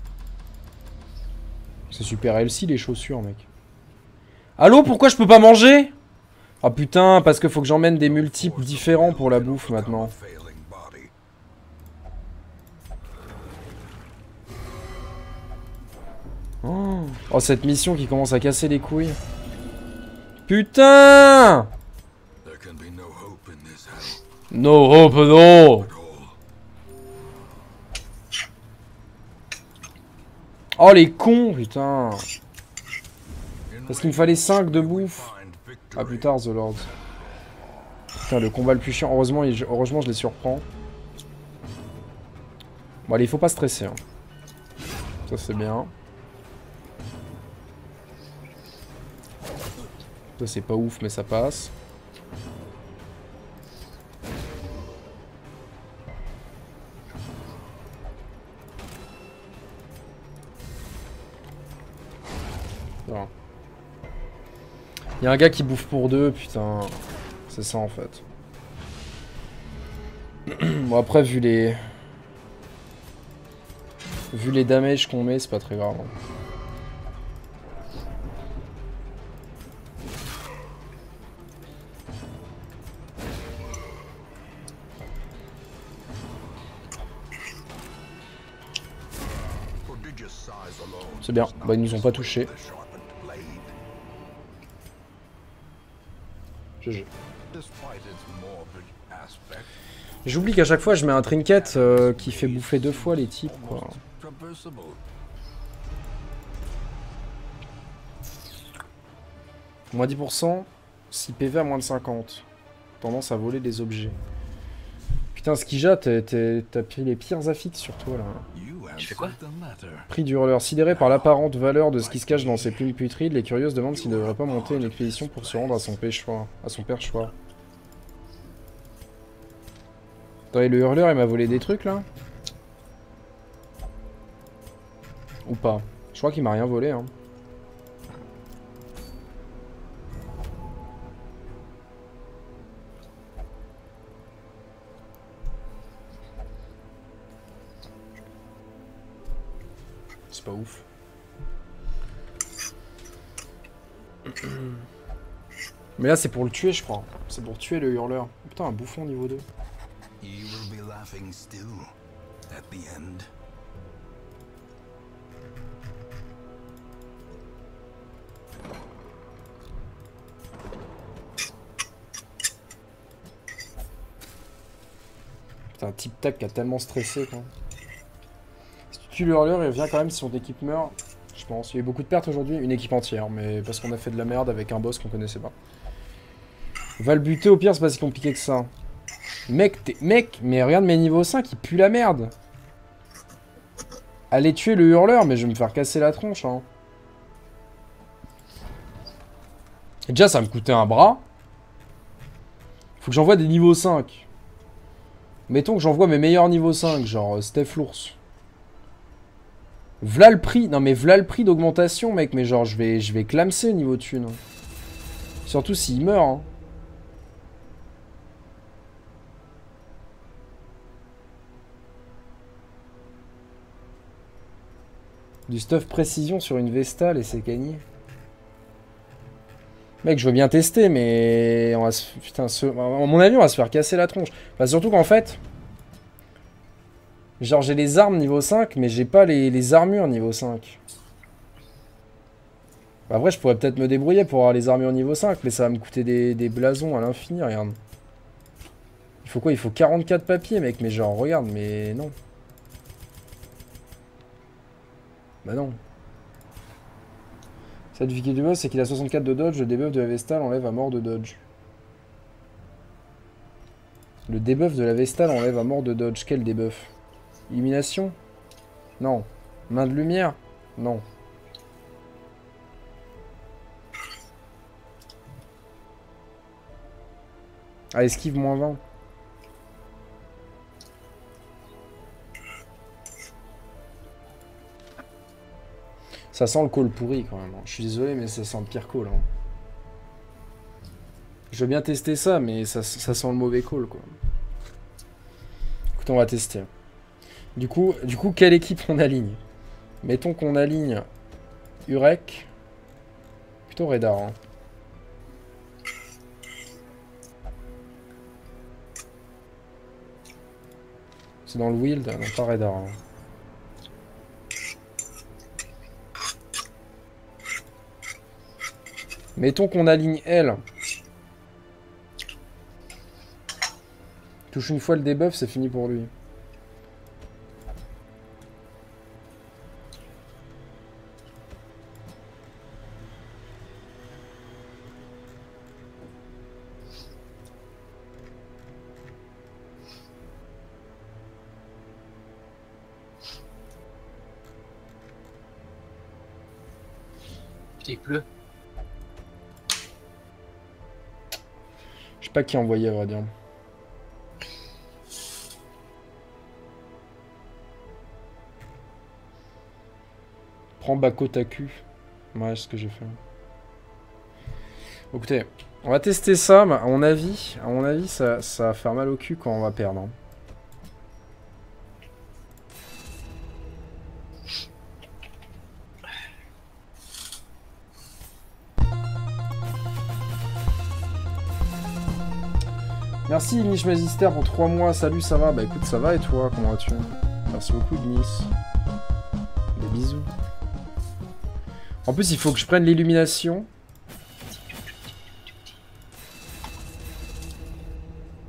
C'est super healthy, les chaussures, mec. Allô, pourquoi je peux pas manger? Ah putain, parce que faut que j'emmène des multiples différents pour la bouffe, maintenant. Oh, cette mission qui commence à casser les couilles. Putain! No hope, no! Oh les cons, putain! Parce qu'il me fallait 5 de bouffe. Ah plus tard, The Lord. Putain, le combat le plus chiant. Heureusement, je les surprends. Bon allez, il faut pas stresser. Hein. Ça c'est bien. Ça c'est pas ouf, mais ça passe. Il y a un gars qui bouffe pour 2, putain. C'est ça en fait. Bon après vu les damages qu'on met, c'est pas très grave. Hein. C'est bien, bah ils nous ont pas touché. GG. J'oublie qu'à chaque fois je mets un trinket qui fait bouffer 2 fois les types quoi. traversable. Moins 10%, si PV à moins de 50. Tendance à voler des objets. Putain, Skija, t'as pris les pires affixes sur toi là. Je fais quoi? Prix du hurleur. Sidéré par l'apparente valeur de ce qui se cache dans ses plumes putrides, les curieux se demandent s'il ne devrait pas monter une expédition pour se rendre à son perchoir. Attends, et le hurleur, il m'a volé des trucs là? Ou pas? Je crois qu'il m'a rien volé, hein. C'est pas ouf. Mais là, c'est pour le tuer, je crois. C'est pour tuer le hurleur. Putain, un bouffon niveau 2. You will be laughing still at the end. Putain, Tip Tac qui a tellement stressé, quoi. Si tu tues le hurleur, il revient quand même si son équipe meurt. Je pense. Il y a eu beaucoup de pertes aujourd'hui. Une équipe entière, mais parce qu'on a fait de la merde avec un boss qu'on connaissait pas. Va le buter, au pire, c'est pas si compliqué que ça. Mec, mais regarde mes niveaux 5, il pue la merde. Allez tuer le hurleur, mais je vais me faire casser la tronche, hein. Et déjà, ça va me coûter un bras. Faut que j'envoie des niveaux 5. Mettons que j'envoie mes meilleurs niveaux 5, genre Steph l'ours. V'là le prix. Non mais v'là le prix d'augmentation, mec. Mais genre, je vais clamser niveau thune. Surtout s'il meurt, hein. Du stuff précision sur une Vestale et c'est gagné. Mec, je veux bien tester, mais... on va se... Putain, à mon avis, on va se faire casser la tronche. Enfin, surtout qu'en fait... Genre, j'ai les armes niveau 5, mais j'ai pas les armures niveau 5. Après, je pourrais peut-être me débrouiller pour avoir les armures niveau 5, mais ça va me coûter des blasons à l'infini, regarde. Il faut quoi? Il faut 44 papiers, mec, mais genre, regarde, mais non. Bah non. Cette difficulté du boss, c'est qu'il a 64 de dodge, le debuff de la Vestale enlève à mort de dodge. Le debuff de la Vestale enlève à mort de dodge. Quel debuff? Illumination? Non. Main de lumière? Non. Ah, esquive moins 20. Ça sent le call pourri quand même. Je suis désolé, mais ça sent le pire call. Hein. Je veux bien tester ça, mais ça sent le mauvais call, quoi. Écoute, on va tester. Du coup, quelle équipe on aligne? Mettons qu'on aligne Urek. Plutôt Redar. Hein. C'est dans le Wild, non pas Redar. Hein. Mettons qu'on aligne elle. Touche une fois le debuff, c'est fini pour lui. Putain, il pleut. Je sais pas qui envoyer à vrai dire. Prends Bako Taku. Ouais, c'est ce que j'ai fait. Écoutez, on va tester ça. À mon avis, ça va faire mal au cul quand on va perdre. Hein. Merci Ignis Magister pour 3 mois, salut, ça va? Bah écoute, ça va et toi, comment vas-tu? Merci beaucoup Ignis. Des bisous. En plus, il faut que je prenne l'illumination.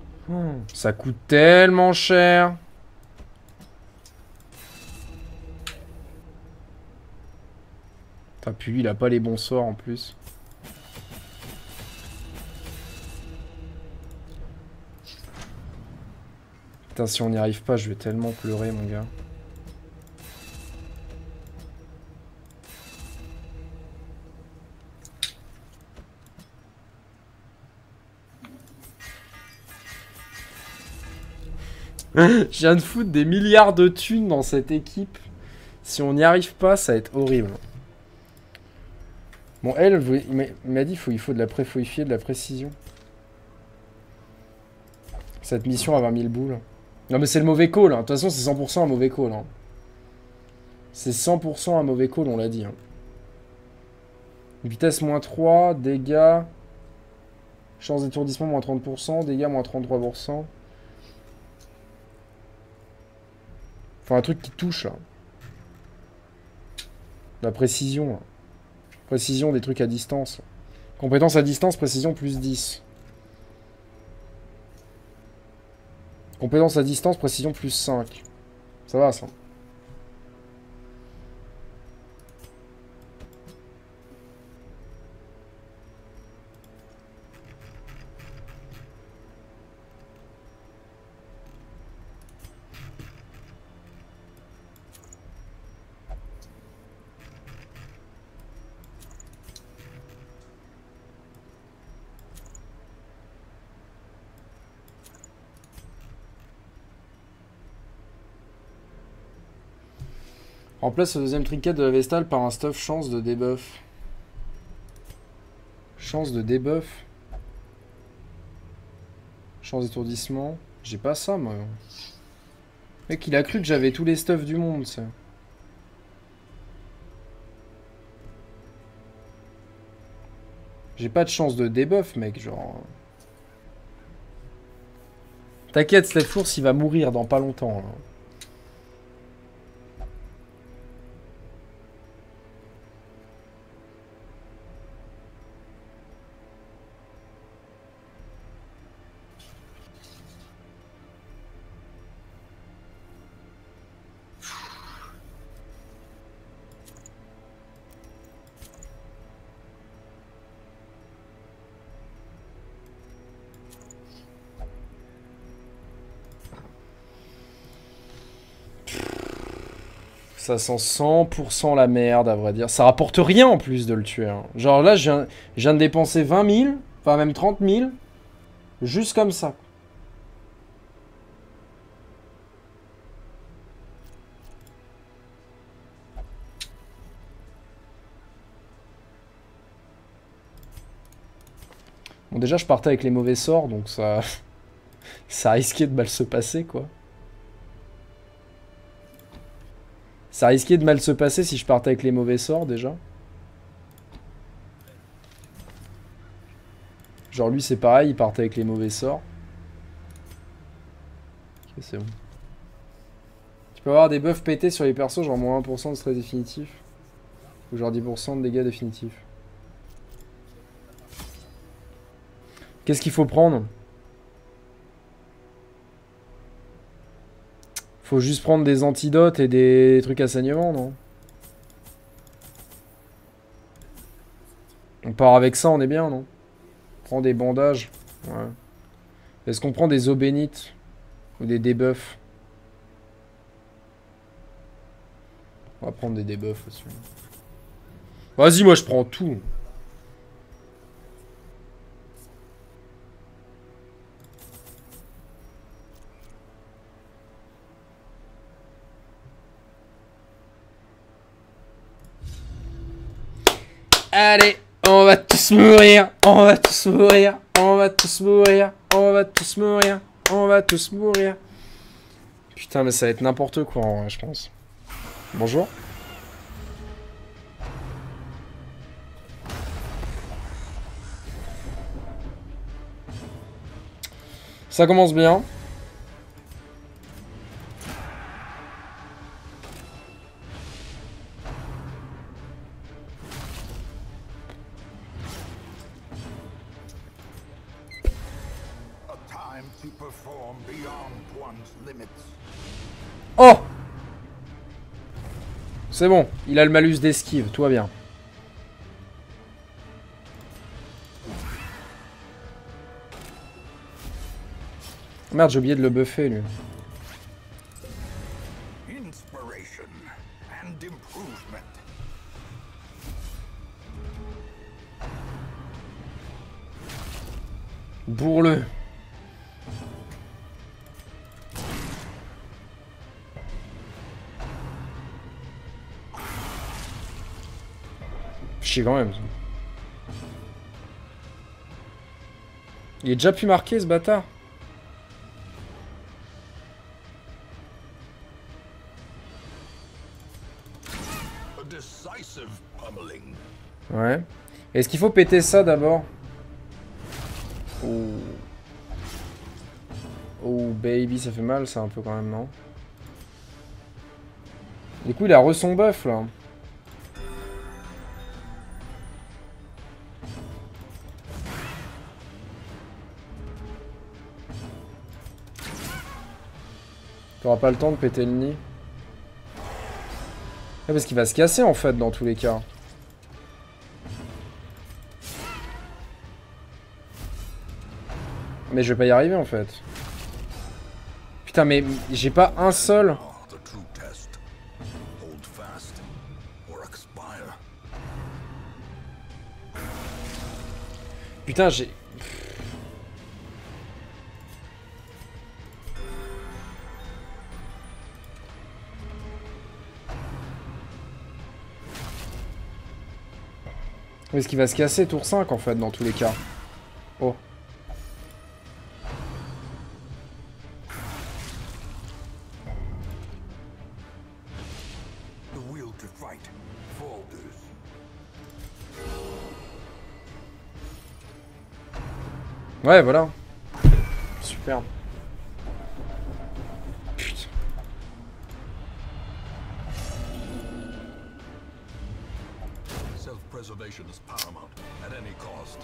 Ça coûte tellement cher. Putain, puis lui, il a pas les bons sorts en plus. Putain, si on n'y arrive pas, je vais tellement pleurer, mon gars. Je viens de foutre des milliards de thunes dans cette équipe. Si on n'y arrive pas, ça va être horrible. Bon, elle, il m'a dit il faut de la précision. Cette mission à 20 000 boules. Non mais c'est le mauvais call, hein. De toute façon c'est 100% un mauvais call. Hein. C'est 100% un mauvais call, on l'a dit. Hein. Vitesse moins 3, dégâts... Chance d'étourdissement moins 30%, dégâts moins 33%. Faut un truc qui touche là. La précision. Là. Précision des trucs à distance. Compétence à distance, précision plus 10. Compétence à distance, précision plus 5. Ça va ça. Remplace le deuxième trinket de la Vestale par un stuff chance de debuff. Chance de debuff. Chance d'étourdissement. J'ai pas ça, moi. Mec, il a cru que j'avais tous les stuffs du monde, ça. J'ai pas de chance de debuff, mec, genre... T'inquiète, Sledfours, il va mourir dans pas longtemps, là. Ça sent 100% la merde, à vrai dire. Ça rapporte rien en plus de le tuer. Hein. Genre là, je viens de dépenser 20 000, enfin même 30 000, juste comme ça. Bon, déjà, je partais avec les mauvais sorts, donc ça... ça risquait de mal se passer, quoi. Ça risquait de mal se passer si je partais avec les mauvais sorts, déjà. Genre, lui, c'est pareil, il partait avec les mauvais sorts. Ok, c'est bon. Tu peux avoir des buffs pétés sur les persos, genre moins 1% de stress définitif. Ou genre 10% de dégâts définitifs. Qu'est-ce qu'il faut prendre ? Faut juste prendre des antidotes et des trucs à saignement, non? On part avec ça, on est bien, non? On prend des bandages. Ouais. Est-ce qu'on prend des eaux bénites? Ou des debuffs? On va prendre des debuffs aussi. Vas-y, moi je prends tout. Allez, on va tous mourir, on va tous mourir, on va tous mourir, on va tous mourir, on va tous mourir. Putain, mais ça va être n'importe quoi, en vrai, je pense. Bonjour. Ça commence bien. Oh! C'est bon, il a le malus d'esquive, tout va bien. Merde, j'ai oublié de le buffer, lui. Inspiration and improvement. Bourre-le. Chier quand même. Il est déjà pu marquer ce bâtard. A decisive pummeling. Ouais. Est-ce qu'il faut péter ça d'abord? Oh. Oh baby, ça fait mal ça un peu quand même, non? Du coup il a re son buff là. T'auras pas le temps de péter le nid. Ah, parce qu'il va se casser en fait dans tous les cas. Mais je vais pas y arriver en fait. Putain mais j'ai pas un seul. The true test. Hold fast or expire. Putain j'ai... Est-ce qu'il va se casser tour 5 en fait dans tous les cas? Oh. The will to fight falters. Ouais voilà. Super. Putain. Self-preservation is paramount at any cost.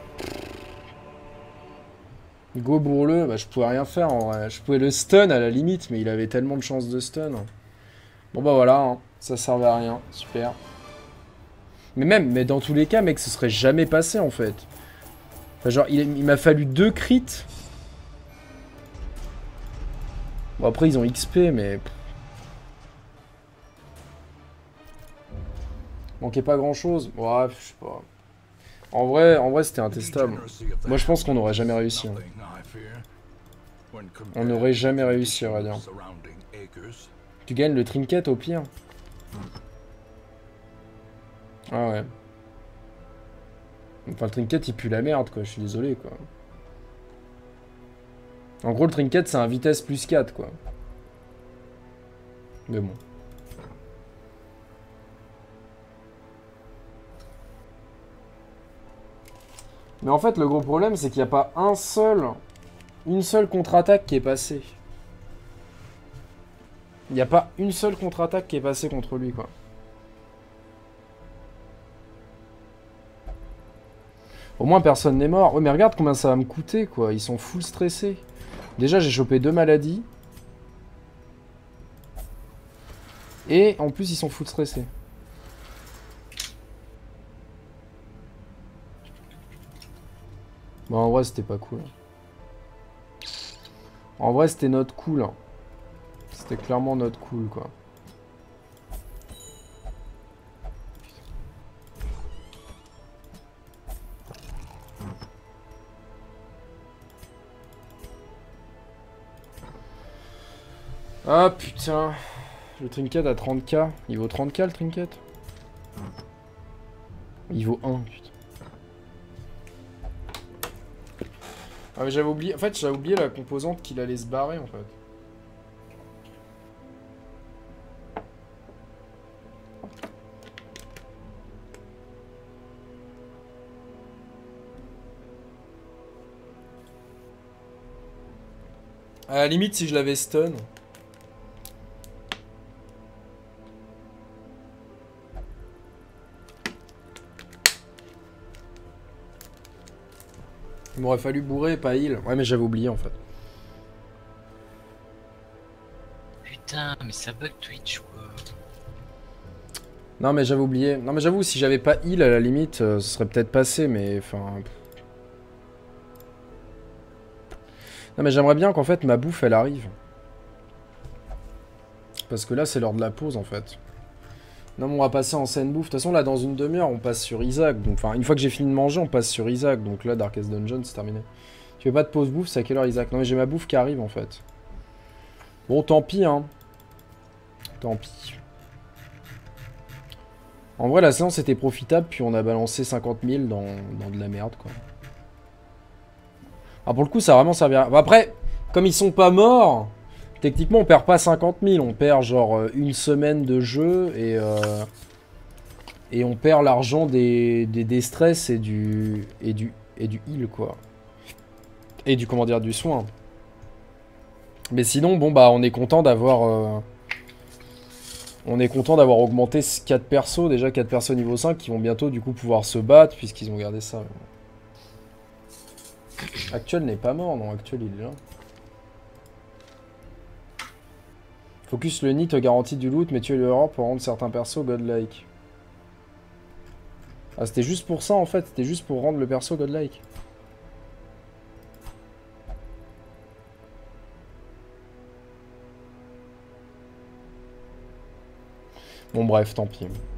Go bourre-le, bah je pouvais rien faire en vrai. Je pouvais le stun à la limite, mais il avait tellement de chances de stun. Bon bah voilà, hein. Ça servait à rien, super. Mais dans tous les cas, mec, ce serait jamais passé en fait. Enfin, genre, il m'a fallu 2 crits. Bon après ils ont XP, mais... Manquait pas grand chose. Ouais, je sais pas. En vrai c'était intestable. Moi je pense qu'on n'aurait jamais réussi. Hein. On n'aurait jamais réussi, on va dire. Tu gagnes le trinket au pire. Ah ouais. Enfin le trinket il pue la merde quoi, je suis désolé quoi. En gros le trinket c'est un vitesse plus 4 quoi. Mais bon. Mais en fait le gros problème c'est qu'il n'y a pas une seule contre-attaque qui est passée. Il n'y a pas une seule contre-attaque qui est passée contre lui quoi. Au moins personne n'est mort. Ouais mais regarde combien ça va me coûter quoi. Ils sont full stressés. Déjà j'ai chopé 2 maladies. Et en plus ils sont full stressés. Bon en vrai c'était pas cool. En vrai c'était notre cool. C'était clairement notre cool quoi. Ah putain. Le trinket à 30k. Il vaut 30k le trinket? Il vaut 1 putain. Ah mais j'avais oublié. En fait j'avais oublié la composante qu'il allait se barrer en fait. À la limite si je l'avais stun. Il m'aurait fallu bourrer, pas heal. Ouais, mais j'avais oublié en fait. Putain, mais ça bug Twitch quoi. Non, mais j'avais oublié. Non, mais j'avoue, si j'avais pas heal à la limite, ce serait peut-être passé, mais enfin. Non mais j'aimerais bien qu'en fait ma bouffe elle arrive. Parce que là c'est l'heure de la pause en fait. Non mais on va passer en scène bouffe. De toute façon là dans une demi-heure on passe sur Isaac. Donc enfin une fois que j'ai fini de manger on passe sur Isaac. Donc là Darkest Dungeon c'est terminé. Tu fais pas de pause bouffe, c'est à quelle heure Isaac? Non mais j'ai ma bouffe qui arrive en fait. Bon tant pis hein. Tant pis. En vrai la séance était profitable puis on a balancé 50 000 dans de la merde quoi. Ah pour le coup ça a vraiment servi à... Après, comme ils sont pas morts, techniquement on perd pas 50 000, on perd genre une semaine de jeu et on perd l'argent des stress et du heal quoi. Et du comment dire du soin. Mais sinon bon bah on est content d'avoir augmenté 4 persos, déjà 4 persos niveau 5 qui vont bientôt du coup pouvoir se battre puisqu'ils ont gardé ça. Actuel n'est pas mort, non, Actuel il est là. Focus le nid te garantit du loot, mais tuer le héros pour rendre certains persos godlike. Ah c'était juste pour ça en fait, c'était juste pour rendre le perso godlike. Bon bref, tant pis.